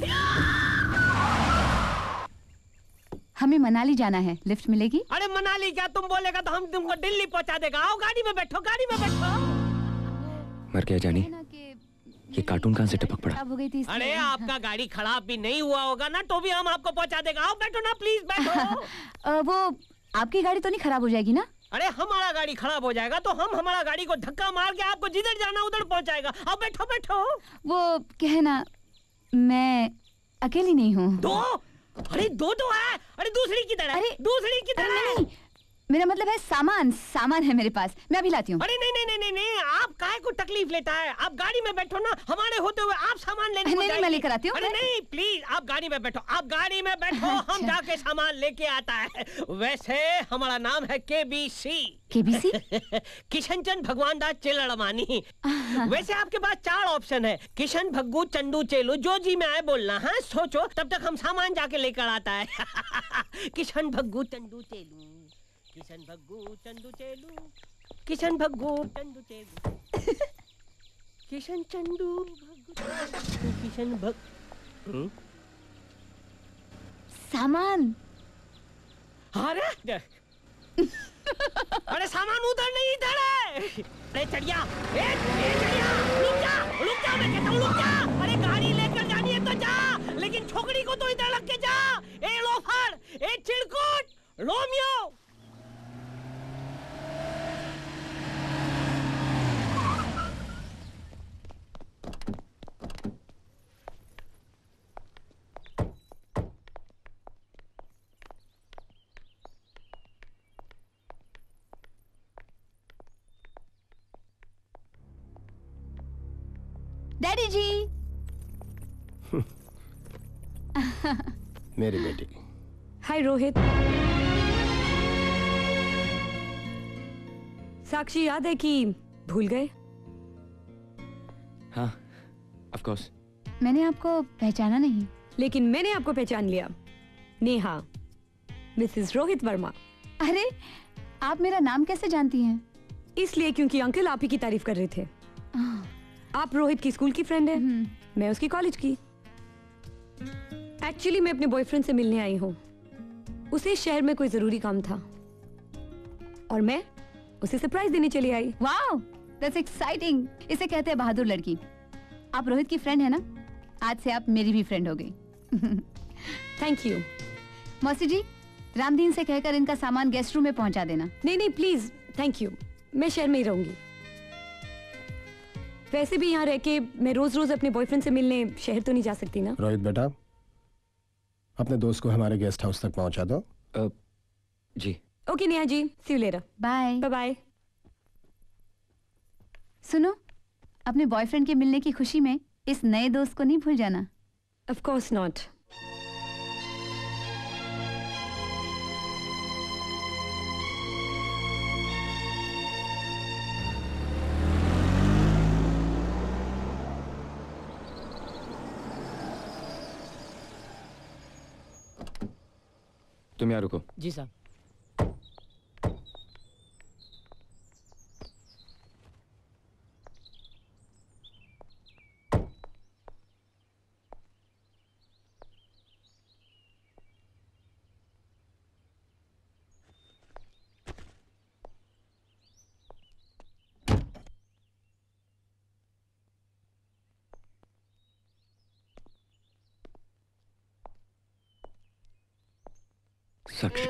हमें मनाली जाना है, लिफ्ट मिलेगी? अरे मनाली क्या, तुम बोलेगा तो हम तुमको दिल्ली पहुँचा देगा। आओ गाड़ी में बैठो, गाड़ी में बैठो। मर गया जानी, ये कार्टून कहाँ से टपक पड़ा? हो गई थी। अरे आपका गाड़ी खराब भी नहीं हुआ होगा ना, तो भी हम आपको पहुँचा देगा। आओ बैठो ना, प्लीज बैठो। आ, वो आपकी गाड़ी तो नहीं खराब हो जाएगी ना? अरे हमारा गाड़ी खराब हो जाएगा तो हम हमारा गाड़ी को धक्का मार के आपको जिधर जाना उधर पहुंचाएगा। अब बैठो बैठो। वो कहना, मैं अकेली नहीं हूँ। दो? अरे दो तो है। अरे दूसरी किधर है? दूसरी किधर है? नहीं, मेरा मतलब है सामान, सामान है मेरे पास, मैं अभी लाती हूँ। अरे नहीं नहीं नहीं नहीं नहीं, आप काहे को तकलीफ लेता है? आप गाड़ी में बैठो ना, हमारे होते हुए आप सामान लेने को नहीं, मैं लेकर आती हूँ। अरे नहीं, प्लीज आप गाड़ी में बैठो, आप गाड़ी में बैठो। हम जाके सामान लेके आता है। वैसे हमारा नाम है के बी सी। के बी सी? किशन चंद भगवान दास चिलड़मानी। वैसे आपके पास चार ऑप्शन है, किशन भग्गू चंदू चेलू, जो जी में आए बोलना है। सोचो, तब तक हम सामान जाके लेकर आता है। किशन भग्गू चंदू चेलू, किशन भग्गू चंदू चेलू, किशन भग्गू चंदू चेलू, किशन चंदू भग्गू, किशन भग सामान। अरे अरे सामान उधर नहीं, इधर है। अरे चढ़िया, ए, ए चढ़िया, रुक जा, रुक जा, मैं कहता हूँ रुक जा। अरे गाड़ी लेकर जानी है तो जा, लेकिन छोकरी को तो इधर रख के जा। ए लोफर, ए चिड़कुट, रोमियो। डैडी जी। मेरी बेटी। हाय रोहित। साक्षी याद है कि भूल गए? हाँ, ऑफ कोर्स। मैंने आपको पहचाना नहीं। लेकिन मैंने आपको पहचान लिया। नेहा, मिसेस रोहित वर्मा। अरे, आप मेरा नाम कैसे जानती हैं? इसलिए क्योंकि अंकल आप ही की तारीफ कर रहे थे। आप रोहित की स्कूल की फ्रेंड है, मैं उसकी कॉलेज की। एक्चुअली मैं अपने बॉयफ्रेंड से मिलने आई हूँ, उसे शहर में कोई जरूरी काम था। और मैं उसे सरप्राइज देने चली आई। Wow, that's exciting. इसे कहते हैं बहादुर लड़की। आप रोहित की फ्रेंड है ना? आज से आप मेरी भी फ्रेंड हो गई। Thank you. मौसी जी, रामदीन से कहकर इनका सामान गेस्ट रूम में पहुंचा देना। नहीं नहीं प्लीज, थैंक यू, मैं शहर में ही रहूंगी। वैसे भी यहाँ रह के मैं रोज रोज अपने बॉयफ्रेंड से मिलने शहर तो नहीं जा सकती ना। रोहित बेटा, अपने दोस्त को हमारे गेस्ट हाउस तक पहुंचा दो। uh, जी। ओके नेहा जी, see you later. Bye bye bye. सुनो, अपने बॉयफ्रेंड के मिलने की खुशी में इस नए दोस्त को नहीं भूल जाना। Of course not. तुम यहाँ रुको। जी साहब। साक्षी,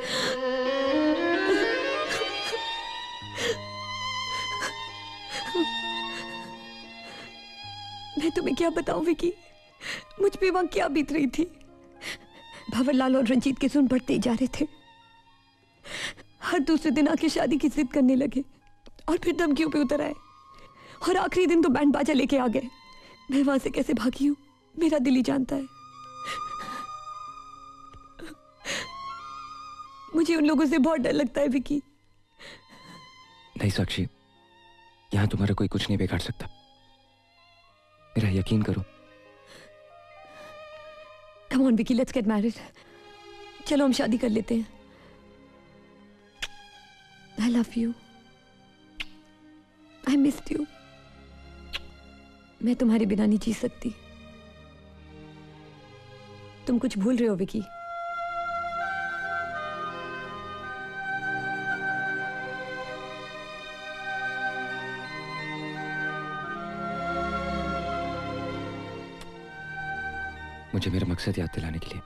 मैं तुम्हें क्या बताऊं विकी, मुझ पे वहां क्या बीत रही थी। भंवरलाल और रंजीत के सुन बढ़ते जा रहे थे। हर दूसरे दिन आके शादी की जिद करने लगे और फिर धमकियों पे उतर आए और आखिरी दिन तो बैंड बाजा लेके आ गए। मैं वहां से कैसे भागी हूं मेरा दिल ही जानता है। मुझे उन लोगों से बहुत डर लगता है विकी। नहीं साक्षी, यहाँ तुम्हारा कोई कुछ नहीं बिगाड़ सकता, मेरा यकीन करो। Come on Vicky, let's get married. चलो हम शादी कर लेते हैं। I love you, I missed you. मैं तुम्हारे बिना नहीं जी सकती। तुम कुछ भूल रहे हो विकी। मुझे मेरा मकसद याद दिलाने के लिए।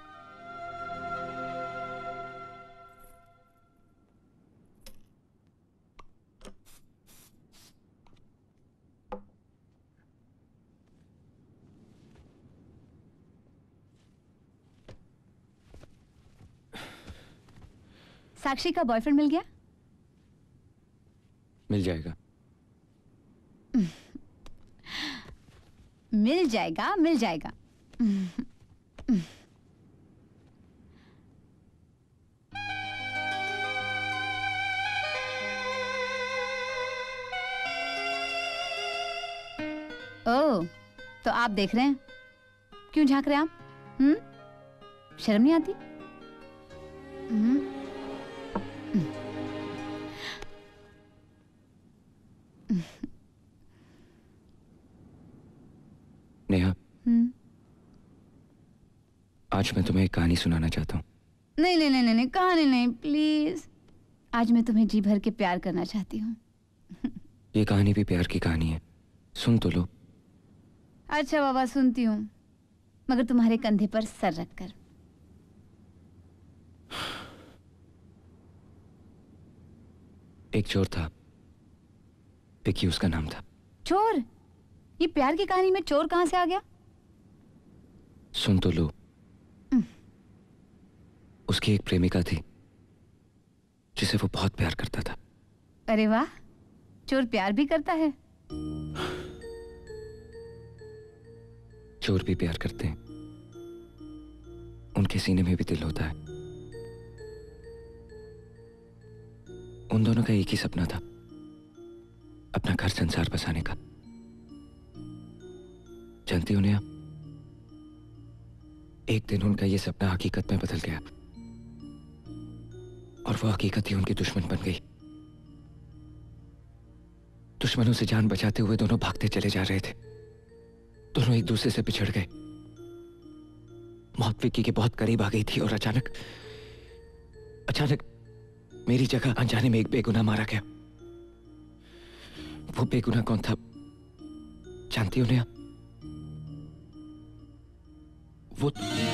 साक्षी का बॉयफ्रेंड मिल गया? मिल जाएगा। मिल जाएगा, मिल जाएगा। ओह, तो आप देख रहे हैं? क्यों झांक रहे हैं आप? हम्म? शर्म नहीं आती? हम्म? नेहा, हम्म? आज मैं तुम्हें एक कहानी सुनाना चाहता हूँ। नहीं नहीं नहीं नहीं, कहानी नहीं, प्लीज। आज मैं तुम्हें जी भर के प्यार करना चाहती हूँ। ये कहानी भी प्यार की कहानी है, सुन तो लो। अच्छा बाबा, सुनती हूँ, मगर तुम्हारे कंधे पर सर रखकर। एक चोर था, विकी उसका नाम था। चोर? ये प्यार की कहानी में चोर कहाँ से आ गया? सुन तो लो। उसकी एक प्रेमिका थी जिसे वो बहुत प्यार करता था। अरे वाह, चोर प्यार भी करता है। चोर भी प्यार करते हैं, उनके सीने में भी दिल होता है। उन दोनों का एक ही सपना था, अपना घर संसार बसाने का। जानती हो नेहा, एक दिन उनका यह सपना हकीकत में बदल गया और वो हकीकत ही उनकी दुश्मन बन गई। दुश्मनों से जान बचाते हुए दोनों भागते चले जा रहे थे। दोनों एक दूसरे से बिछड़ गए। मौत विक्की के बहुत करीब आ गई थी और अचानक अचानक मेरी जगह अनजाने में एक बेगुनाह मारा गया। वो बेगुनाह कौन था जानती हो नेहा? वो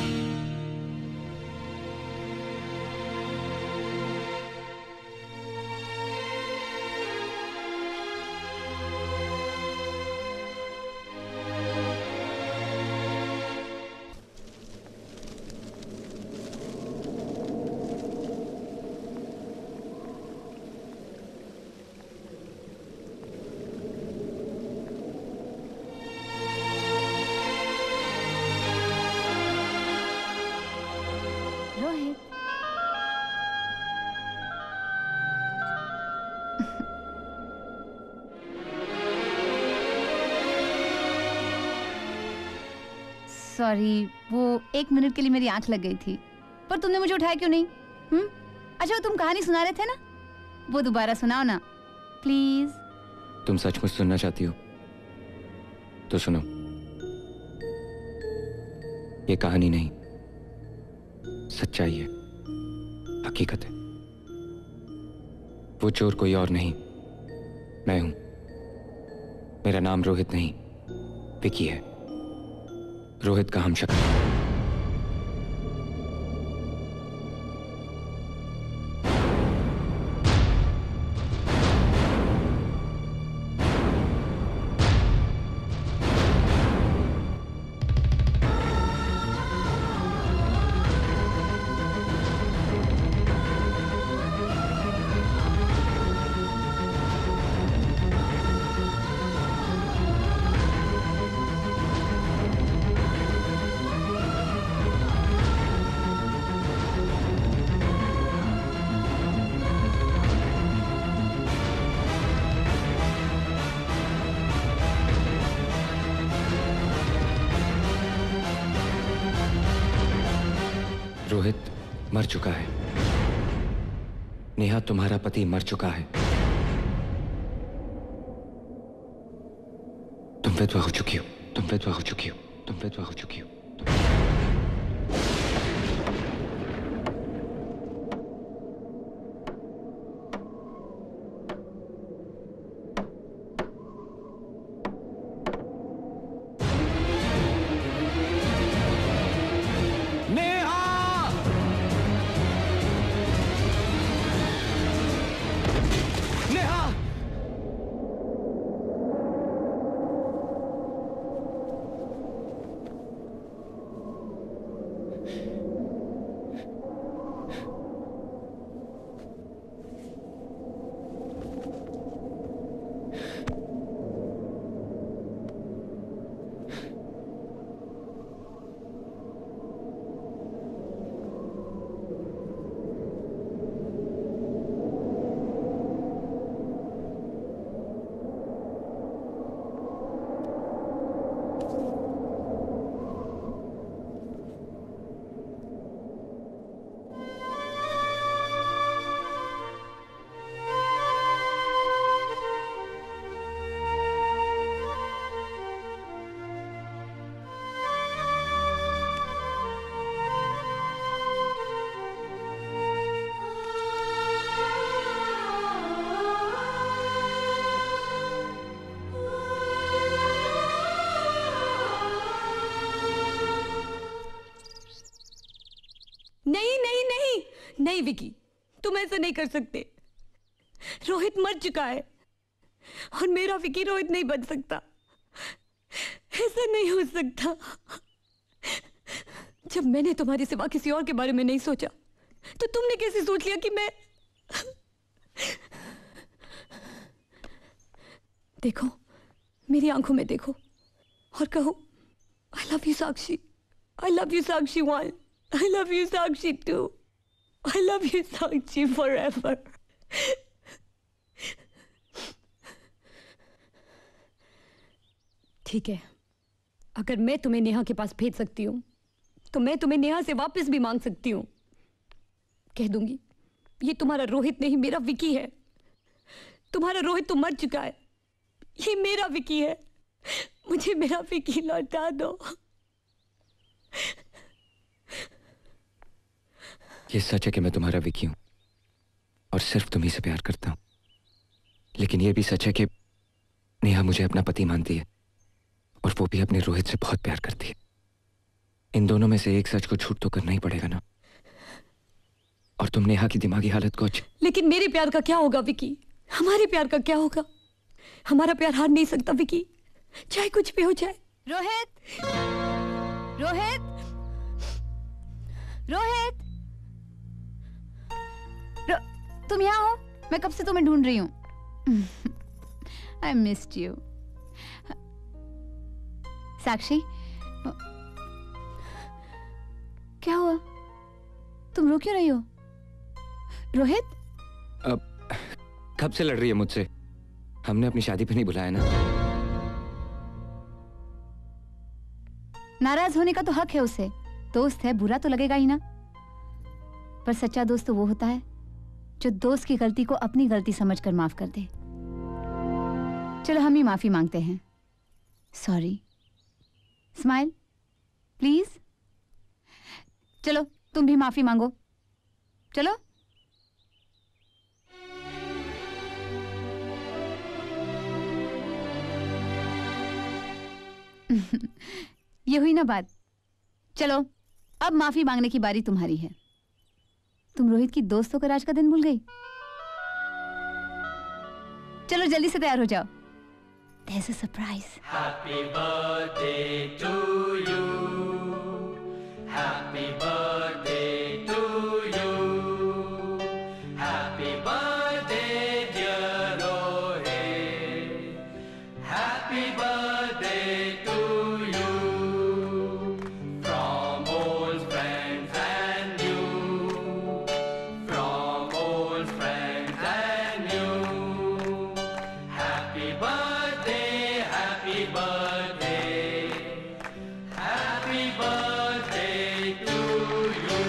सॉरी, वो एक मिनट के लिए मेरी आंख लग गई थी। पर तुमने मुझे उठाया क्यों नहीं? हम्म? अच्छा, वो तुम कहानी सुना रहे थे ना, वो दोबारा सुनाओ ना प्लीज। तुम सचमुच सुनना चाहती हो तो सुनो। ये कहानी नहीं, सच्चाई है, हकीकत है। वो चोर कोई और नहीं, मैं हूं। मेरा नाम रोहित नहीं, विकी है। रोहित का हमशक्ल। रोहित मर चुका है। नेहा, तुम्हारा पति मर चुका है। तुम विधवा हो चुकी हो, तुम विधवा हो चुकी हो, तुम विधवा हो चुकी हो। नहीं विकी, तुम ऐसा नहीं कर सकते। रोहित मर चुका है और मेरा विकी रोहित नहीं बन सकता। ऐसा नहीं हो सकता। जब मैंने तुम्हारे सिवा किसी और के बारे में नहीं सोचा तो तुमने कैसे सोच लिया कि मैं। देखो, मेरी आंखों में देखो और कहो I love you Sakshi, I love you Sakshi one, I love you Sakshi two, I love you Sakshi forever. ठीक है, अगर मैं तुम्हें नेहा के पास भेज सकती हूँ तो मैं तुम्हें नेहा से वापस भी मांग सकती हूँ। कह दूंगी ये तुम्हारा रोहित नहीं, मेरा विकी है। तुम्हारा रोहित तो मर चुका है, ये मेरा विकी है। मुझे मेरा विकी लौटा दो। ये सच है कि मैं तुम्हारा विकी हूं, और सिर्फ तुम्ही से प्यार करता हूं। लेकिन यह भी सच है कि नेहा मुझे अपना पति मानती है और वो भी अपने रोहित से बहुत प्यार करती है। इन दोनों में से एक सच को छूट तो करना ही पड़ेगा ना। और तुम नेहा की दिमागी हालत को अच्छी। लेकिन मेरे प्यार का क्या होगा विकी? हमारे प्यार का क्या होगा? हमारा प्यार हार नहीं सकता विकी, चाहे कुछ भी हो जाए। रोहित, रोहित, रोहित, रो, तुम यहाँ हो? मैं कब से तुम्हें ढूंढ रही हूँ। I missed you. साक्षी, क्या हुआ? तुम रो क्यों रही हो? रोहित? अब कब से लड़ रही है मुझसे? हमने अपनी शादी पे नहीं बुलाया ना। नाराज होने का तो हक है उसे। दोस्त है, बुरा तो लगेगा ही ना। पर सच्चा दोस्त तो वो होता है जो दोस्त की गलती को अपनी गलती समझकर माफ कर दे। चलो हम ही माफी मांगते हैं। सॉरी। Smile please. चलो तुम भी माफी मांगो। चलो। ये हुई ना बात। चलो अब माफी मांगने की बारी तुम्हारी है। तुम रोहित की दोस्त होकर आज का दिन भूल गई। चलो जल्दी से तैयार हो जाओ। There's a surprise. Happy birthday to you. Happy birthday to you. Happy birthday dear Rohit. Happy birthday to you. From old friends and you. From old friends and you. Happy birthday. Happy birthday, happy birthday to you.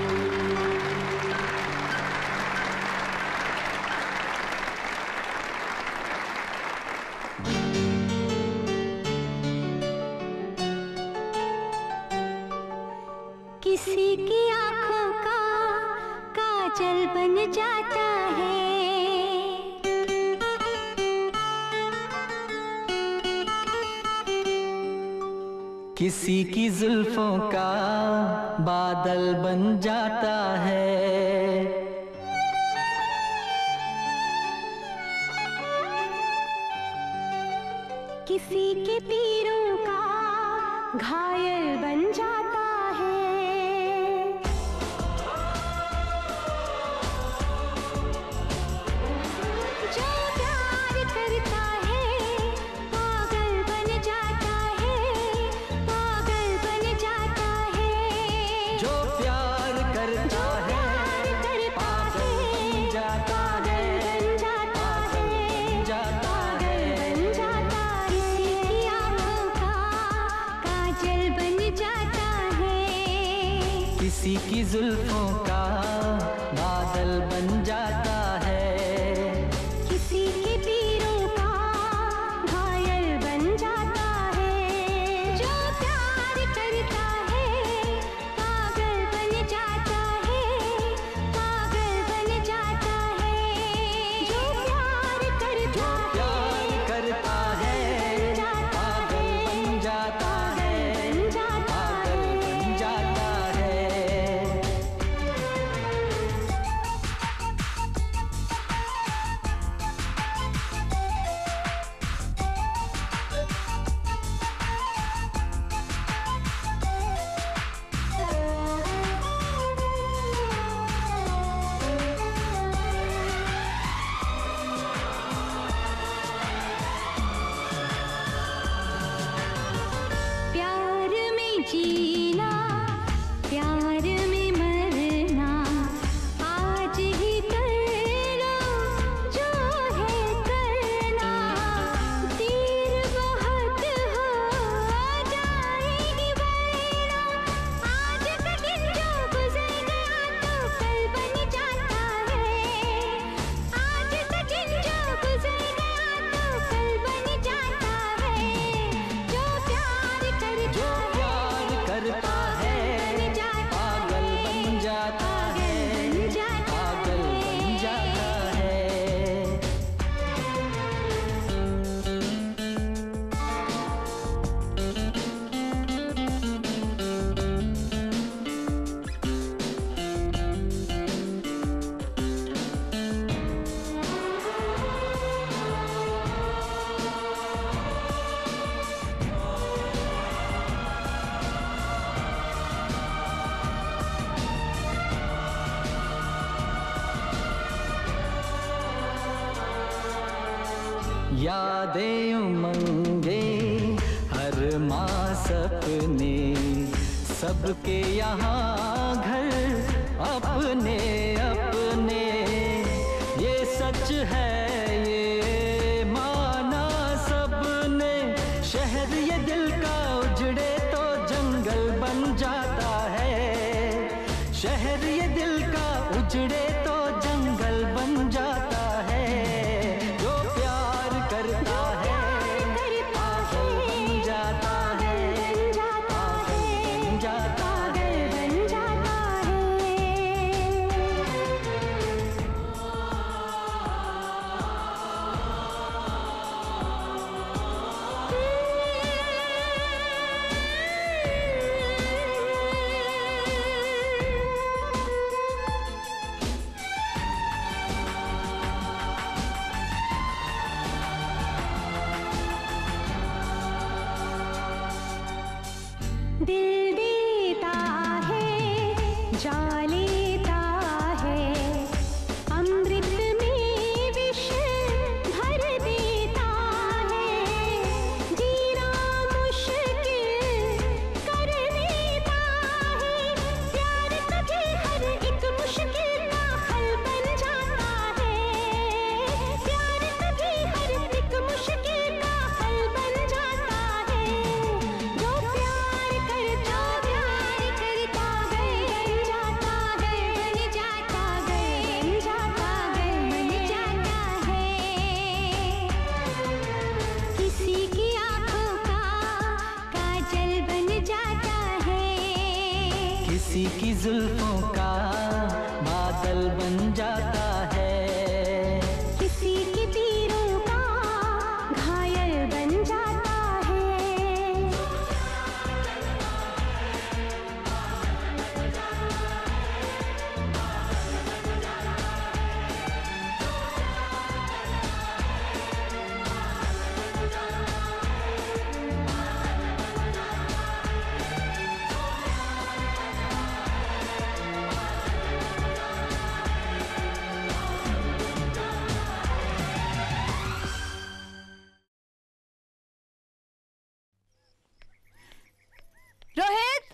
किसी की आंखों का काजल बन जाता है, किसी की जुल्फों का बादल बन जाता है, किसी के तीरों का घायल बन जाता है, जो प्यार करता है पागल बन जाता है, पागल बन जाता है, जो प्यार करता है पागल बन जाता है, पागल बन जाता है, बन जाता है, किसी की आंखों का काजल बन जाता है, किसी की जुल्फों का बादल बन जाता है, किसी के तीरों का घायल बन जाता है, जो प्यार करता है पागल बन जाता है, पागल बन जाता है, जो प्यार करता प्यार करता है पागल बन जाता है, पागल बन जाता है। यादें उमंगे हर माँ सपने सबके यहाँ घर अपने अपने ये सच है ये माना सबने शहर ये दिल का उजड़े तो जंगल बन जाता है शहर ये दिल का उजड़े तो जंगल बन जाता है जो प्यार करता है पागल बन जाता है पागल बन जाता है बन जाता दिल देता है जा लेता है अमृत में विष भर देता है जीना मुश्किल कर देता है प्यार कभी हर एक मुश्किल का हल बन जाता है प्यार कभी हर एक मुश्किल का हल बन जाता है जो प्यार करता प्यार करता गए बन जाता है बन जाता है बन जाता है बन जाता है किसी की आंखों का काजल बन जाता है किसी की जुल्फों का बादल बन जाता है किसी की तीरों का घायल बन जाता है रोहित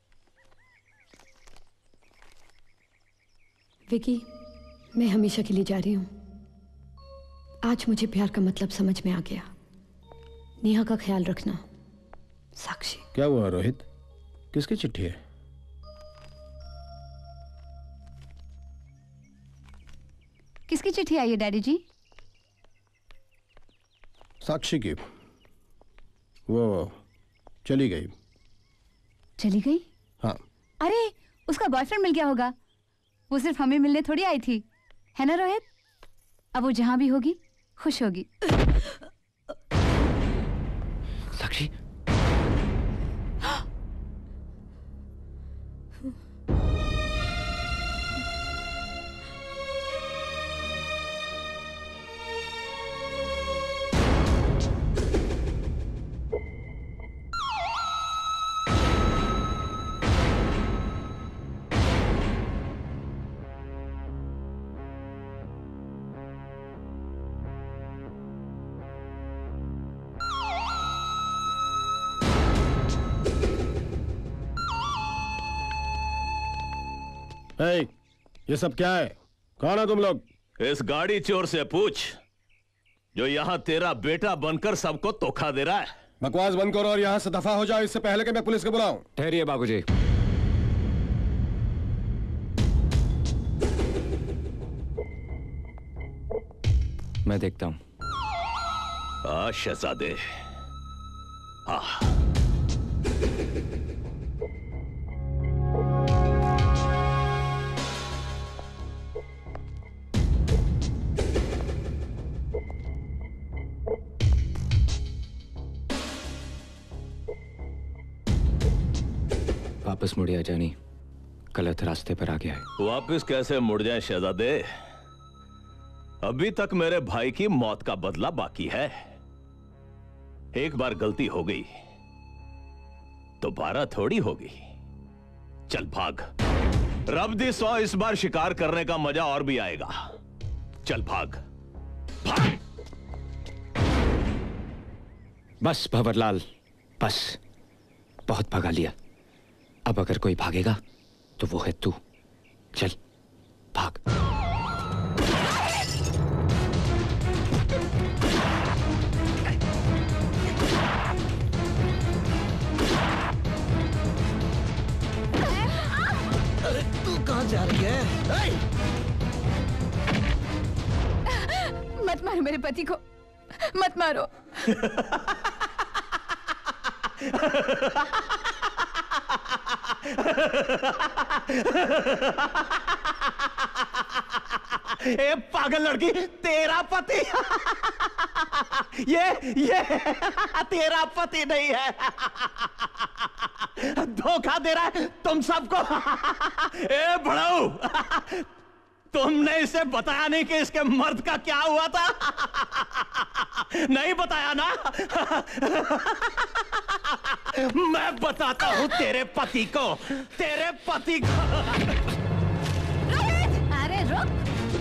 विकी, मैं हमेशा के लिए जा रही हूँ। आज मुझे प्यार का मतलब समझ में आ गया। नेहा का ख्याल रखना। साक्षी। क्या हुआ रोहित? किसकी चिट्ठी है? किसकी चिट्ठी आई है डैडी जी? साक्षी की। वो चली गई। चली गई? हाँ। अरे उसका बॉयफ्रेंड मिल गया होगा। वो सिर्फ हमें मिलने थोड़ी आई थी, है ना रोहित? अब वो जहां भी होगी खुश होगी। साक्षी, hey, ये सब क्या है? कौन है तुम लोग? इस गाड़ी चोर से पूछ जो यहाँ तेरा बेटा बनकर सबको धोखा दे रहा है। बकवास बंद करो और यहाँ से दफा हो जाओ, इससे पहले कि मैं पुलिस को बुलाऊं। ठहरिए बाबूजी। मैं देखता हूं। आ शहजादे, आ वापस मुड़िया जानी, गलत रास्ते पर आ गया है। वापस कैसे मुड़ जाए शहजादे? अभी तक मेरे भाई की मौत का बदला बाकी है। एक बार गलती हो गई दोबारा थोड़ी होगी। चल भाग, रब दी सौ इस बार शिकार करने का मजा और भी आएगा। चल भाग, भाग। बस भंवरलाल, बस बहुत भगा लिया। अब अगर कोई भागेगा तो वो है तू। चल भाग। अरे तू कहाँ जा रही है? मत मारो मेरे पति को, मत मारो। ए पागल लड़की, तेरा पति ये ये तेरा पति नहीं है, धोखा दे रहा है तुम सबको। ए बड़ाऊ, तुमने इसे बताया नहीं कि इसके मर्द का क्या हुआ था? नहीं बताया ना? मैं बताता हूं तेरे पति को, तेरे पति को। अरे रुक।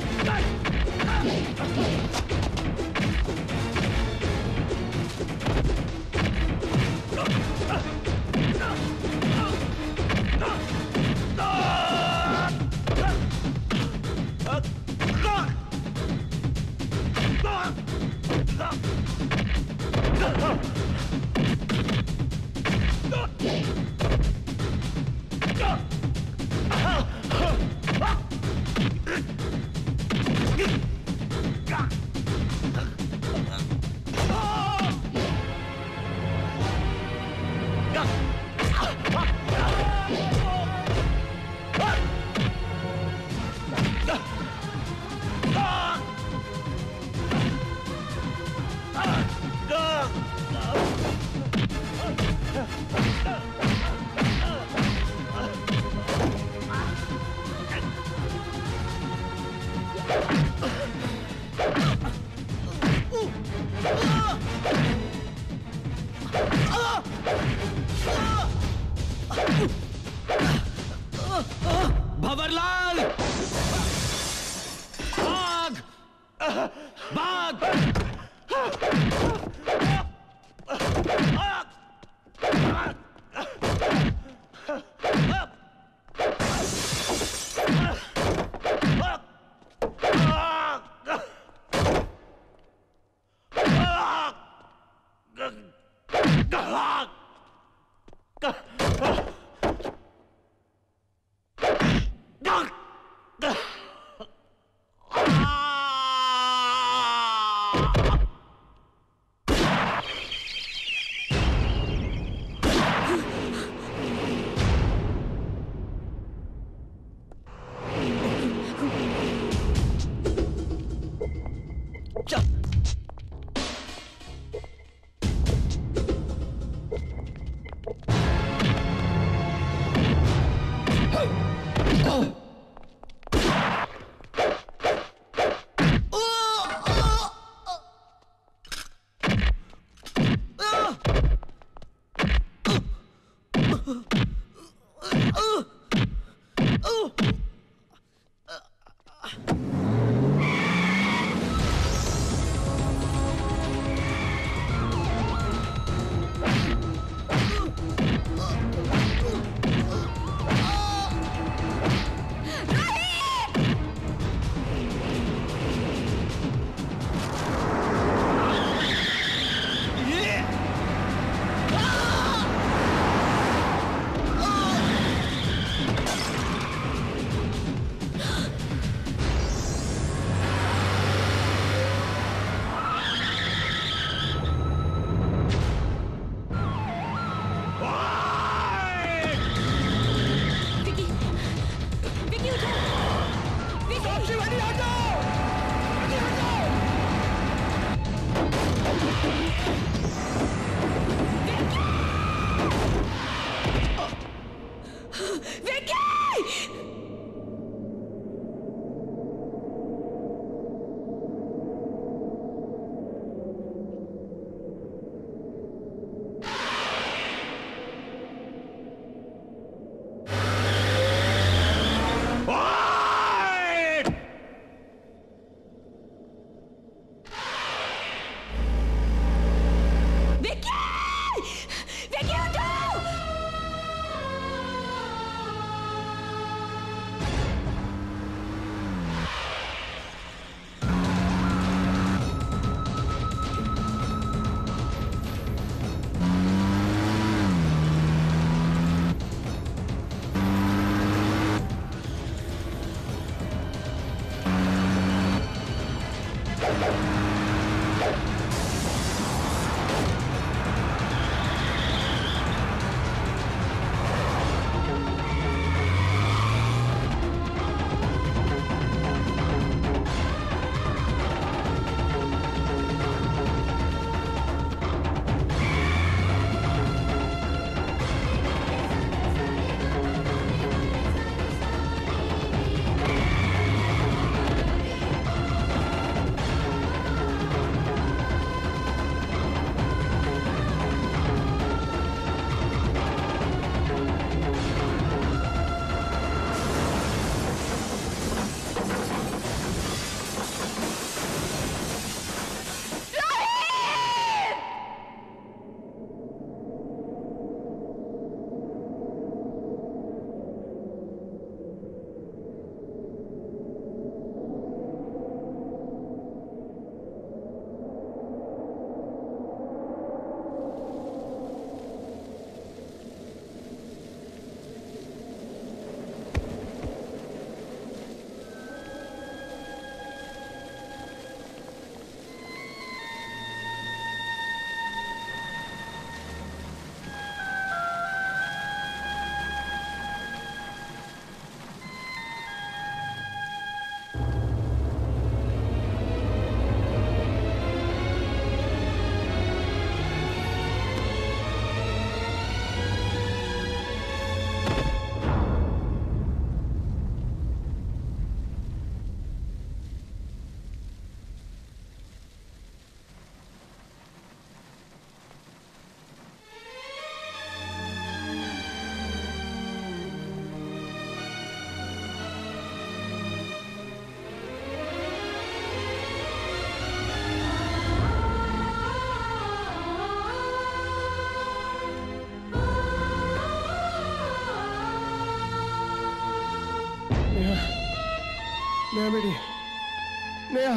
भंवरलाल, भाग, भाग। नेहा बेटी, नेहा,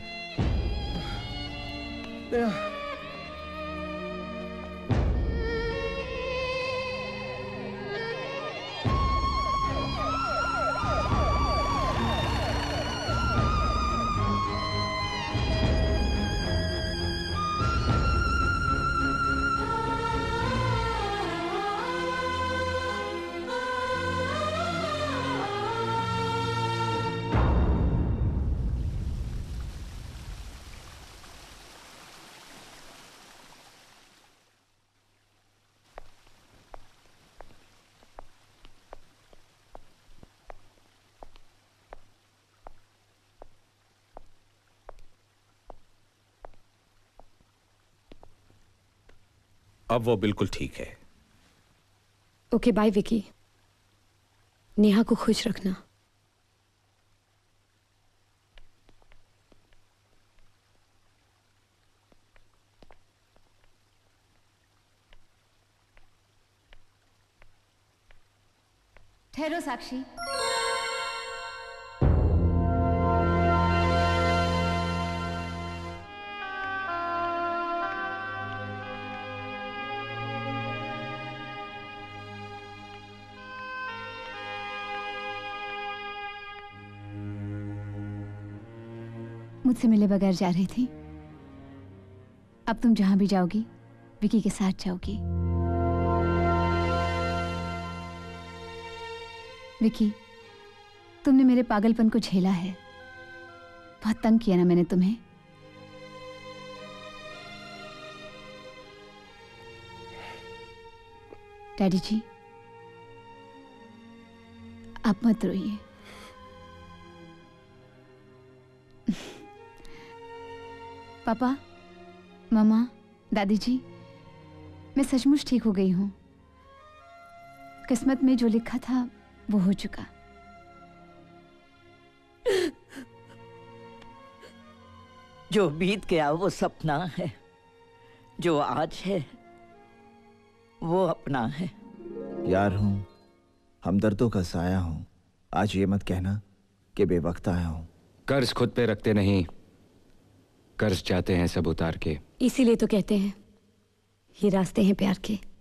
नेहा। अब वो बिल्कुल ठीक है। Okay bye Vicky. नेहा को खुश रखना। ठहरो साक्षी। मुझसे मिले बगैर जा रही थी। अब तुम जहां भी जाओगी विकी के साथ जाओगी। विकी, तुमने मेरे पागलपन को झेला है। बहुत तंग किया ना मैंने तुम्हें। डैडी जी, आप मत रोइए। पापा, मामा, दादी जी, मैं सचमुच ठीक हो गई हूँ। किस्मत में जो लिखा था वो हो चुका। जो बीत गया वो सपना है, जो आज है वो अपना है। यार हूं, हमदर्दों का साया हूं। आज ये मत कहना कि बेवक्त आया हूं। कर्ज खुद पे रखते नहीं, कर्ज चाहते हैं सब उतार के। इसीलिए तो कहते हैं ये रास्ते हैं प्यार के।